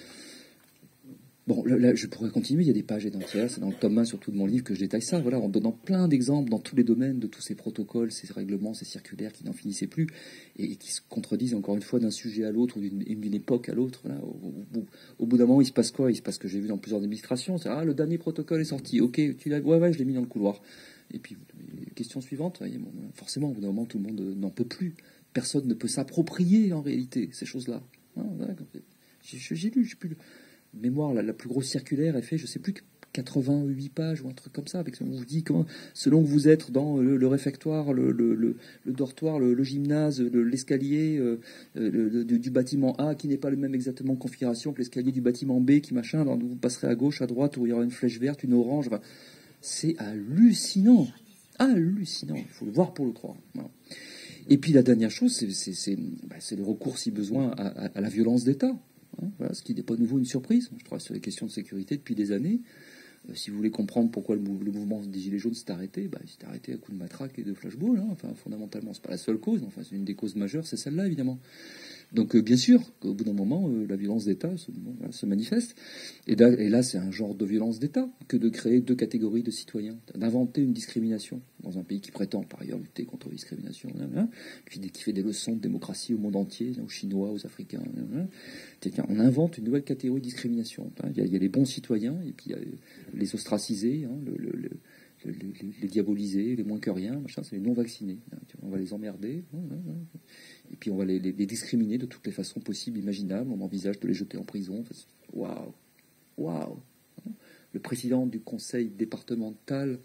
Bon, là, je pourrais continuer, il y a des pages entières, c'est dans le tome un surtout de mon livre que je détaille ça, voilà, en donnant plein d'exemples dans tous les domaines de tous ces protocoles, ces règlements, ces circulaires qui n'en finissaient plus et qui se contredisent encore une fois d'un sujet à l'autre ou d'une, d'une époque à l'autre. Voilà. Au, au, au bout d'un moment, il se passe quoi? Il se passe ce que j'ai vu dans plusieurs administrations, c'est ah, le dernier protocole est sorti, ok, tu l'as, ouais, ouais, je l'ai mis dans le couloir. Et puis, question suivante, bon, forcément, au bout d'un moment, tout le monde n'en peut plus. Personne ne peut s'approprier en réalité ces choses-là. Ah, voilà, j'ai, j'ai lu, j'ai plus. Mémoire, la, la plus grosse circulaire est faite, je sais plus, quatre-vingt-huit pages ou un truc comme ça, avec on vous dit comment, selon que vous êtes dans le, le réfectoire, le, le, le, le dortoir, le, le gymnase, le, l'escalier euh, le, le, du bâtiment A qui n'est pas le même exactement configuration que l'escalier du bâtiment B, qui machin, alors vous passerez à gauche, à droite, où il y aura une flèche verte, une orange. Enfin, c'est hallucinant, hallucinant. Il faut le voir pour le croire. Voilà. Et puis la dernière chose, c'est, c'est, c'est, bah, c'est le recours, si besoin, à, à, à la violence d'État. Hein, voilà, ce qui n'est pas nouveau une surprise. Je travaille sur les questions de sécurité depuis des années. Euh, si vous voulez comprendre pourquoi le, mou- le mouvement des Gilets jaunes s'est arrêté, bah, il s'est arrêté à coups de matraque et de flashball. Hein. Enfin, fondamentalement, c'est pas la seule cause. Enfin, c'est une des causes majeures, c'est celle-là, évidemment. Donc, euh, bien sûr, au bout d'un moment, euh, la violence d'État se, bon, voilà, se manifeste. Et là, et là, c'est un genre de violence d'État que de créer deux catégories de citoyens, d'inventer une discrimination dans un pays qui prétend, par ailleurs, lutter contre la discrimination, hein, hein, qui, qui fait des leçons de démocratie au monde entier, aux Chinois, aux Africains. Hein, hein. On invente une nouvelle catégorie de discrimination. Hein. Il, y a, il y a les bons citoyens, et puis il y a les ostracisés, hein, le, le, le, les, les diabolisés, les moins que rien, machin, c'est les non-vaccinés. Hein. On va les emmerder. Hein, hein, hein. Et puis on va les, les, les discriminer de toutes les façons possibles, imaginables. On envisage de les jeter en prison. Waouh, waouh. Le président du conseil départemental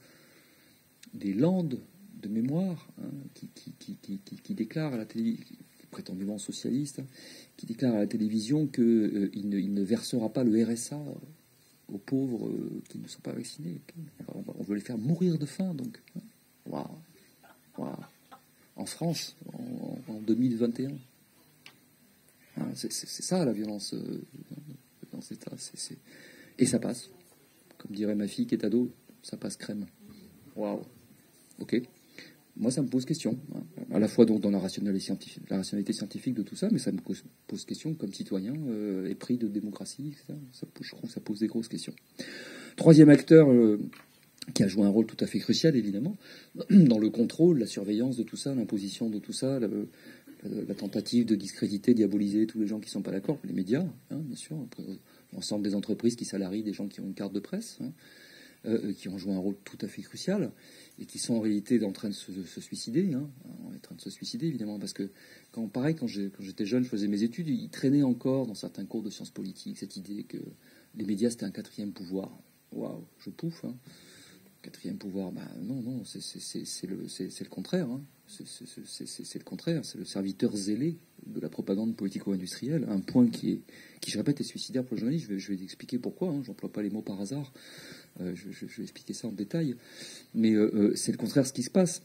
des Landes, de mémoire, hein, qui, qui, qui, qui, qui, qui déclare à la télévision, prétendument socialiste, hein, qui déclare à la télévision qu'il euh, ne, il ne versera pas le R S A aux pauvres euh, qui ne sont pas vaccinés. On, on veut les faire mourir de faim, donc. Waouh, waouh. En France, en, en deux mille vingt et un. Hein, c'est, c'est, c'est ça la violence euh, dans cet état. C'est, c'est... Et ça passe. Comme dirait ma fille qui est ado, ça passe crème. Waouh. Ok. Moi, ça me pose question. Hein. À la fois donc dans la rationalité scientifique, la rationalité scientifique de tout ça, mais ça me pose, pose question comme citoyen, euh, épris de démocratie, et cetera. Ça, je trouve que ça pose des grosses questions. Troisième acteur. Euh, qui a joué un rôle tout à fait crucial, évidemment, dans le contrôle, la surveillance de tout ça, l'imposition de tout ça, la, la tentative de discréditer, diaboliser tous les gens qui ne sont pas d'accord, les médias, hein, bien sûr, après, l'ensemble des entreprises qui salarient des gens qui ont une carte de presse, hein, euh, qui ont joué un rôle tout à fait crucial, et qui sont en réalité en train de se, se suicider, hein, en train de se suicider, évidemment, parce que, quand, pareil, quand, j'ai, quand j'étais jeune, je faisais mes études, il traînait encore dans certains cours de sciences politiques cette idée que les médias, c'était un quatrième pouvoir. Waouh, je pouffe, hein. Quatrième pouvoir, bah non, non, c'est, c'est, c'est, c'est, le, c'est, c'est le contraire. Hein. C'est, c'est, c'est, c'est, c'est le contraire. C'est le serviteur zélé de la propagande politico-industrielle. Un point qui, est, qui je répète, est suicidaire pour le journaliste. Je vais, je vais expliquer pourquoi. Hein. J'emploie pas les mots par hasard. Euh, je, je, je vais expliquer ça en détail. Mais euh, euh, c'est le contraire ce qui se passe.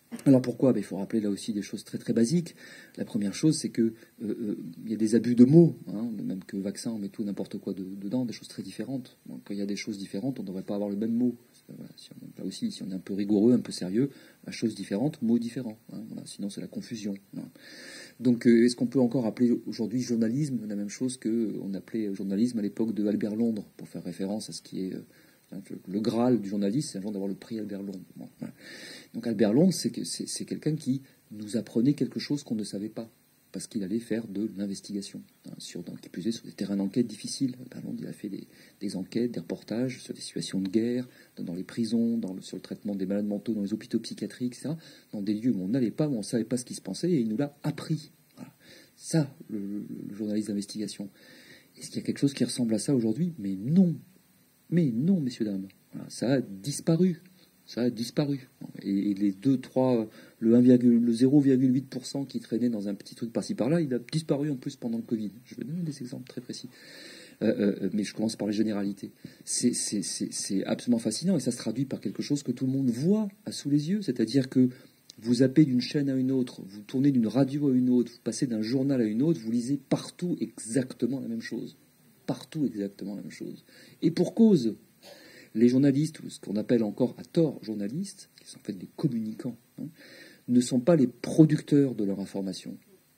Alors pourquoi? Ben, il faut rappeler là aussi des choses très très basiques. La première chose, c'est que euh, euh, il y a des abus de mots, hein, même que vaccin, on met tout n'importe quoi de, dedans, des choses très différentes. Donc, quand il y a des choses différentes, on ne devrait pas avoir le même mot. Voilà, si on, là aussi, si on est un peu rigoureux, un peu sérieux, la chose différente, mot différent. Hein, voilà, sinon, c'est la confusion. Hein. Donc, euh, est-ce qu'on peut encore appeler aujourd'hui journalisme la même chose qu'on appelait journalisme à l'époque de Albert Londres, pour faire référence à ce qui est euh, le Graal du journaliste, c'est un jour d'avoir le prix Albert Londres. Bon, voilà. Donc Albert Londres, c'est, c'est, c'est quelqu'un qui nous apprenait quelque chose qu'on ne savait pas, parce qu'il allait faire de l'investigation, hein, sur, donc, qui plus est sur des terrains d'enquête difficiles. Albert Londres, il a fait des, des enquêtes, des reportages sur des situations de guerre, dans, dans les prisons, dans le, sur le traitement des malades mentaux, dans les hôpitaux psychiatriques, et cetera, dans des lieux où on n'allait pas, où on ne savait pas ce qui se passait, et il nous l'a appris. Voilà. Ça, le, le, le journaliste d'investigation. Est-ce qu'il y a quelque chose qui ressemble à ça aujourd'hui? Mais non. Mais non, messieurs, dames. Voilà, ça a disparu. Ça a disparu. Et, et les deux, trois, le, un, le zéro virgule huit pour cent qui traînait dans un petit truc par-ci par-là, il a disparu en plus pendant le Covid. Je vais donner des exemples très précis. Euh, euh, mais je commence par les généralités. C'est, c'est, c'est, c'est absolument fascinant et ça se traduit par quelque chose que tout le monde voit à sous les yeux. C'est-à-dire que vous zappez d'une chaîne à une autre, vous tournez d'une radio à une autre, vous passez d'un journal à une autre, vous lisez partout exactement la même chose. Partout exactement la même chose. Et pour cause, les journalistes, ou ce qu'on appelle encore à tort journalistes, qui sont en fait des communicants, hein, ne sont pas les producteurs de leur information.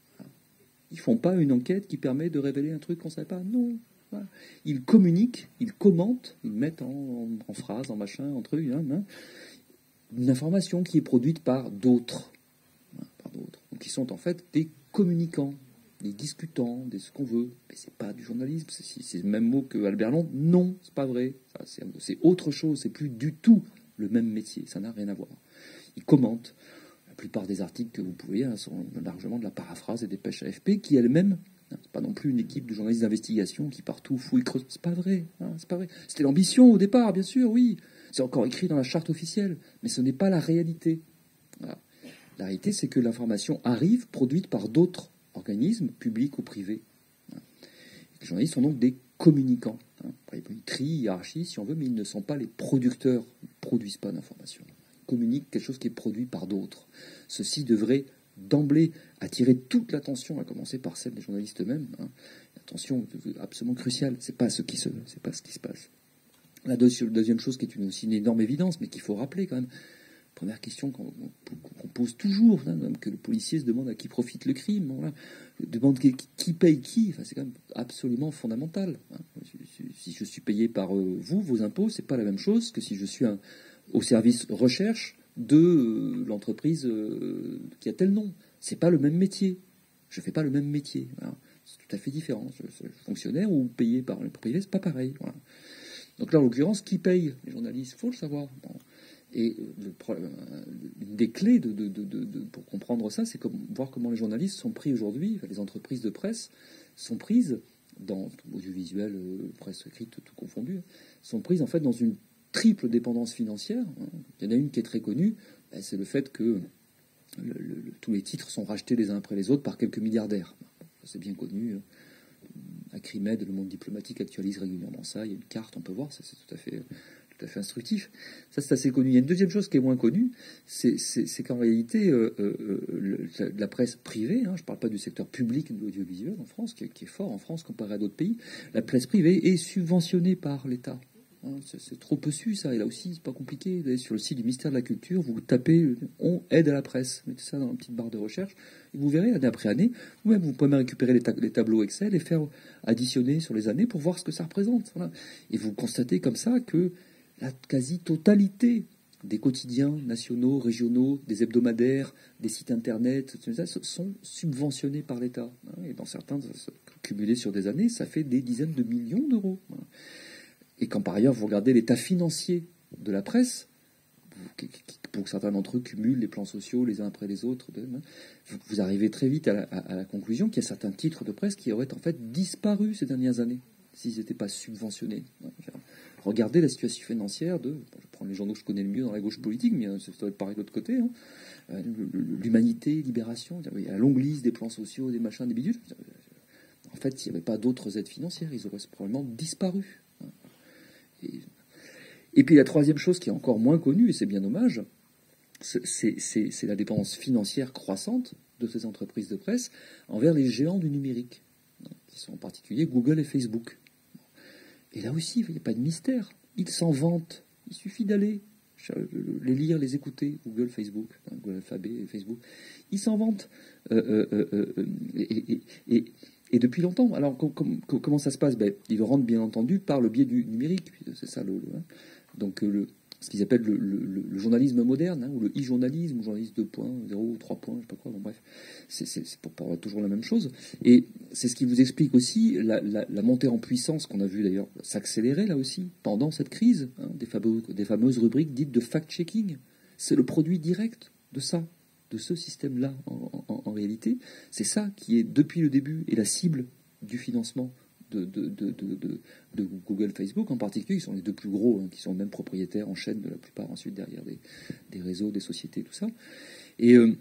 Ils ne font pas une enquête qui permet de révéler un truc qu'on ne savait pas. Non. Voilà. Ils communiquent, ils commentent, ils mettent en, en, en phrases, en machin, en trucs, hein, hein, une information qui est produite par d'autres. Hein, par d'autres. Donc ils sont en fait des communicants, des discutants, des ce qu'on veut. Mais c'est pas du journalisme, c'est, c'est le même mot que Albert Londres. Non, c'est pas vrai. Ça, c'est, c'est autre chose, c'est plus du tout le même métier, ça n'a rien à voir. Ils commentent. La plupart des articles que vous pouvez hein, sont largement de la paraphrase et des pêches A F P qui elle-même, hein, c'est pas non plus une équipe de journalistes d'investigation qui partout fouille, creuse. C'est pas vrai, hein, c'est pas vrai. C'était l'ambition au départ, bien sûr, oui. C'est encore écrit dans la charte officielle, mais ce n'est pas la réalité. Voilà. La réalité, c'est que l'information arrive produite par d'autres organismes, publics ou privés. Les journalistes sont donc des communicants. Hein. Ils trient, hiérarchisent, si on veut, mais ils ne sont pas les producteurs. Ils ne produisent pas d'informations. Ils communiquent quelque chose qui est produit par d'autres. Ceci devrait d'emblée attirer toute l'attention, à commencer par celle des journalistes eux-mêmes. Hein. Attention absolument cruciale. C'est pas ce qui se, c'est pas ce qui se passe. La deuxième chose qui est une, aussi une énorme évidence, mais qu'il faut rappeler quand même. Première question qu'on, qu'on pose toujours, hein, que le policier se demande à qui profite le crime. Voilà. Demande qui, qui paye qui. Enfin, c'est quand même absolument fondamental. Hein. Si je suis payé par euh, vous, vos impôts, c'est pas la même chose que si je suis un, au service recherche de euh, l'entreprise euh, qui a tel nom. C'est pas le même métier. Je fais pas le même métier. Voilà. C'est tout à fait différent. Je, je, fonctionnaire ou payé par le privé, c'est pas pareil. Voilà. Donc là, en l'occurrence, qui paye les journalistes? Il faut le savoir. Bon. Et le, une des clés de, de, de, de, pour comprendre ça, c'est comme, voir comment les journalistes sont pris aujourd'hui, enfin, les entreprises de presse sont prises, dans audiovisuel, euh, presse écrite, tout confondu, sont prises en fait dans une triple dépendance financière. Hein. Il y en a une qui est très connue, ben, c'est le fait que le, le, le, tous les titres sont rachetés les uns après les autres par quelques milliardaires. C'est bien connu. Acrimed, le monde diplomatique actualise régulièrement ça. Il y a une carte, on peut voir, ça c'est tout à fait... tout à fait instructif. Ça, c'est assez connu. Il y a une deuxième chose qui est moins connue, c'est, c'est, c'est qu'en réalité, euh, euh, le, la presse privée, hein, je ne parle pas du secteur public de l'audiovisuel en France, qui est, qui est fort en France comparé à d'autres pays, la presse privée est subventionnée par l'État. Hein, c'est, c'est trop peu su, ça. Et là aussi, c'est pas compliqué. Vous allez sur le site du ministère de la Culture, vous tapez « On aide à la presse ». Mettez ça dans une petite barre de recherche, et vous verrez, année après année, vous-même, vous pouvez même récupérer les, ta- les tableaux Excel et faire additionner sur les années pour voir ce que ça représente. Voilà. Et vous constatez comme ça que la quasi-totalité des quotidiens nationaux, régionaux, des hebdomadaires, des sites internet, sont subventionnés par l'État. Et dans certains, cumulés sur des années, ça fait des dizaines de millions d'euros. Et quand par ailleurs vous regardez l'état financier de la presse, pour que certains d'entre eux cumulent les plans sociaux les uns après les autres, vous arrivez très vite à la, à la conclusion qu'il y a certains titres de presse qui auraient en fait disparu ces dernières années s'ils n'étaient pas subventionnés. Regardez la situation financière de, je prends les journaux que je connais le mieux dans la gauche politique, mais ça doit être pareil de l'autre côté, hein. L'Humanité, Libération, il y a la longue liste des plans sociaux, des machins, des bidules. En fait, s'il n'y avait pas d'autres aides financières, ils auraient probablement disparu. Et, et puis la troisième chose qui est encore moins connue, et c'est bien dommage, c'est la dépendance financière croissante de ces entreprises de presse envers les géants du numérique, qui sont en particulier Google et Facebook. Et là aussi, il n'y a pas de mystère. Ils s'en vantent. Il suffit d'aller les lire, les écouter, Google, Facebook, Google Alphabet et Facebook. Ils s'en vantent. Euh, euh, euh, et, et, et, et depuis longtemps. Alors, com, com, comment ça se passe? Ben, ils le rendent, bien entendu, par le biais du numérique. C'est ça le... le hein. Donc, le... ce qu'ils appellent le, le, le journalisme moderne, hein, ou le e-journalisme, ou journalisme deux point zéro, trois points, je sais pas quoi, bon bref, c'est pour parler toujours la même chose. Et c'est ce qui vous explique aussi la, la, la montée en puissance qu'on a vu d'ailleurs s'accélérer là aussi, pendant cette crise, hein, des, fameux, des fameuses rubriques dites de fact-checking. C'est le produit direct de ça, de ce système-là, en, en, en réalité. C'est ça qui est, depuis le début, est la cible du financement De, de, de, de, de Google, Facebook en particulier, qui sont les deux plus gros, hein, qui sont même propriétaires en chaîne de la plupart ensuite derrière des, des réseaux, des sociétés, tout ça. Et, euh,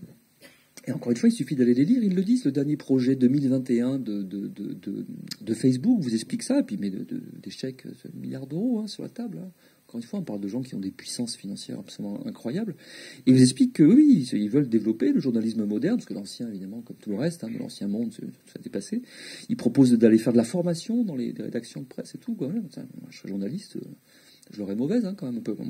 et encore une fois, il suffit d'aller les lire, ils le disent. Le dernier projet deux mille vingt et un de, de, de, de, de Facebook vous explique ça, et puis il met de, de, des chèques, milliards d'euros hein, sur la table. Hein. Encore une fois, on parle de gens qui ont des puissances financières absolument incroyables. Et ils vous expliquent que oui, ils veulent développer le journalisme moderne, parce que l'ancien, évidemment, comme tout le reste, hein, de l'ancien monde, ça a dépassé. Ils proposent d'aller faire de la formation dans les, les rédactions de presse et tout. Quoi. Moi, je serais journaliste, je l'aurais mauvaise hein, quand même un peu.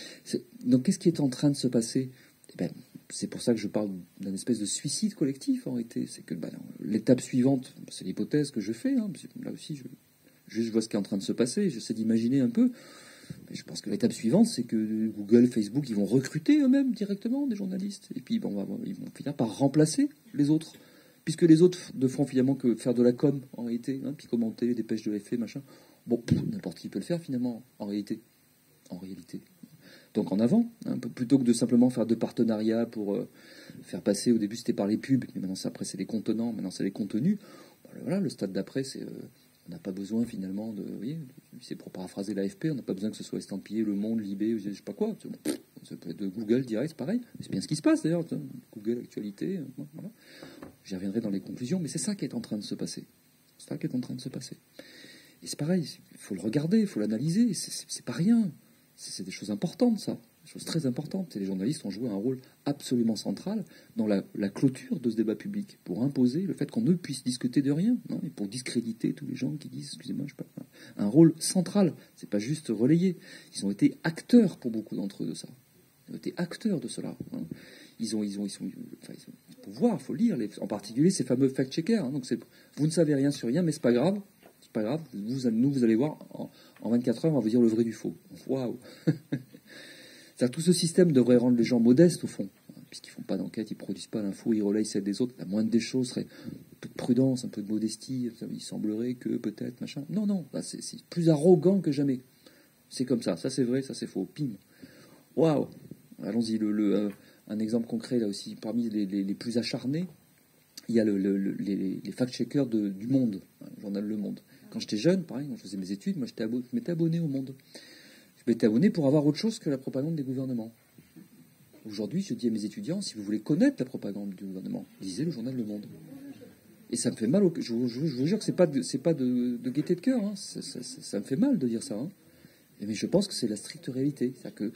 Donc qu'est-ce qui est en train de se passer? Eh ben, c'est pour ça que je parle d'une espèce de suicide collectif, en réalité. C'est que ben, l'étape suivante, c'est l'hypothèse que je fais. Hein, là aussi, je, je vois ce qui est en train de se passer, j'essaie d'imaginer un peu. Mais je pense que l'étape suivante, c'est que Google, Facebook, ils vont recruter eux-mêmes directement des journalistes. Et puis, bon, ils vont finir par remplacer les autres. Puisque les autres ne feront finalement que faire de la com, en réalité, hein, puis commenter les dépêches de F A, machin. Bon, n'importe qui peut le faire, finalement, en réalité. En réalité. Donc, en avant, hein, plutôt que de simplement faire de partenariats pour euh, faire passer, au début, c'était par les pubs, mais maintenant, après, c'est les contenants, maintenant, c'est les contenus. Bon, voilà, le stade d'après, c'est... Euh, on n'a pas besoin finalement de, vous voyez, c'est pour paraphraser l'A F P, on n'a pas besoin que ce soit estampillé Le Monde, Libé, je sais pas quoi. Ça peut être de Google direct, c'est pareil. C'est bien ce qui se passe d'ailleurs. Google Actualité, voilà. J'y reviendrai dans les conclusions, mais c'est ça qui est en train de se passer. C'est ça qui est en train de se passer. Et c'est pareil, il faut le regarder, il faut l'analyser. C'est pas rien. C'est des choses importantes, ça. Des choses très importantes. Et les journalistes ont joué un rôle absolument central dans la, la clôture de ce débat public, pour imposer le fait qu'on ne puisse discuter de rien, non, et pour discréditer tous les gens qui disent, excusez-moi, je sais pas, un rôle central. C'est pas juste relayé. Ils ont été acteurs pour beaucoup d'entre eux de ça. Ils ont été acteurs de cela. Hein. Ils ont, ils ont, ils sont, enfin, ils ont, faut voir, faut lire, les, en particulier ces fameux fact-checkers. Hein. Donc c'est, vous ne savez rien sur rien, mais c'est pas grave. C'est pas grave. Vous, nous, vous allez voir, en, en vingt-quatre heures, on va vous dire le vrai du faux. Waouh. C'est-à-dire, tout ce système devrait rendre les gens modestes, au fond, puisqu'ils ne font pas d'enquête, ils ne produisent pas l'info, ils relayent celle des autres. La moindre des choses serait un peu de prudence, un peu de modestie. Il semblerait que, peut-être, machin. Non, non, c'est plus arrogant que jamais. C'est comme ça. Ça, c'est vrai, ça, c'est faux. Pim. Waouh. Allons-y. Le, le, euh, un exemple concret, là aussi, parmi les, les, les plus acharnés, il y a le, le, le, les, les fact-checkers du Monde, hein, le journal Le Monde. Quand j'étais jeune, pareil, quand je faisais mes études, moi, je m'étais abonné au Monde. Je m'étais abonné pour avoir autre chose que la propagande des gouvernements. Aujourd'hui, je dis à mes étudiants, si vous voulez connaître la propagande du gouvernement, lisez le journal Le Monde. Et ça me fait mal au cœur. Je, je, je vous jure que c'est pas de, c'est pas de, de gaieté de cœur. Hein. Ça, ça, ça, ça me fait mal de dire ça. Hein. Mais je pense que c'est la stricte réalité. C'est-à-dire que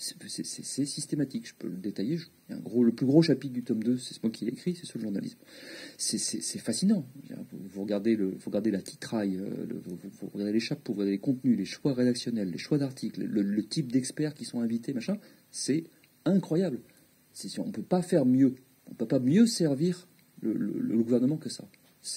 c'est systématique. Je peux le détailler. Je, il y a un gros, le plus gros chapitre du tome deux, c'est moi qui l'ai écrit, c'est sur le journalisme. C'est fascinant. Vous, vous, regardez le, vous regardez la titraille, le, vous, vous regardez les chapeaux, vous regardez les contenus, les choix rédactionnels, les choix d'articles, le, le type d'experts qui sont invités, machin. C'est incroyable. On ne peut pas faire mieux. On ne peut pas mieux servir le, le, le gouvernement que ça.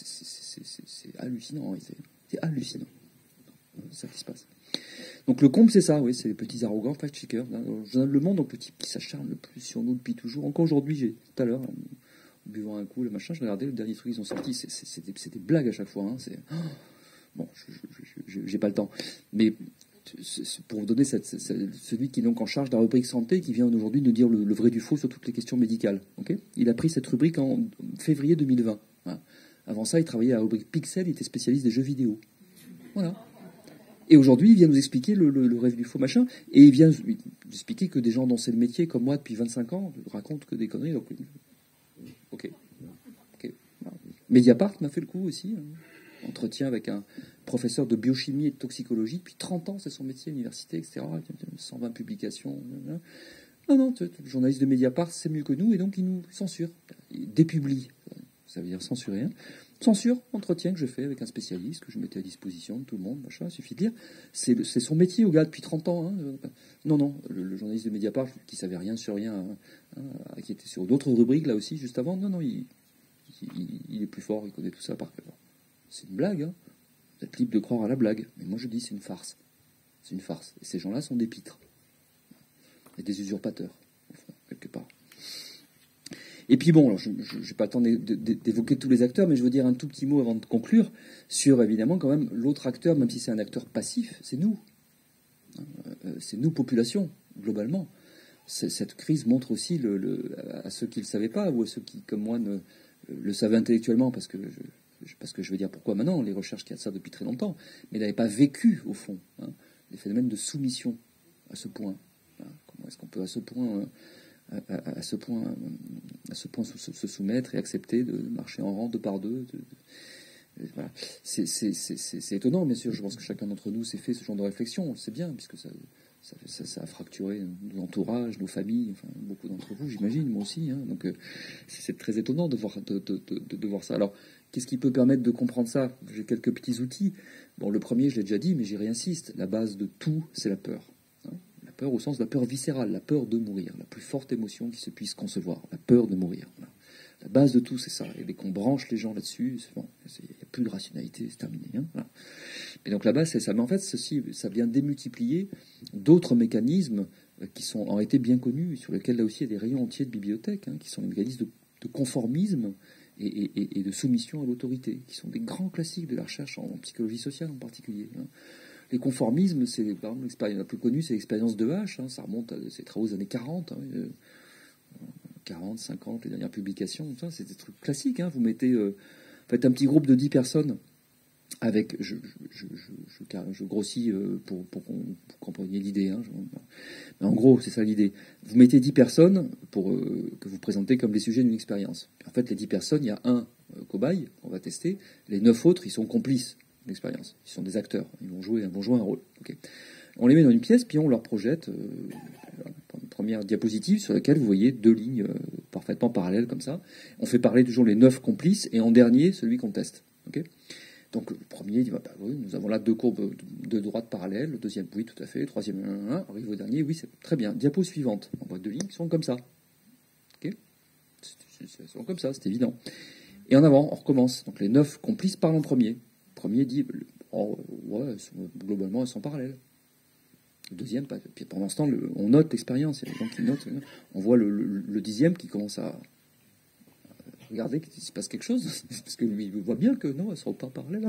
C'est hallucinant. C'est hallucinant. C'est ça qui se passe. Donc le comble, c'est ça, oui, c'est les petits arrogants fact-checkers. Le journal Le Monde, donc le type qui s'acharne le plus sur nous depuis toujours. Encore aujourd'hui, j'ai tout à l'heure, en buvant un coup, le machin, je regardais le dernier truc qu'ils ont sorti, c'est des, des blagues à chaque fois. Hein, c'est bon, j'ai pas le temps, mais pour vous donner cette, cette, celui qui est donc en charge de la rubrique santé, qui vient aujourd'hui nous dire le, le vrai du faux sur toutes les questions médicales. Okay, il a pris cette rubrique en février deux mille vingt. Voilà. Avant ça, il travaillait à la rubrique Pixel, il était spécialiste des jeux vidéo. Voilà. Et aujourd'hui, il vient nous expliquer le, le, le rêve du faux machin, et il vient nous expliquer que des gens dont c'est le métier, comme moi, depuis vingt-cinq ans, racontent que des conneries. Donc, ok. okay. Mediapart m'a fait le coup aussi. Hein. Entretien avec un professeur de biochimie et de toxicologie. Depuis trente ans, c'est son métier à l'université, et cetera. cent vingt publications. Non, non, le journaliste de Mediapart, c'est mieux que nous, et donc il nous censure. Il dépublie. Ça veut dire censurer. Hein. Censure, entretien que je fais avec un spécialiste, que je mettais à disposition de tout le monde, machin, il suffit de lire. C'est, c'est son métier, au gars, depuis trente ans. Hein. Non, non, le, le journaliste de Mediapart, qui savait rien sur rien, hein, hein, qui était sur d'autres rubriques, là aussi, juste avant, non, non, il, il, il est plus fort, il connaît tout ça par cœur. C'est une blague, hein. Vous êtes libre de croire à la blague, mais moi je dis c'est une farce. C'est une farce. Et ces gens-là sont des pitres. Et des usurpateurs, au fond, quelque part. Et puis bon, alors je n'ai pas le temps d'évoquer tous les acteurs, mais je veux dire un tout petit mot avant de conclure sur, évidemment, quand même, l'autre acteur, même si c'est un acteur passif, c'est nous. C'est nous, population, globalement. Cette crise montre aussi, le, le, à ceux qui ne le savaient pas, ou à ceux qui, comme moi, ne le savaient intellectuellement, parce que je, parce que je veux dire pourquoi maintenant, les recherches qui a ça depuis très longtemps, mais n'avaient pas vécu, au fond, hein, les phénomènes de soumission à ce point. Hein. Comment est-ce qu'on peut, à ce point... Euh, À, à, à ce point, à ce point se, se soumettre et accepter de marcher en rang deux par deux. De, de, voilà. c'est, c'est, c'est, c'est étonnant, bien sûr. Je pense que chacun d'entre nous s'est fait ce genre de réflexion. On le sait bien, puisque ça, ça, ça, ça a fracturé nos entourages, nos familles, enfin, beaucoup d'entre vous, j'imagine, moi aussi. Hein. Donc, euh, c'est très étonnant de voir, de, de, de, de voir ça. Alors, qu'est-ce qui peut permettre de comprendre ça? J'ai quelques petits outils. Bon, le premier, je l'ai déjà dit, mais j'y réinsiste. La base de tout, c'est la peur. Peur au sens de la peur viscérale, la peur de mourir, la plus forte émotion qui se puisse concevoir, la peur de mourir. Voilà. La base de tout, c'est ça. Et dès qu'on branche les gens là-dessus, il bon, n'y a plus de rationalité, c'est terminé. Hein, voilà. Et donc la base, c'est ça. Mais en fait, ceci, ça vient démultiplier d'autres mécanismes qui sont, ont été bien connus, sur lesquels là aussi il y a des rayons entiers de bibliothèques, hein, qui sont les mécanismes de, de conformisme et, et, et de soumission à l'autorité, qui sont des grands classiques de la recherche en, en psychologie sociale en particulier. Hein. Les conformismes, c'est, par exemple, l'expérience la plus connue, c'est l'expérience de H. Hein, ça remonte à ses travaux des années quarante, hein, euh, quarante, cinquante, les dernières publications. Ça, c'est des trucs classiques. Hein, vous mettez, euh, faites un petit groupe de dix personnes avec, je, je, je, je, je grossis euh, pour, pour qu'on pour compreniez l'idée. Hein, je, mais en gros, c'est ça l'idée. Vous mettez dix personnes pour euh, que vous présentez comme les sujets d'une expérience. En fait, les dix personnes, il y a un euh, cobaye qu'on va tester. Les neuf autres, ils sont complices. L'expérience. Ils sont des acteurs. Ils vont jouer, ils vont jouer un rôle. Okay. On les met dans une pièce, puis on leur projette euh, une première diapositive sur laquelle vous voyez deux lignes euh, parfaitement parallèles comme ça. On fait parler toujours les neuf complices et en dernier celui qu'on teste. Okay. Donc le premier dit bah, bah, oui, nous avons là deux courbes de droite parallèles. Le deuxième, oui, tout à fait. Le troisième, un, un, arrive au dernier, oui, c'est très bien. Diapo suivante. On voit deux lignes qui sont comme ça. Okay. Elles sont comme ça, c'est évident. Et en avant, on recommence. Donc les neuf complices parlent en premier. Le premier dit, oh, ouais, elles sont, globalement, elles sont parallèles. Le deuxième, pas. Puis pendant ce temps, le, on note l'expérience. Il y a des gens qui notent. On voit le, le, le dixième qui commence à regarder qu'il se passe quelque chose. Parce que lui, il voit bien que non, elles ne sont pas parallèles.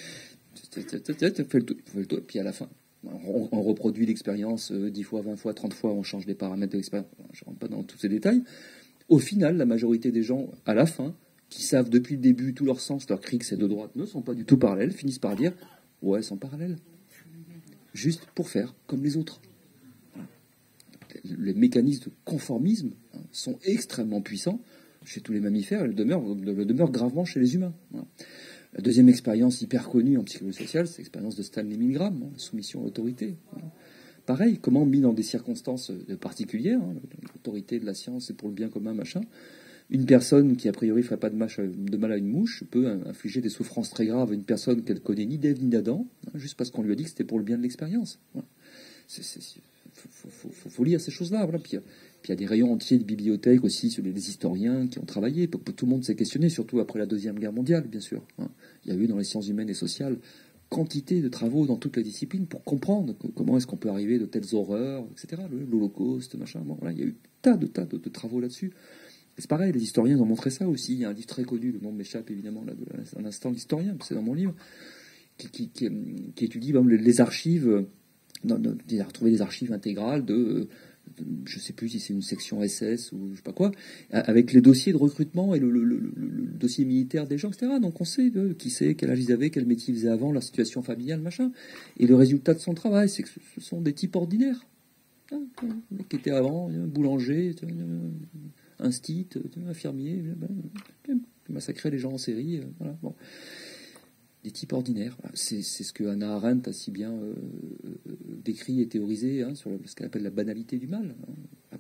Puis à la fin, on, on reproduit l'expérience dix fois, vingt fois, trente fois, on change les paramètres de l'expérience. Je ne rentre pas dans tous ces détails. Au final, la majorité des gens, à la fin, qui savent depuis le début tout leur sens, leur cri que c'est de droite, ne sont pas du tout parallèles, finissent par dire « ouais, elles sont parallèles ». Juste pour faire comme les autres. Voilà. Les mécanismes de conformisme hein, sont extrêmement puissants chez tous les mammifères et le demeurent, le demeurent gravement chez les humains. Voilà. La deuxième expérience hyper connue en psychologie sociale, c'est l'expérience de Stanley Milgram, hein, la soumission à l'autorité. Voilà. Pareil, comment mis dans des circonstances particulières, hein, l'autorité de la science, c'est pour le bien commun, machin. Une personne qui, a priori, ne ferait pas de mal à une mouche peut infliger des souffrances très graves à une personne qu'elle connaît ni d'Ève ni d'Adam, hein, juste parce qu'on lui a dit que c'était pour le bien de l'expérience. Voilà. Il faut, faut, faut, faut lire ces choses-là. Voilà. Puis il y a des rayons entiers de bibliothèques aussi sur les historiens qui ont travaillé. Tout le monde s'est questionné, surtout après la Deuxième Guerre mondiale, bien sûr. Hein. Il y a eu dans les sciences humaines et sociales quantité de travaux dans toutes les disciplines pour comprendre que, comment est-ce qu'on peut arriver de telles horreurs, et cetera. L'Holocauste, machin. Bon, voilà, il y a eu tas de tas de, de travaux là-dessus. Et c'est pareil, les historiens ont montré ça aussi. Il y a un livre très connu, le nom m'échappe évidemment là, à l'instant de l'historien, c'est dans mon livre, qui, qui, qui, qui étudie ben, les archives. Non, non, il a retrouvé des archives intégrales de, de, je ne sais plus si c'est une section S S ou je sais pas quoi, avec les dossiers de recrutement et le, le, le, le, le dossier militaire des gens, et cetera. Donc on sait de, qui c'est, quel âge ils avaient, quel métier ils faisaient avant, leur situation familiale, machin. Et le résultat de son travail, c'est que ce sont des types ordinaires. Hein, un mec qui était avant, un boulanger, un stit, un infirmier, qui massacrait les gens en série. Voilà, bon. Des types ordinaires. C'est, c'est ce que Hannah Arendt a si bien euh, décrit et théorisé hein, sur ce qu'elle appelle la banalité du mal. Hein.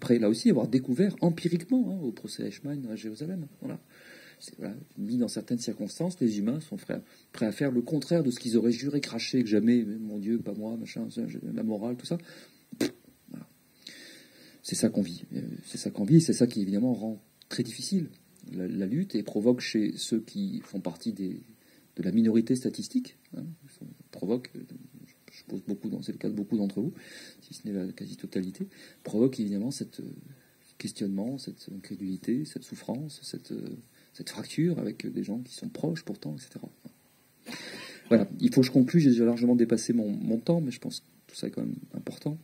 après, là aussi, avoir découvert empiriquement, hein, au procès Eichmann à Jérusalem. Voilà. C'est, voilà, mis dans certaines circonstances, les humains sont prêts, prêts à faire le contraire de ce qu'ils auraient juré cracher que jamais, mon Dieu, pas moi, machin, la morale, tout ça. Voilà. C'est ça qu'on vit. C'est ça qu'on vit, et c'est ça qui, évidemment, rend très difficile la, la lutte et provoque chez ceux qui font partie des, de la minorité statistique, hein, provoque, je suppose beaucoup, c'est le cas de beaucoup d'entre vous, si ce n'est la quasi-totalité, provoque évidemment cette questionnement, cette incrédulité, cette souffrance, cette, cette fracture avec des gens qui sont proches pourtant, et cetera. Voilà, il faut que je conclue, j'ai déjà largement dépassé mon, mon temps, mais je pense que tout ça est quand même important.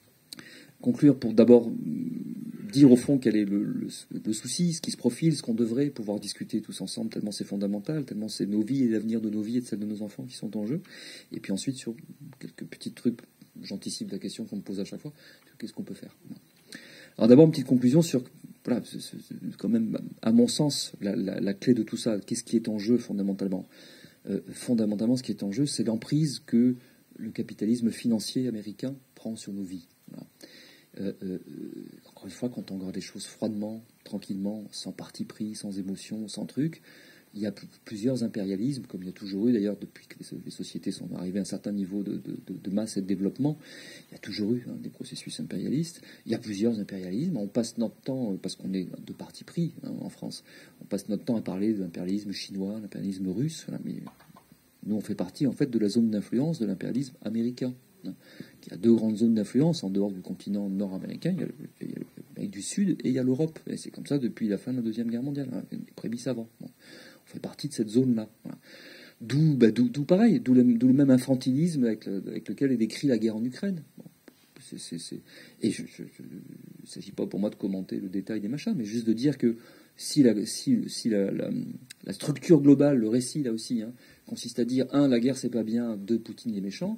Conclure pour d'abord dire au fond quel est le, le, le souci, ce qui se profile, ce qu'on devrait pouvoir discuter tous ensemble, tellement c'est fondamental, tellement c'est nos vies et l'avenir de nos vies et de celles de nos enfants qui sont en jeu. Et puis ensuite, sur quelques petits trucs, j'anticipe la question qu'on me pose à chaque fois, qu'est-ce qu'on peut faire? Alors d'abord, une petite conclusion sur, voilà, c'est, c'est, c'est quand même, à mon sens, la, la, la clé de tout ça. Qu'est-ce qui est en jeu fondamentalement? euh, Fondamentalement, ce qui est en jeu, c'est l'emprise que le capitalisme financier américain prend sur nos vies. Voilà. Euh, euh, encore une fois, quand on regarde les choses froidement, tranquillement, sans parti pris, sans émotion, sans truc, il y a p- plusieurs impérialismes, comme il y a toujours eu d'ailleurs depuis que les, les sociétés sont arrivées à un certain niveau de, de, de, de masse et de développement. Il y a toujours eu hein, des processus impérialistes. Il y a plusieurs impérialismes. On passe notre temps, parce qu'on est de parti pris hein, en France, on passe notre temps à parler de l'impérialisme chinois, l'impérialisme russe. Voilà, mais nous, on fait partie en fait de la zone d'influence de l'impérialisme américain. Il y a deux grandes zones d'influence en dehors du continent nord-américain. Il y a, le, il y a l'Amérique du Sud et il y a l'Europe. Et c'est comme ça depuis la fin de la Deuxième Guerre mondiale. Hein, les prémices avant. Bon. On fait partie de cette zone-là. Voilà. D'où, bah, d'où, d'où pareil, d'où le, d'où le même infantilisme avec, le, avec lequel est décrit la guerre en Ukraine. Bon. C'est, c'est, c'est... Et je, je, je, il ne s'agit pas pour moi de commenter le détail des machins, mais juste de dire que si la, si, si la, la, la structure globale, le récit là aussi, hein, consiste à dire un, la guerre c'est pas bien, deux, Poutine est méchant.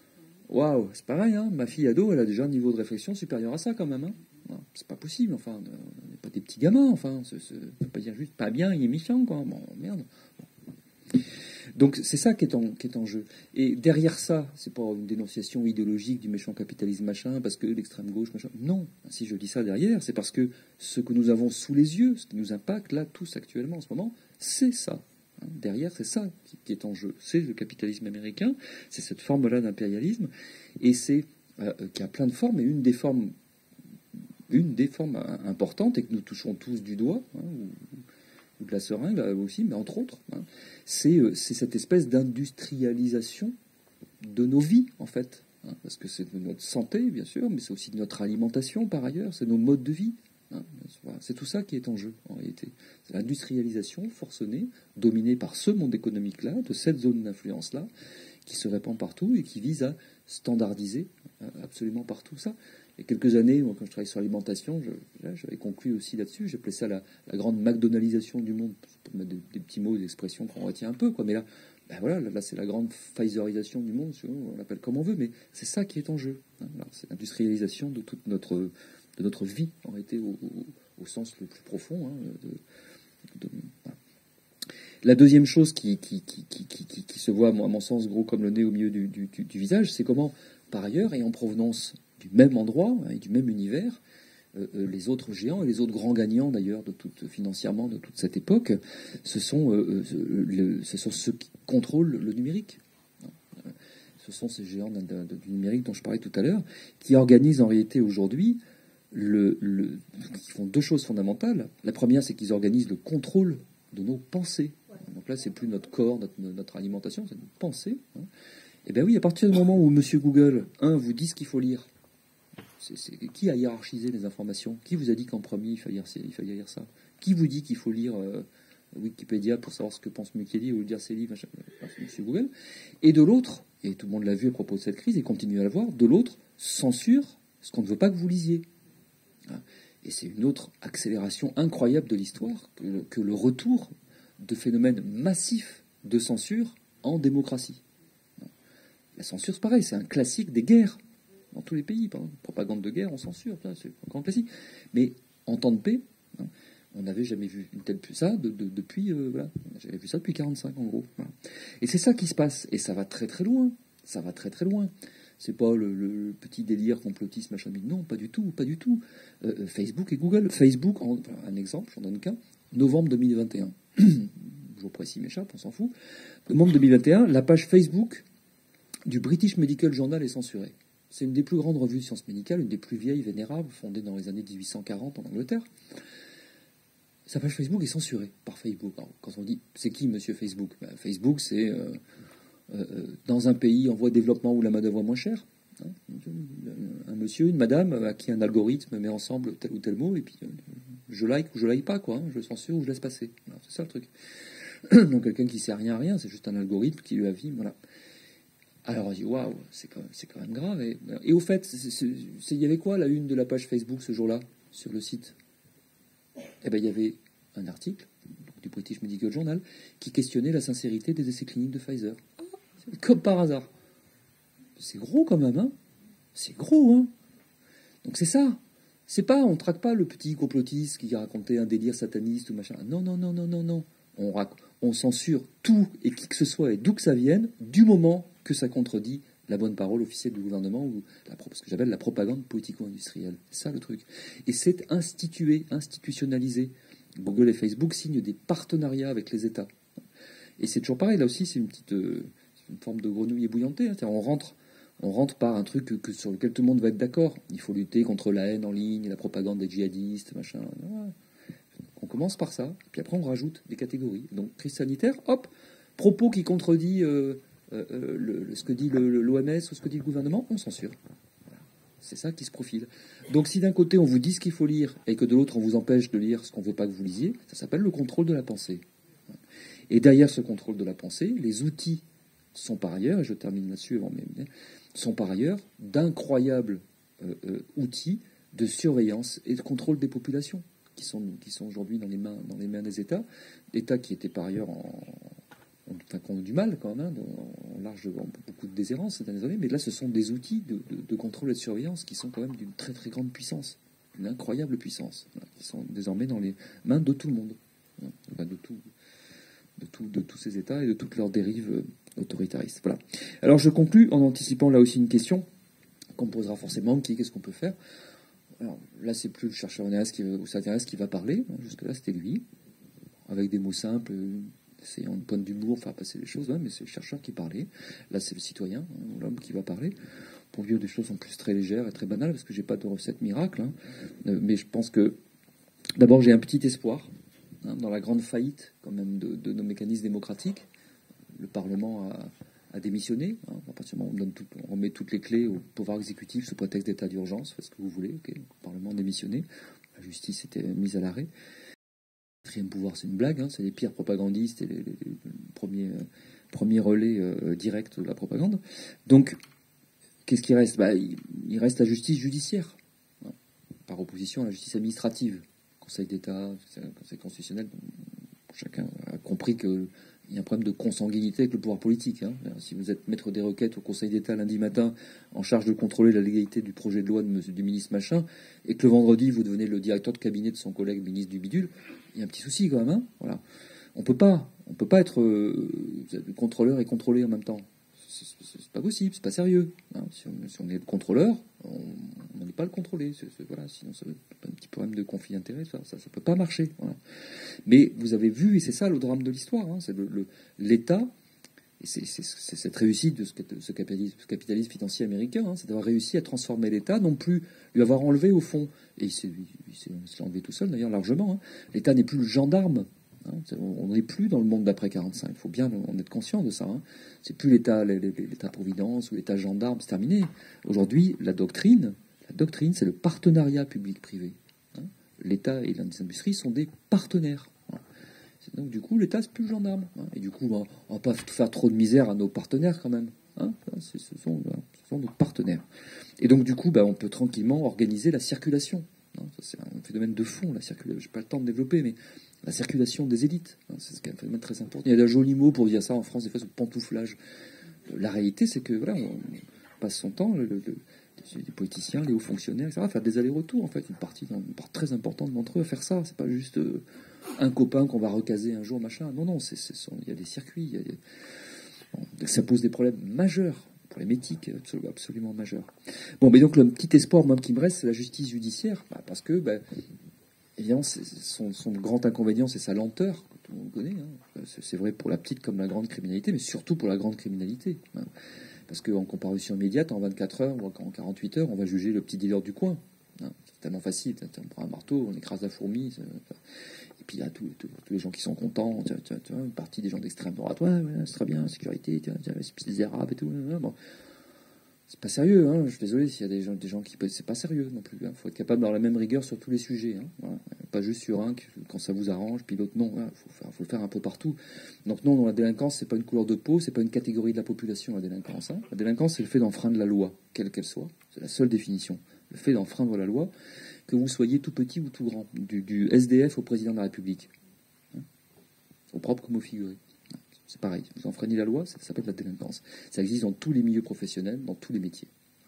Waouh, c'est pareil, hein, ma fille ado, elle a déjà un niveau de réflexion supérieur à ça quand même. Hein. Non, c'est pas possible, enfin, on n'est pas des petits gamins, enfin, on ne peut pas dire juste pas bien, il est méchant, quoi. Bon, merde. Bon. Donc c'est ça qui est, en, qui est en jeu. Et derrière ça, c'est pas une dénonciation idéologique du méchant capitalisme machin, parce que l'extrême gauche machin. Non, si je dis ça derrière, c'est parce que ce que nous avons sous les yeux, ce qui nous impacte là tous actuellement en ce moment, c'est ça. Derrière, c'est ça qui est en jeu. C'est le capitalisme américain, c'est cette forme-là d'impérialisme, et c'est euh, qui a plein de formes, et une des formes, une des formes importantes, et que nous touchons tous du doigt, hein, ou, ou de la seringue là aussi, mais entre autres, hein, c'est, euh, c'est cette espèce d'industrialisation de nos vies, en fait. Hein, parce que c'est de notre santé, bien sûr, mais c'est aussi de notre alimentation, par ailleurs, c'est nos modes de vie. C'est tout ça qui est en jeu, en réalité. C'est l'industrialisation forcenée, dominée par ce monde économique-là, de cette zone d'influence-là, qui se répand partout et qui vise à standardiser absolument partout ça. Il y a quelques années, moi, quand je travaillais sur l'alimentation, je, là, j'avais conclu aussi là-dessus. J'appelais ça la, la grande McDonaldisation du monde, pour mettre des, des petits mots, des expressions qu'on retient un peu, quoi. Mais là, ben voilà, là, là, c'est la grande Pfizerisation du monde, on l'appelle comme on veut, mais c'est ça qui est en jeu. Hein. Alors, c'est l'industrialisation de toute notre... de notre vie, en réalité, au, au, au sens le plus profond. Hein, de, de, voilà. La deuxième chose qui, qui, qui, qui, qui, qui se voit, à mon sens, gros comme le nez au milieu du, du, du visage, c'est comment, par ailleurs, et en provenance du même endroit hein, et du même univers, euh, les autres géants et les autres grands gagnants, d'ailleurs, de toute, financièrement, de toute cette époque, ce sont, euh, le, ce sont ceux qui contrôlent le numérique. Ce sont ces géants de, de, du numérique dont je parlais tout à l'heure, qui organisent en réalité aujourd'hui Le, le, ils font deux choses fondamentales. La première, c'est qu'ils organisent le contrôle de nos pensées. Donc là, c'est plus notre corps, notre, notre alimentation, c'est nos pensées. Hein. Et bien oui, à partir du moment où Monsieur Google, un, vous dit ce qu'il faut lire, c'est, c'est, qui a hiérarchisé les informations? Qui vous a dit qu'en premier, il fallait lire, il fallait lire ça? Qui vous dit qu'il faut lire euh, Wikipédia pour savoir ce que pense Mukeli ou lire ses livres, machin, Monsieur Google? Et de l'autre, et tout le monde l'a vu à propos de cette crise, et continue à le voir, de l'autre, censure ce qu'on ne veut pas que vous lisiez. Et c'est une autre accélération incroyable de l'histoire que le, que le retour de phénomènes massifs de censure en démocratie. La censure, c'est pareil, c'est un classique des guerres dans tous les pays. Par exemple, propagande de guerre, on censure, c'est un grand classique. Mais en temps de paix, hein, on n'avait jamais vu une telle ça de, de, depuis euh, voilà, j'avais vu ça depuis quarante-cinq en gros. Voilà. Et c'est ça qui se passe, et ça va très très loin. Ça va très très loin. C'est pas le, le petit délire complotiste, machin. Non, pas du tout, pas du tout. Euh, Facebook et Google. Facebook, en, un exemple, j'en donne qu'un. Novembre deux mille vingt et un. Jour précis m'échappe, on s'en fout. Novembre deux mille vingt et un, la page Facebook du British Medical Journal est censurée. C'est une des plus grandes revues de sciences médicales, une des plus vieilles, vénérables, fondée dans les années dix-huit cent quarante en Angleterre. Sa page Facebook est censurée par Facebook. Alors, quand on dit c'est qui monsieur Facebook, ben, Facebook, c'est euh, euh, dans un pays en voie de développement où la main-d'œuvre est moins chère. Hein, un monsieur, une madame à qui un algorithme met ensemble tel ou tel mot, et puis euh, je like ou je like pas, quoi. Hein, je censure ou je laisse passer. Voilà, c'est ça le truc. Donc quelqu'un qui sert rien à rien, c'est juste un algorithme qui lui a vie, voilà. Alors on dit waouh, c'est quand, quand même grave. Et, et au fait, il y avait quoi la une de la page Facebook ce jour-là sur le site? Eh ben il y avait un article donc, du British Medical Journal qui questionnait la sincérité des essais cliniques de Pfizer. Comme par hasard. C'est gros quand même, hein. C'est gros, hein. Donc c'est ça. C'est pas, on traque pas le petit complotiste qui racontait un délire sataniste ou machin. Non, non, non, non, non, non. On, rac- on censure tout et qui que ce soit et d'où que ça vienne, du moment que ça contredit la bonne parole officielle du gouvernement ou la, ce que j'appelle la propagande politico-industrielle. C'est ça le truc. Et c'est institué, institutionnalisé. Google et Facebook signent des partenariats avec les États. Et c'est toujours pareil. Là aussi, c'est une petite euh, une forme de grenouille ébouillantée. Hein. On rentre, on rentre par un truc que, que, sur lequel tout le monde va être d'accord. Il faut lutter contre la haine en ligne, la propagande des djihadistes, machin. Ouais. On commence par ça, puis après on rajoute des catégories. Donc crise sanitaire, hop, propos qui contredit euh, euh, le, le, ce que dit l'O M S ou ce que dit le gouvernement, on censure. Voilà. C'est ça qui se profile. Donc si d'un côté on vous dit ce qu'il faut lire et que de l'autre on vous empêche de lire ce qu'on ne veut pas que vous lisiez, ça s'appelle le contrôle de la pensée. Et derrière ce contrôle de la pensée, les outils sont par ailleurs, et je termine là-dessus avant mes sont par ailleurs d'incroyables euh, euh, outils de surveillance et de contrôle des populations. qui sont, qui sont aujourd'hui dans les mains, dans les mains des États, États qui étaient par ailleurs en, en, enfin, qui ont du mal quand même, hein, en large, en beaucoup de déshérence ces dernières années, mais là ce sont des outils de, de, de contrôle et de surveillance qui sont quand même d'une très très grande puissance, d'une incroyable puissance, voilà, qui sont désormais dans les mains de tout le monde, hein, enfin, de, tout, de, tout, de tous ces États et de toutes leurs dérives autoritaristes. Voilà. Alors je conclus en anticipant là aussi une question qu'on posera forcément, qui est qu'est-ce qu'on peut faire. Alors, là, c'est plus le chercheur qui, ou Satanès qui va parler. Jusque-là, c'était lui, avec des mots simples, essayant une pointe d'humour, faire passer les choses. Hein, mais c'est le chercheur qui parlait. Là, c'est le citoyen, hein, l'homme qui va parler. Pour lui, des choses en plus très légères et très banales, parce que j'ai pas de recette miracle. Hein. Euh, mais je pense que, d'abord, j'ai un petit espoir hein, dans la grande faillite, quand même, de, de nos mécanismes démocratiques. Le Parlement a... à démissionner. Hein. À partir du moment où on, donne tout, on remet toutes les clés au pouvoir exécutif sous prétexte d'état d'urgence, faites ce que vous voulez. Okay. Le Parlement a démissionné. La justice était mise à l'arrêt. Le quatrième pouvoir, c'est une blague. Hein. C'est les pires propagandistes et les, les, les premiers, euh, premiers relais euh, directs de la propagande. Donc, qu'est-ce qui reste bah, il, il reste la justice judiciaire, hein, par opposition à la justice administrative. Conseil d'État, Conseil constitutionnel, chacun a compris que il y a un problème de consanguinité avec le pouvoir politique. Hein. Si vous êtes maître des requêtes au Conseil d'État lundi matin en charge de contrôler la légalité du projet de loi de monsieur, du ministre machin, et que le vendredi vous devenez le directeur de cabinet de son collègue ministre du bidule, il y a un petit souci quand même. Hein. Voilà. On peut pas, on peut pas être euh, contrôleur et contrôlé en même temps. C'est, c'est, c'est pas possible, c'est pas sérieux. Hein. Si, on, si on est le contrôleur, on n'est pas le contrôler. C'est, c'est, voilà, sinon c'est un petit problème de conflit d'intérêt. Ça, ça, ça peut pas marcher. Voilà. Mais vous avez vu, et c'est ça le drame de l'histoire, hein, c'est le, le, l'État, et c'est, c'est, c'est cette réussite de ce, ce, capitalisme, ce capitalisme financier américain, hein, c'est d'avoir réussi à transformer l'État, non plus lui avoir enlevé au fond, et il s'est, il s'est, il s'est enlevé tout seul d'ailleurs largement. Hein. L'État n'est plus le gendarme. Hein, on n'est plus dans le monde d'après quarante-cinq. Il faut bien en être conscient de ça. Hein. C'est plus l'État, l'État-providence ou l'État gendarme, c'est terminé. Aujourd'hui, la doctrine, la doctrine, c'est le partenariat public-privé. Hein. L'État et l'industrie sont des partenaires. Hein. Donc du coup, l'État c'est plus le gendarme. Hein. Et du coup, on ne va pas faire trop de misère à nos partenaires quand même. Hein. C'est, ce, sont, ce sont nos partenaires. Et donc du coup, bah, on peut tranquillement organiser la circulation. Hein. Ça, c'est un phénomène de fond, la circulation. Je n'ai pas le temps de développer, mais la circulation des élites, hein, c'est un phénomène très important. Il y a des jolis mots pour dire ça en France, des fois, c'est pantouflage. La réalité, c'est que voilà, on passe son temps, le, le, les politiciens, les hauts fonctionnaires, et cetera, à faire des allers-retours, en fait, une partie, une part très importante d'entre eux à faire ça. C'est pas juste euh, un copain qu'on va recaser un jour, machin. Non, non, c'est, c'est, il y a des circuits, il y a des... Bon, ça pose des problèmes majeurs problème éthique absolument, absolument majeur. Bon, mais donc le petit espoir même qui me reste, c'est la justice judiciaire, bah, parce que, bah, évidemment, son, son grand inconvénient, c'est sa lenteur, que tout le monde connaît. Hein. C'est vrai pour la petite comme la grande criminalité, mais surtout pour la grande criminalité. Hein. Parce qu'en comparution immédiate, en vingt-quatre heures ou en quarante-huit heures, on va juger le petit dealer du coin. Hein. C'est tellement facile. On prend un marteau, on écrase la fourmi. Et puis il y a tous, tous, tous les gens qui sont contents. Tu vois, tu vois, une partie des gens d'extrême droite. Ouais, ouais, c'est très bien, sécurité, tu vois, ces petits arabes et tout. Bon. C'est pas sérieux, hein. Je suis désolé s'il y a des gens, des gens qui... C'est pas sérieux non plus. Il hein. faut être capable d'avoir la même rigueur sur tous les sujets. Hein. Voilà. Pas juste sur un, quand ça vous arrange, puis l'autre non. Il faut, faut le faire un peu partout. Donc non, dans la délinquance, c'est pas une couleur de peau, c'est pas une catégorie de la population, la délinquance. Hein. La délinquance, c'est le fait d'enfreindre la loi, quelle qu'elle soit. C'est la seule définition. Le fait d'enfreindre la loi, que vous soyez tout petit ou tout grand. Du, du S D F au président de la République. Hein. Au propre comme au figuré. C'est pareil, vous enfreignez la loi, ça s'appelle la délinquance. Ça existe dans tous les milieux professionnels, dans tous les métiers.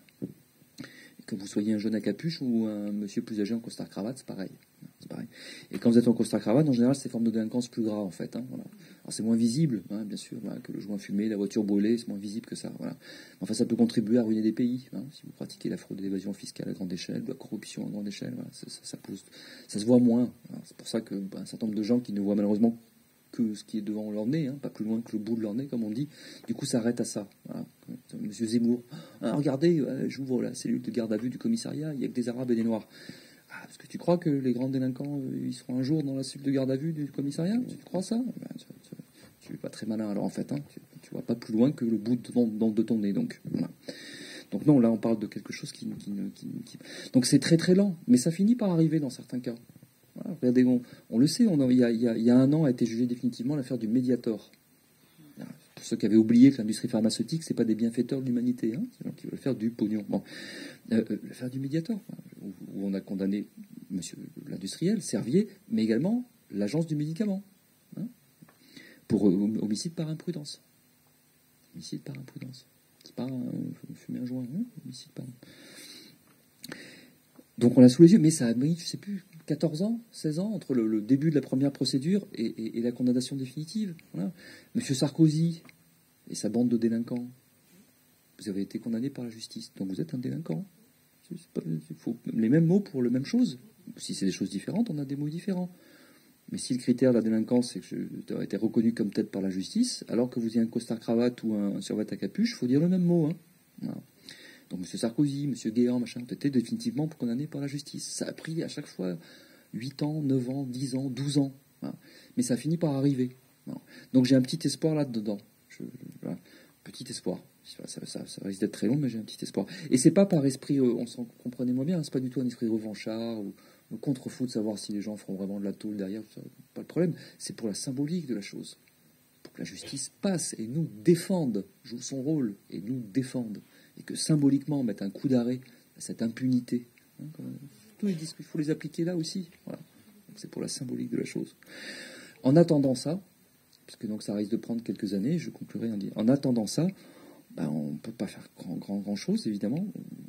Et que vous soyez un jeune à capuche ou un monsieur plus âgé en costard-cravate, c'est pareil. C'est pareil. Et quand vous êtes en costard-cravate, en général, c'est forme de délinquance plus grave, en fait. Hein, voilà. Alors c'est moins visible, hein, bien sûr, voilà, que le joint fumé, la voiture brûlée, c'est moins visible que ça. Voilà. Enfin, ça peut contribuer à ruiner des pays. Hein, si vous pratiquez la fraude et l'évasion fiscale à grande échelle, la corruption à grande échelle, voilà, ça, ça, ça, pose, ça se voit moins. Voilà. C'est pour ça que ben, un certain nombre de gens qui ne voient malheureusement que ce qui est devant leur nez, hein, pas plus loin que le bout de leur nez, comme on dit. Du coup, ça arrête à ça. Voilà. Monsieur Zemmour, ah, regardez, euh, j'ouvre la cellule de garde à vue du commissariat, il y a que des Arabes et des Noirs. Ah, parce que tu crois que les grands délinquants, euh, ils seront un jour dans la cellule de garde à vue du commissariat? Tu crois ça? Ben, tu, tu, tu es pas très malin alors en fait. Hein. Tu, tu vois pas plus loin que le bout de ton, de ton nez. Donc, voilà. Donc non, là on parle de quelque chose qui, qui, qui, qui... Donc c'est très très lent, mais ça finit par arriver dans certains cas. Voilà, regardez, on, on le sait, on a, il, y a, il, y a, il y a un an a été jugé définitivement l'affaire du Mediator. Pour ceux qui avaient oublié que l'industrie pharmaceutique, c'est pas des bienfaiteurs de l'humanité, hein, c'est des gens qui veulent faire du pognon. Bon. Euh, l'affaire du Mediator, où, où on a condamné monsieur l'industriel, Servier, mais également l'agence du médicament, hein, pour euh, homicide par imprudence. Homicide par imprudence. C'est pas euh, fumer un joint, hein, homicide par. Donc on l'a sous les yeux, mais ça a mis, je sais plus, quatorze ans, seize ans, entre le, le début de la première procédure et, et, et la condamnation définitive. Voilà. Monsieur Sarkozy et sa bande de délinquants, vous avez été condamné par la justice, donc vous êtes un délinquant. Il faut les mêmes mots pour la même chose. Si c'est des choses différentes, on a des mots différents. Mais si le critère de la délinquance, c'est que tu as été reconnu comme tête par la justice, alors que vous ayez un costard-cravate ou un survêt à capuche, il faut dire le même mot. Hein. Voilà. Donc M. Sarkozy, M. Guéant, machin, ont été définitivement condamnés par la justice. Ça a pris à chaque fois huit ans, neuf ans, dix ans, douze ans. Voilà. Mais ça a fini par arriver. Voilà. Donc j'ai un petit espoir là-dedans. Je, voilà. Petit espoir. Ça, ça, ça risque d'être très long, mais j'ai un petit espoir. Et c'est pas par esprit, euh, on s'en comprenez-moi bien, hein, c'est pas du tout un esprit revanchard ou, ou contre-fou de savoir si les gens feront vraiment de la tôle derrière. Ça, pas le problème. C'est pour la symbolique de la chose. Pour que la justice passe et nous défende, joue son rôle et nous défende. Et que symboliquement, mettre un coup d'arrêt à cette impunité. Hein, tous les disques, il faut les appliquer là aussi. Voilà. C'est pour la symbolique de la chose. En attendant ça, parce que donc ça risque de prendre quelques années, je conclurai en disant, en attendant ça, ben, on ne peut pas faire grand, grand, grand chose, évidemment.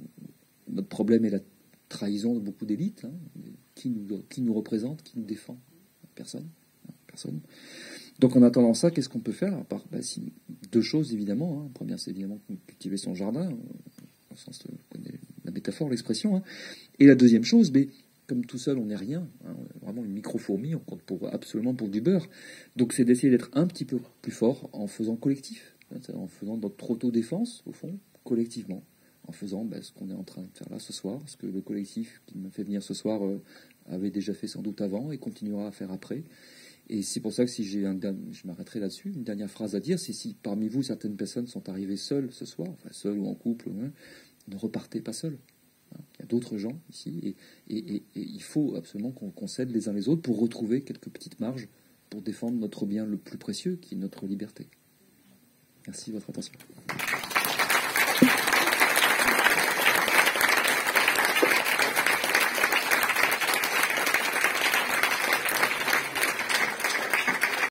Notre problème est la trahison de beaucoup d'élites. Hein. Qui, nous, qui nous représente, qui nous défend? Personne. Personne. Donc en attendant ça, qu'est-ce qu'on peut faire à part, bah, si, deux choses évidemment. Hein. La première, c'est évidemment cultiver son jardin, au sens de la métaphore, l'expression. Hein. Et la deuxième chose, mais, comme tout seul, on n'est rien. Hein. On est vraiment une micro-fourmi, on compte pour, absolument pour du beurre. Donc c'est d'essayer d'être un petit peu plus fort en faisant collectif, hein, en faisant notre autodéfense, au fond, collectivement. En faisant bah, ce qu'on est en train de faire là ce soir, ce que le collectif qui m'a fait venir ce soir euh, avait déjà fait sans doute avant et continuera à faire après. Et c'est pour ça que si j'ai un, je m'arrêterai là-dessus, une dernière phrase à dire, c'est si parmi vous certaines personnes sont arrivées seules ce soir, enfin seules ou en couple, hein, ne repartez pas seules. Hein. Il y a d'autres gens ici et, et, et, et il faut absolument qu'on, qu'on s'aide les uns les autres pour retrouver quelques petites marges pour défendre notre bien le plus précieux, qui est notre liberté. Merci de votre attention.